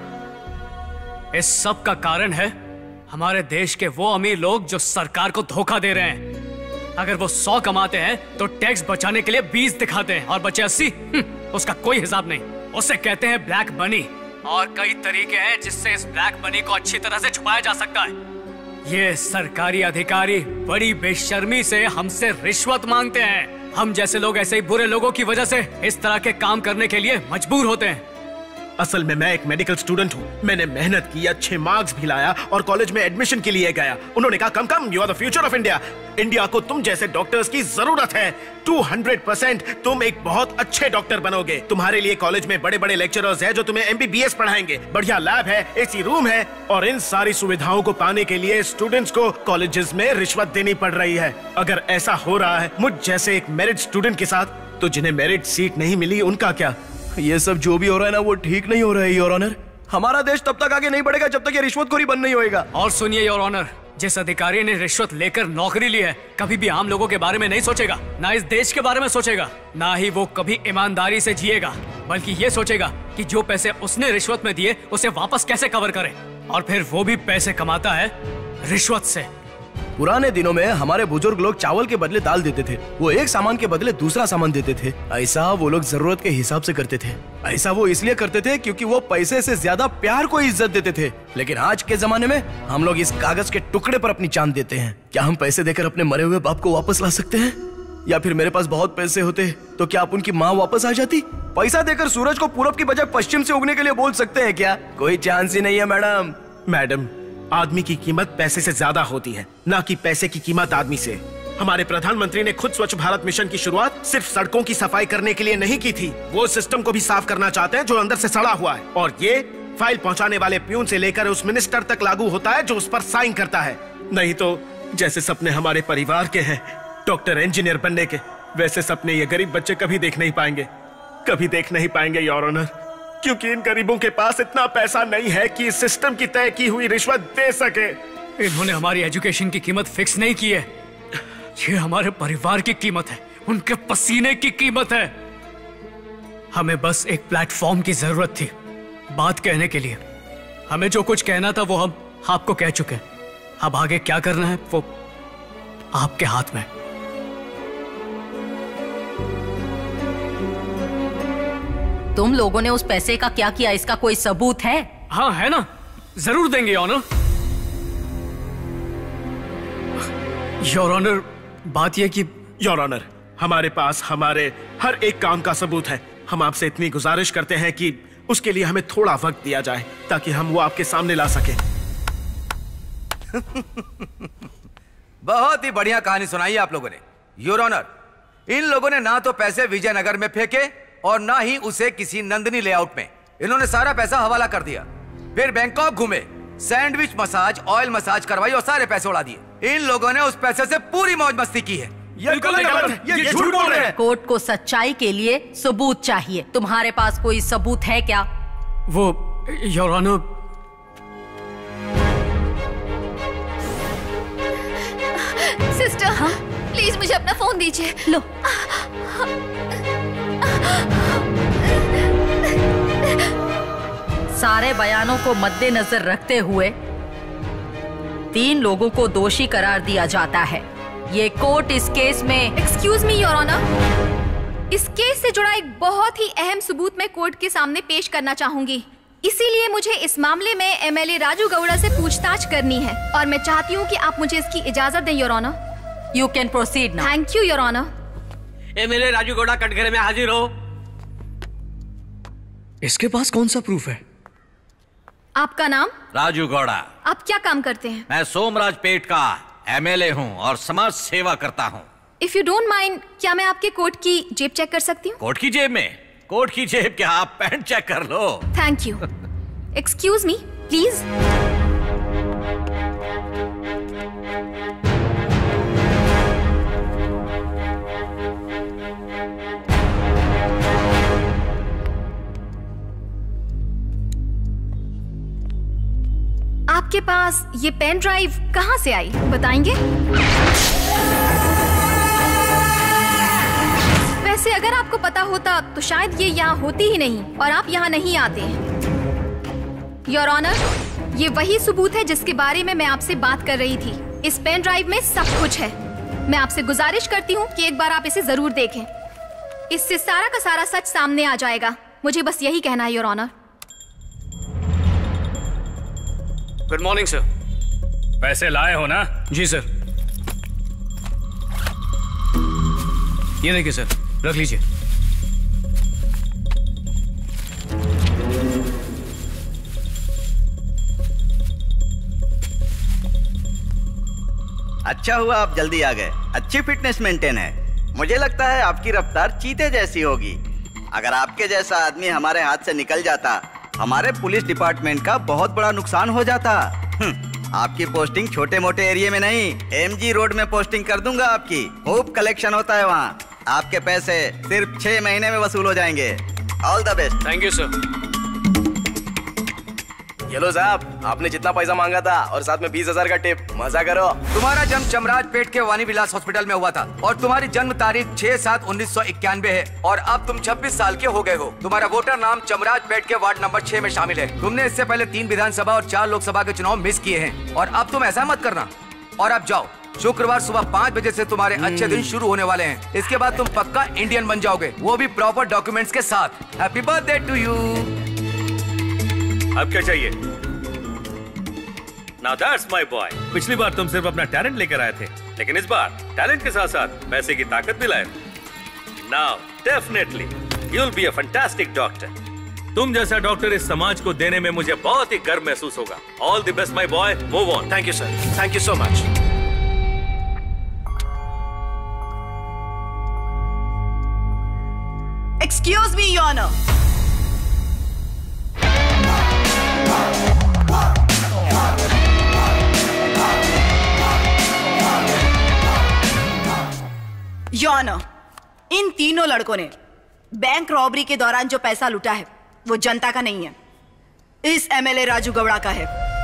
इस सब का कारण है हमारे देश के वो अमीर लोग जो सरकार को धोखा दे रहे हैं। अगर वो 100 कमाते हैं तो टैक्स बचाने के लिए 20 दिखाते हैं, और बचे 80, उसका कोई हिसाब नहीं। उसे कहते हैं ब्लैक मनी, और कई तरीके हैं जिससे इस ब्लैक मनी को अच्छी तरह से छुपाया जा सकता है। ये सरकारी अधिकारी बड़ी बेशर्मी से हमसे रिश्वत मांगते हैं। हम जैसे लोग ऐसे ही बुरे लोगों की वजह से इस तरह के काम करने के लिए मजबूर होते हैं। असल में मैं एक मेडिकल स्टूडेंट हूँ। मैंने मेहनत की, अच्छे मार्क्स भी लाया और कॉलेज में एडमिशन के लिए गया। उन्होंने कहा come you are the future of India. India को तुम जैसे डॉक्टर्स की जरूरत है। 200% तुम एक बहुत अच्छे डॉक्टर बनोगे। तुम्हारे लिए कॉलेज में बड़े बड़े लेक्चरर्स हैं जो तुम्हें MBBS पढ़ाएंगे। बढ़िया लैब है, AC रूम है, और इन सारी सुविधाओं को पाने के लिए स्टूडेंट्स को कॉलेजेस में रिश्वत देनी पड़ रही है। अगर ऐसा हो रहा है मुझ जैसे एक मेरिट स्टूडेंट के साथ, तो जिन्हें मेरिट सीट नहीं मिली उनका क्या? ये सब जो भी हो रहा है ना वो ठीक नहीं हो रहा है योर ऑनर। हमारा देश तब तक आगे नहीं बढ़ेगा जब तक ये रिश्वतखोरी बंद नहीं होएगा। और सुनिए योर ऑनर, जिस अधिकारी ने रिश्वत लेकर नौकरी ली है कभी भी आम लोगों के बारे में नहीं सोचेगा, ना इस देश के बारे में सोचेगा, ना ही वो कभी ईमानदारी से जिएगा, बल्कि ये सोचेगा कि जो पैसे उसने रिश्वत में दिए उसे वापस कैसे कवर करे। और फिर वो भी पैसे कमाता है रिश्वत से। पुराने दिनों में हमारे बुजुर्ग लोग चावल के बदले दाल देते थे, वो एक सामान के बदले दूसरा सामान देते थे। ऐसा वो लोग जरूरत के हिसाब से करते थे। ऐसा वो इसलिए करते थे क्योंकि वो पैसे से ज्यादा प्यार को इज्जत देते थे। लेकिन आज के जमाने में हम लोग इस कागज के टुकड़े पर अपनी जान देते हैं। क्या हम पैसे देकर अपने मरे हुए बाप को वापस ला सकते हैं? या फिर मेरे पास बहुत पैसे होते तो क्या आप उनकी माँ वापस आ जाती? पैसा देकर सूरज को पूरब की बजाय पश्चिम से उगने के लिए बोल सकते हैं क्या? कोई चांस ही नहीं है मैडम, आदमी की कीमत पैसे से ज्यादा होती है, ना कि पैसे की कीमत आदमी से। हमारे प्रधानमंत्री ने खुद स्वच्छ भारत मिशन की शुरुआत सिर्फ सड़कों की सफाई करने के लिए नहीं की थी। वो सिस्टम को भी साफ करना चाहते हैं जो अंदर से सड़ा हुआ है, और ये फाइल पहुंचाने वाले प्यून से लेकर उस मिनिस्टर तक लागू होता है जो उस पर साइन करता है। नहीं तो जैसे सपने हमारे परिवार के हैं डॉक्टर, इंजीनियर बनने के, वैसे सपने ये गरीब बच्चे कभी देख नहीं पाएंगे, कभी देख नहीं पाएंगे योर ऑनर, क्योंकि इन गरीबों के पास इतना पैसा नहीं है कि इस सिस्टम की तय की हुई रिश्वत दे सके। इन्होंने हमारी एजुकेशन की कीमत फिक्स नहीं की है। ये हमारे परिवार की कीमत है, उनके पसीने की कीमत है। हमें बस एक प्लेटफॉर्म की जरूरत थी बात कहने के लिए। हमें जो कुछ कहना था वो हम आपको कह चुके हैं। अब आगे क्या करना है वो आपके हाथ में। तुम लोगों ने उस पैसे का क्या किया, इसका कोई सबूत है? हाँ है ना, जरूर देंगे ऑनर। योर ऑनर, बात यह कि योर ऑनर, हमारे पास हमारे हर एक काम का सबूत है। हम आपसे इतनी गुजारिश करते हैं कि उसके लिए हमें थोड़ा वक्त दिया जाए ताकि हम वो आपके सामने ला सके। बहुत ही बढ़िया कहानी सुनाई आप लोगों ने योर ऑनर। इन लोगों ने ना तो पैसे विजयनगर में फेंके और ना ही उसे किसी नंदनी लेआउट में। इन्होंने सारा पैसा हवाला कर दिया, फिर बैंकॉक घूमे, सैंडविच मसाज, ऑयल मसाज करवाई और सारे पैसे उड़ा दिए। इन लोगों ने उस पैसे से पूरी मौज मस्ती की है। ये झूठ बोल रहे हैं। कोर्ट को सच्चाई के लिए सबूत चाहिए। तुम्हारे पास कोई सबूत है क्या? वो योर ऑनर, सिस्टर, हाँ? प्लीज मुझे अपना फोन दीजिए। लो। सारे बयानों को मद्देनजर रखते हुए 3 लोगों को दोषी करार दिया जाता है। ये कोर्ट इस केस में एक्सक्यूज मी योर ऑनर, इस केस से जुड़ा एक बहुत ही अहम सबूत मैं कोर्ट के सामने पेश करना चाहूंगी। इसीलिए मुझे इस मामले में एमएलए राजू गौड़ा से पूछताछ करनी है और मैं चाहती हूँ कि आप मुझे इसकी इजाजत दें your honour. You can proceed now. Thank you your honour. MLA Raju Gowda कटघरे में हाजिर हो। इसके पास कौन सा प्रूफ है? आपका नाम? राजू गौड़ा। आप क्या काम करते हैं? मैं सोमराज पेट का एमएलए हूँ और समाज सेवा करता हूँ। इफ यू डोंट माइंड, क्या मैं आपके कोट की जेब चेक कर सकती हूँ? कोट की जेब में? कोट की जेब क्या, आप पैंट चेक कर लो। Thank you. Excuse me please. आपके पास ये पेन ड्राइव कहाँ से आई, बताएंगे? वैसे अगर आपको पता होता तो शायद ये यहाँ होती ही नहीं और आप यहाँ नहीं आते हैं। योर ऑनर, ये वही सबूत है जिसके बारे में मैं आपसे बात कर रही थी। इस पेन ड्राइव में सब कुछ है। मैं आपसे गुजारिश करती हूँ कि एक बार आप इसे जरूर देखें। इससे सारा का सारा सच सामने आ जाएगा। मुझे बस यही कहना है your honour. Good morning sir. पैसे लाए हो ना? जी सर। ये देखिए सर, रख लीजिए। अच्छा हुआ आप जल्दी आ गए। अच्छी फिटनेस मेंटेन है। मुझे लगता है आपकी रफ्तार चीते जैसी होगी। अगर आपके जैसा आदमी हमारे हाथ से निकल जाता, हमारे पुलिस डिपार्टमेंट का बहुत बड़ा नुकसान हो जाता। आपकी पोस्टिंग छोटे मोटे एरिया में नहीं, एमजी रोड में पोस्टिंग कर दूंगा आपकी। खूब कलेक्शन होता है वहाँ। आपके पैसे सिर्फ 6 महीने में वसूल हो जाएंगे। All the best. Thank you sir. ये लो साहब, आपने जितना पैसा मांगा था और साथ में 20,000 का टिप। मजा करो। तुम्हारा जन्म चमराज पेट के वानी विलास हॉस्पिटल में हुआ था और तुम्हारी जन्म तारीख 6/7/1991 है और अब तुम 26 साल के हो गए हो। तुम्हारा वोटर नाम चमराज पेट के वार्ड नंबर 6 में शामिल है। तुमने इससे पहले 3 विधानसभा और 4 लोकसभा के चुनाव मिस किए हैं और अब तुम ऐसा मत करना। और अब जाओ, शुक्रवार सुबह 5 बजे से तुम्हारे अच्छे दिन शुरू होने वाले हैं। इसके बाद तुम पक्का इंडियन बन जाओगे, वो भी प्रॉपर डॉक्यूमेंट्स के साथ। Happy birthday to you. अब क्या चाहिए? Now that's my boy. पिछली बार तुम सिर्फ अपना टैलेंट लेकर आए थे, लेकिन इस बार टैलेंट के साथ साथ पैसे की ताकत भी लाए। Now definitely you'll be a fantastic doctor. तुम जैसा डॉक्टर इस समाज को देने में मुझे बहुत ही गर्व महसूस होगा। All the best my boy. Move on. Thank you sir. Thank you so much. Excuse me, Your Honor. Your Honor, इन तीनों लड़कों ने बैंक रॉबरी के दौरान जो पैसा लूटा है वो जनता का नहीं है, इस एमएलए राजू गौड़ा का है।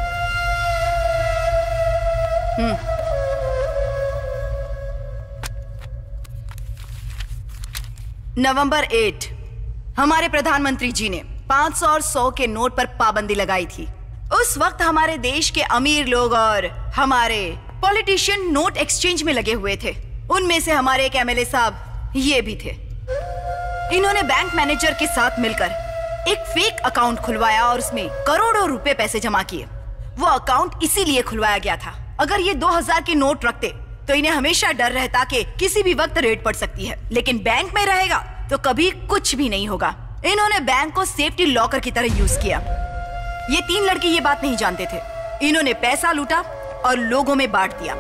नवंबर 8 हमारे प्रधानमंत्री जी ने 500 और 100 के नोट पर पाबंदी लगाई थी। उस वक्त हमारे देश के अमीर लोग और हमारे पॉलिटिशियन नोट एक्सचेंज में लगे हुए थे। उनमें से हमारे एक एमएलए साहब ये भी थे। इन्होंने बैंक मैनेजर के साथ मिलकर एक फेक अकाउंट खुलवाया और उसमें करोड़ों रुपए पैसे जमा किए। वो अकाउंट इसीलिए खुलवाया गया था, अगर ये 2000 के नोट रखते तो इन्हें हमेशा डर रहता कि किसी भी वक्त रेड पड़ सकती है, लेकिन बैंक में रहेगा तो कभी कुछ भी नहीं होगा। इन्होंने बैंक को सेफ्टी लॉकर की तरह यूज किया। ये 3 लड़के ये बात नहीं जानते थे। इन्होंने पैसा लूटा और लोगों में बांट दिया।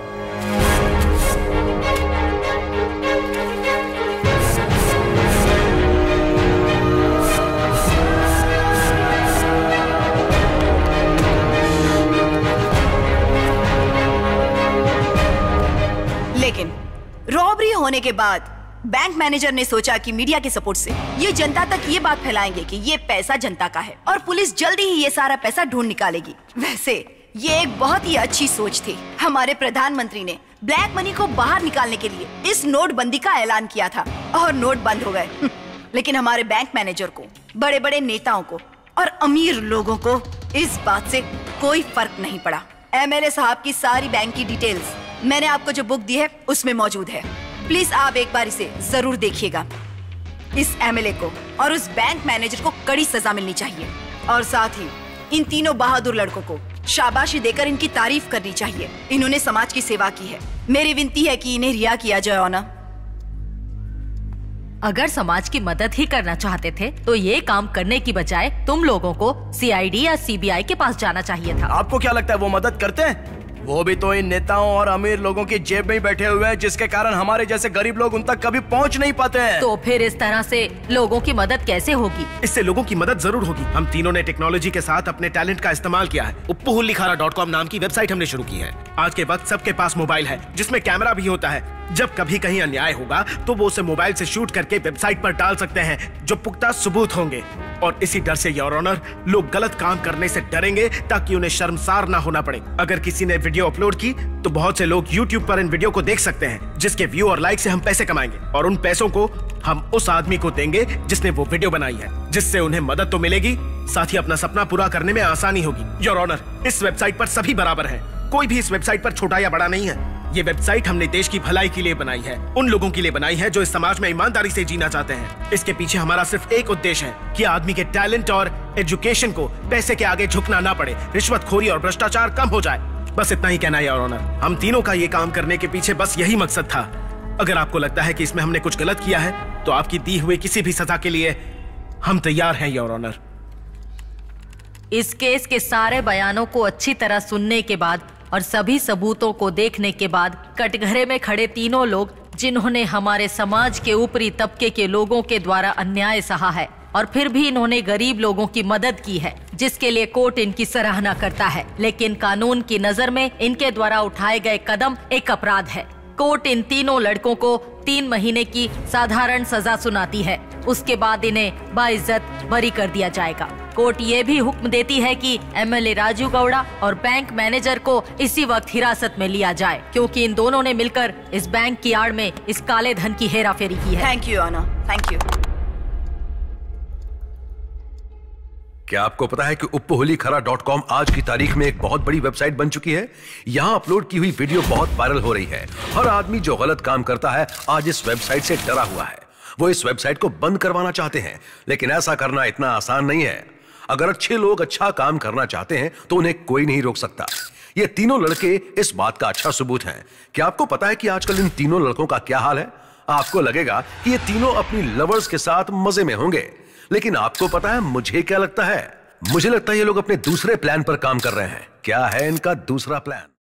लेकिन रॉबरी होने के बाद बैंक मैनेजर ने सोचा कि मीडिया के सपोर्ट से ये जनता तक ये बात फैलाएंगे कि ये पैसा जनता का है और पुलिस जल्दी ही ये सारा पैसा ढूंढ निकालेगी। वैसे ये एक बहुत ही अच्छी सोच थी। हमारे प्रधानमंत्री ने ब्लैक मनी को बाहर निकालने के लिए इस नोटबंदी का ऐलान किया था और नोट बंद हो गए। लेकिन हमारे बैंक मैनेजर को, बड़े बड़े नेताओं को और अमीर लोगों को इस बात से कोई फर्क नहीं पड़ा। एमएलए साहब की सारी बैंक की डिटेल्स मैंने आपको जो बुक दी है उसमें मौजूद है। प्लीज आप एक बार इसे जरूर देखिएगा। इस एमएलए को और उस बैंक मैनेजर को कड़ी सजा मिलनी चाहिए और साथ ही इन तीनों बहादुर लड़कों को शाबाशी देकर इनकी तारीफ करनी चाहिए। इन्होंने समाज की सेवा की है। मेरी विनती है कि इन्हें रिहा किया जाए। ऑनर, अगर समाज की मदद ही करना चाहते थे तो ये काम करने की बजाय तुम लोगों को सीआईडी या सीबीआई के पास जाना चाहिए था। आपको क्या लगता है वो मदद करते हैं? वो भी तो इन नेताओं और अमीर लोगों की जेब में ही बैठे हुए हैं, जिसके कारण हमारे जैसे गरीब लोग उन तक कभी पहुंच नहीं पाते हैं। तो फिर इस तरह से लोगों की मदद कैसे होगी? इससे लोगों की मदद जरूर होगी। हम तीनों ने टेक्नोलॉजी के साथ अपने टैलेंट का इस्तेमाल किया है। uppuhullikhara.com नाम की वेबसाइट हमने शुरू की है। आज के वक्त सबके पास मोबाइल है जिसमें कैमरा भी होता है। जब कभी कहीं अन्याय होगा तो वो उसे मोबाइल से शूट करके वेबसाइट पर डाल सकते हैं जो पुख्ता सबूत होंगे। और इसी डर से योर ऑनर लोग गलत काम करने से डरेंगे ताकि उन्हें शर्मसार ना होना पड़े। अगर किसी ने वीडियो अपलोड की तो बहुत से लोग YouTube पर इन वीडियो को देख सकते हैं जिसके व्यू और लाइक से हम पैसे कमाएंगे और उन पैसों को हम उस आदमी को देंगे जिसने वो वीडियो बनाई है, जिससे उन्हें मदद तो मिलेगी, साथ ही अपना सपना पूरा करने में आसानी होगी। योर ऑनर, इस वेबसाइट पर सभी बराबर हैं। कोई भी इस वेबसाइट पर छोटा या बड़ा नहीं है। ये वेबसाइट हमने देश की भलाई के लिए बनाई है, उन लोगों के लिए बनाई है जो इस समाज में ईमानदारी से जीना चाहते हैं। इसके पीछे हमारा सिर्फ एक उद्देश्य है कि आदमी के टैलेंट और एजुकेशन को पैसे के आगे झुकना ना पड़े, रिश्वतखोरी और भ्रष्टाचार कम हो जाए। बस इतना ही कहना है योर ऑनर। हम तीनों का ये काम करने के पीछे बस यही मकसद था। अगर आपको लगता है कि इसमें हमने कुछ गलत किया है तो आपकी दी हुई किसी भी सजा के लिए हम तैयार हैं योर ऑनर। इस केस के सारे बयानों को अच्छी तरह सुनने के बाद और सभी सबूतों को देखने के बाद कटघरे में खड़े तीनों लोग जिन्होंने हमारे समाज के ऊपरी तबके के लोगों के द्वारा अन्याय सहा है और फिर भी इन्होंने गरीब लोगों की मदद की है, जिसके लिए कोर्ट इनकी सराहना करता है। लेकिन कानून की नजर में इनके द्वारा उठाए गए कदम एक अपराध है। कोर्ट इन तीनों लड़कों को 3 महीने की साधारण सजा सुनाती है। उसके बाद इन्हें बाइज्जत बरी कर दिया जाएगा। कोर्ट ये भी हुक्म देती है कि एमएलए राजू गौड़ा और बैंक मैनेजर को इसी वक्त हिरासत में लिया जाए, क्योंकि इन दोनों ने मिलकर इस बैंक की आड़ में इस काले धन की हेराफेरी की है। Thank you honour, thank you. क्या आपको पता है कि uppuhullikhara.com आज की तारीख में एक बहुत बड़ी वेबसाइट बन चुकी है? यहाँ अपलोड की हुई वीडियो बहुत वायरल हो रही है। हर आदमी जो गलत काम करता है आज इस वेबसाइट से डरा हुआ है। वो इस वेबसाइट को बंद करवाना चाहते हैं, लेकिन ऐसा करना इतना आसान नहीं है। अगर अच्छे लोग अच्छा काम करना चाहते हैं तो उन्हें कोई नहीं रोक सकता। ये तीनों लड़के इस बात का अच्छा सबूत हैं। क्या आपको पता है कि आजकल इन तीनों लड़कों का क्या हाल है? आपको लगेगा कि ये तीनों अपनी लवर्स के साथ मजे में होंगे, लेकिन आपको पता है मुझे क्या लगता है? मुझे लगता है ये लोग अपने दूसरे प्लान पर काम कर रहे हैं। क्या है इनका दूसरा प्लान?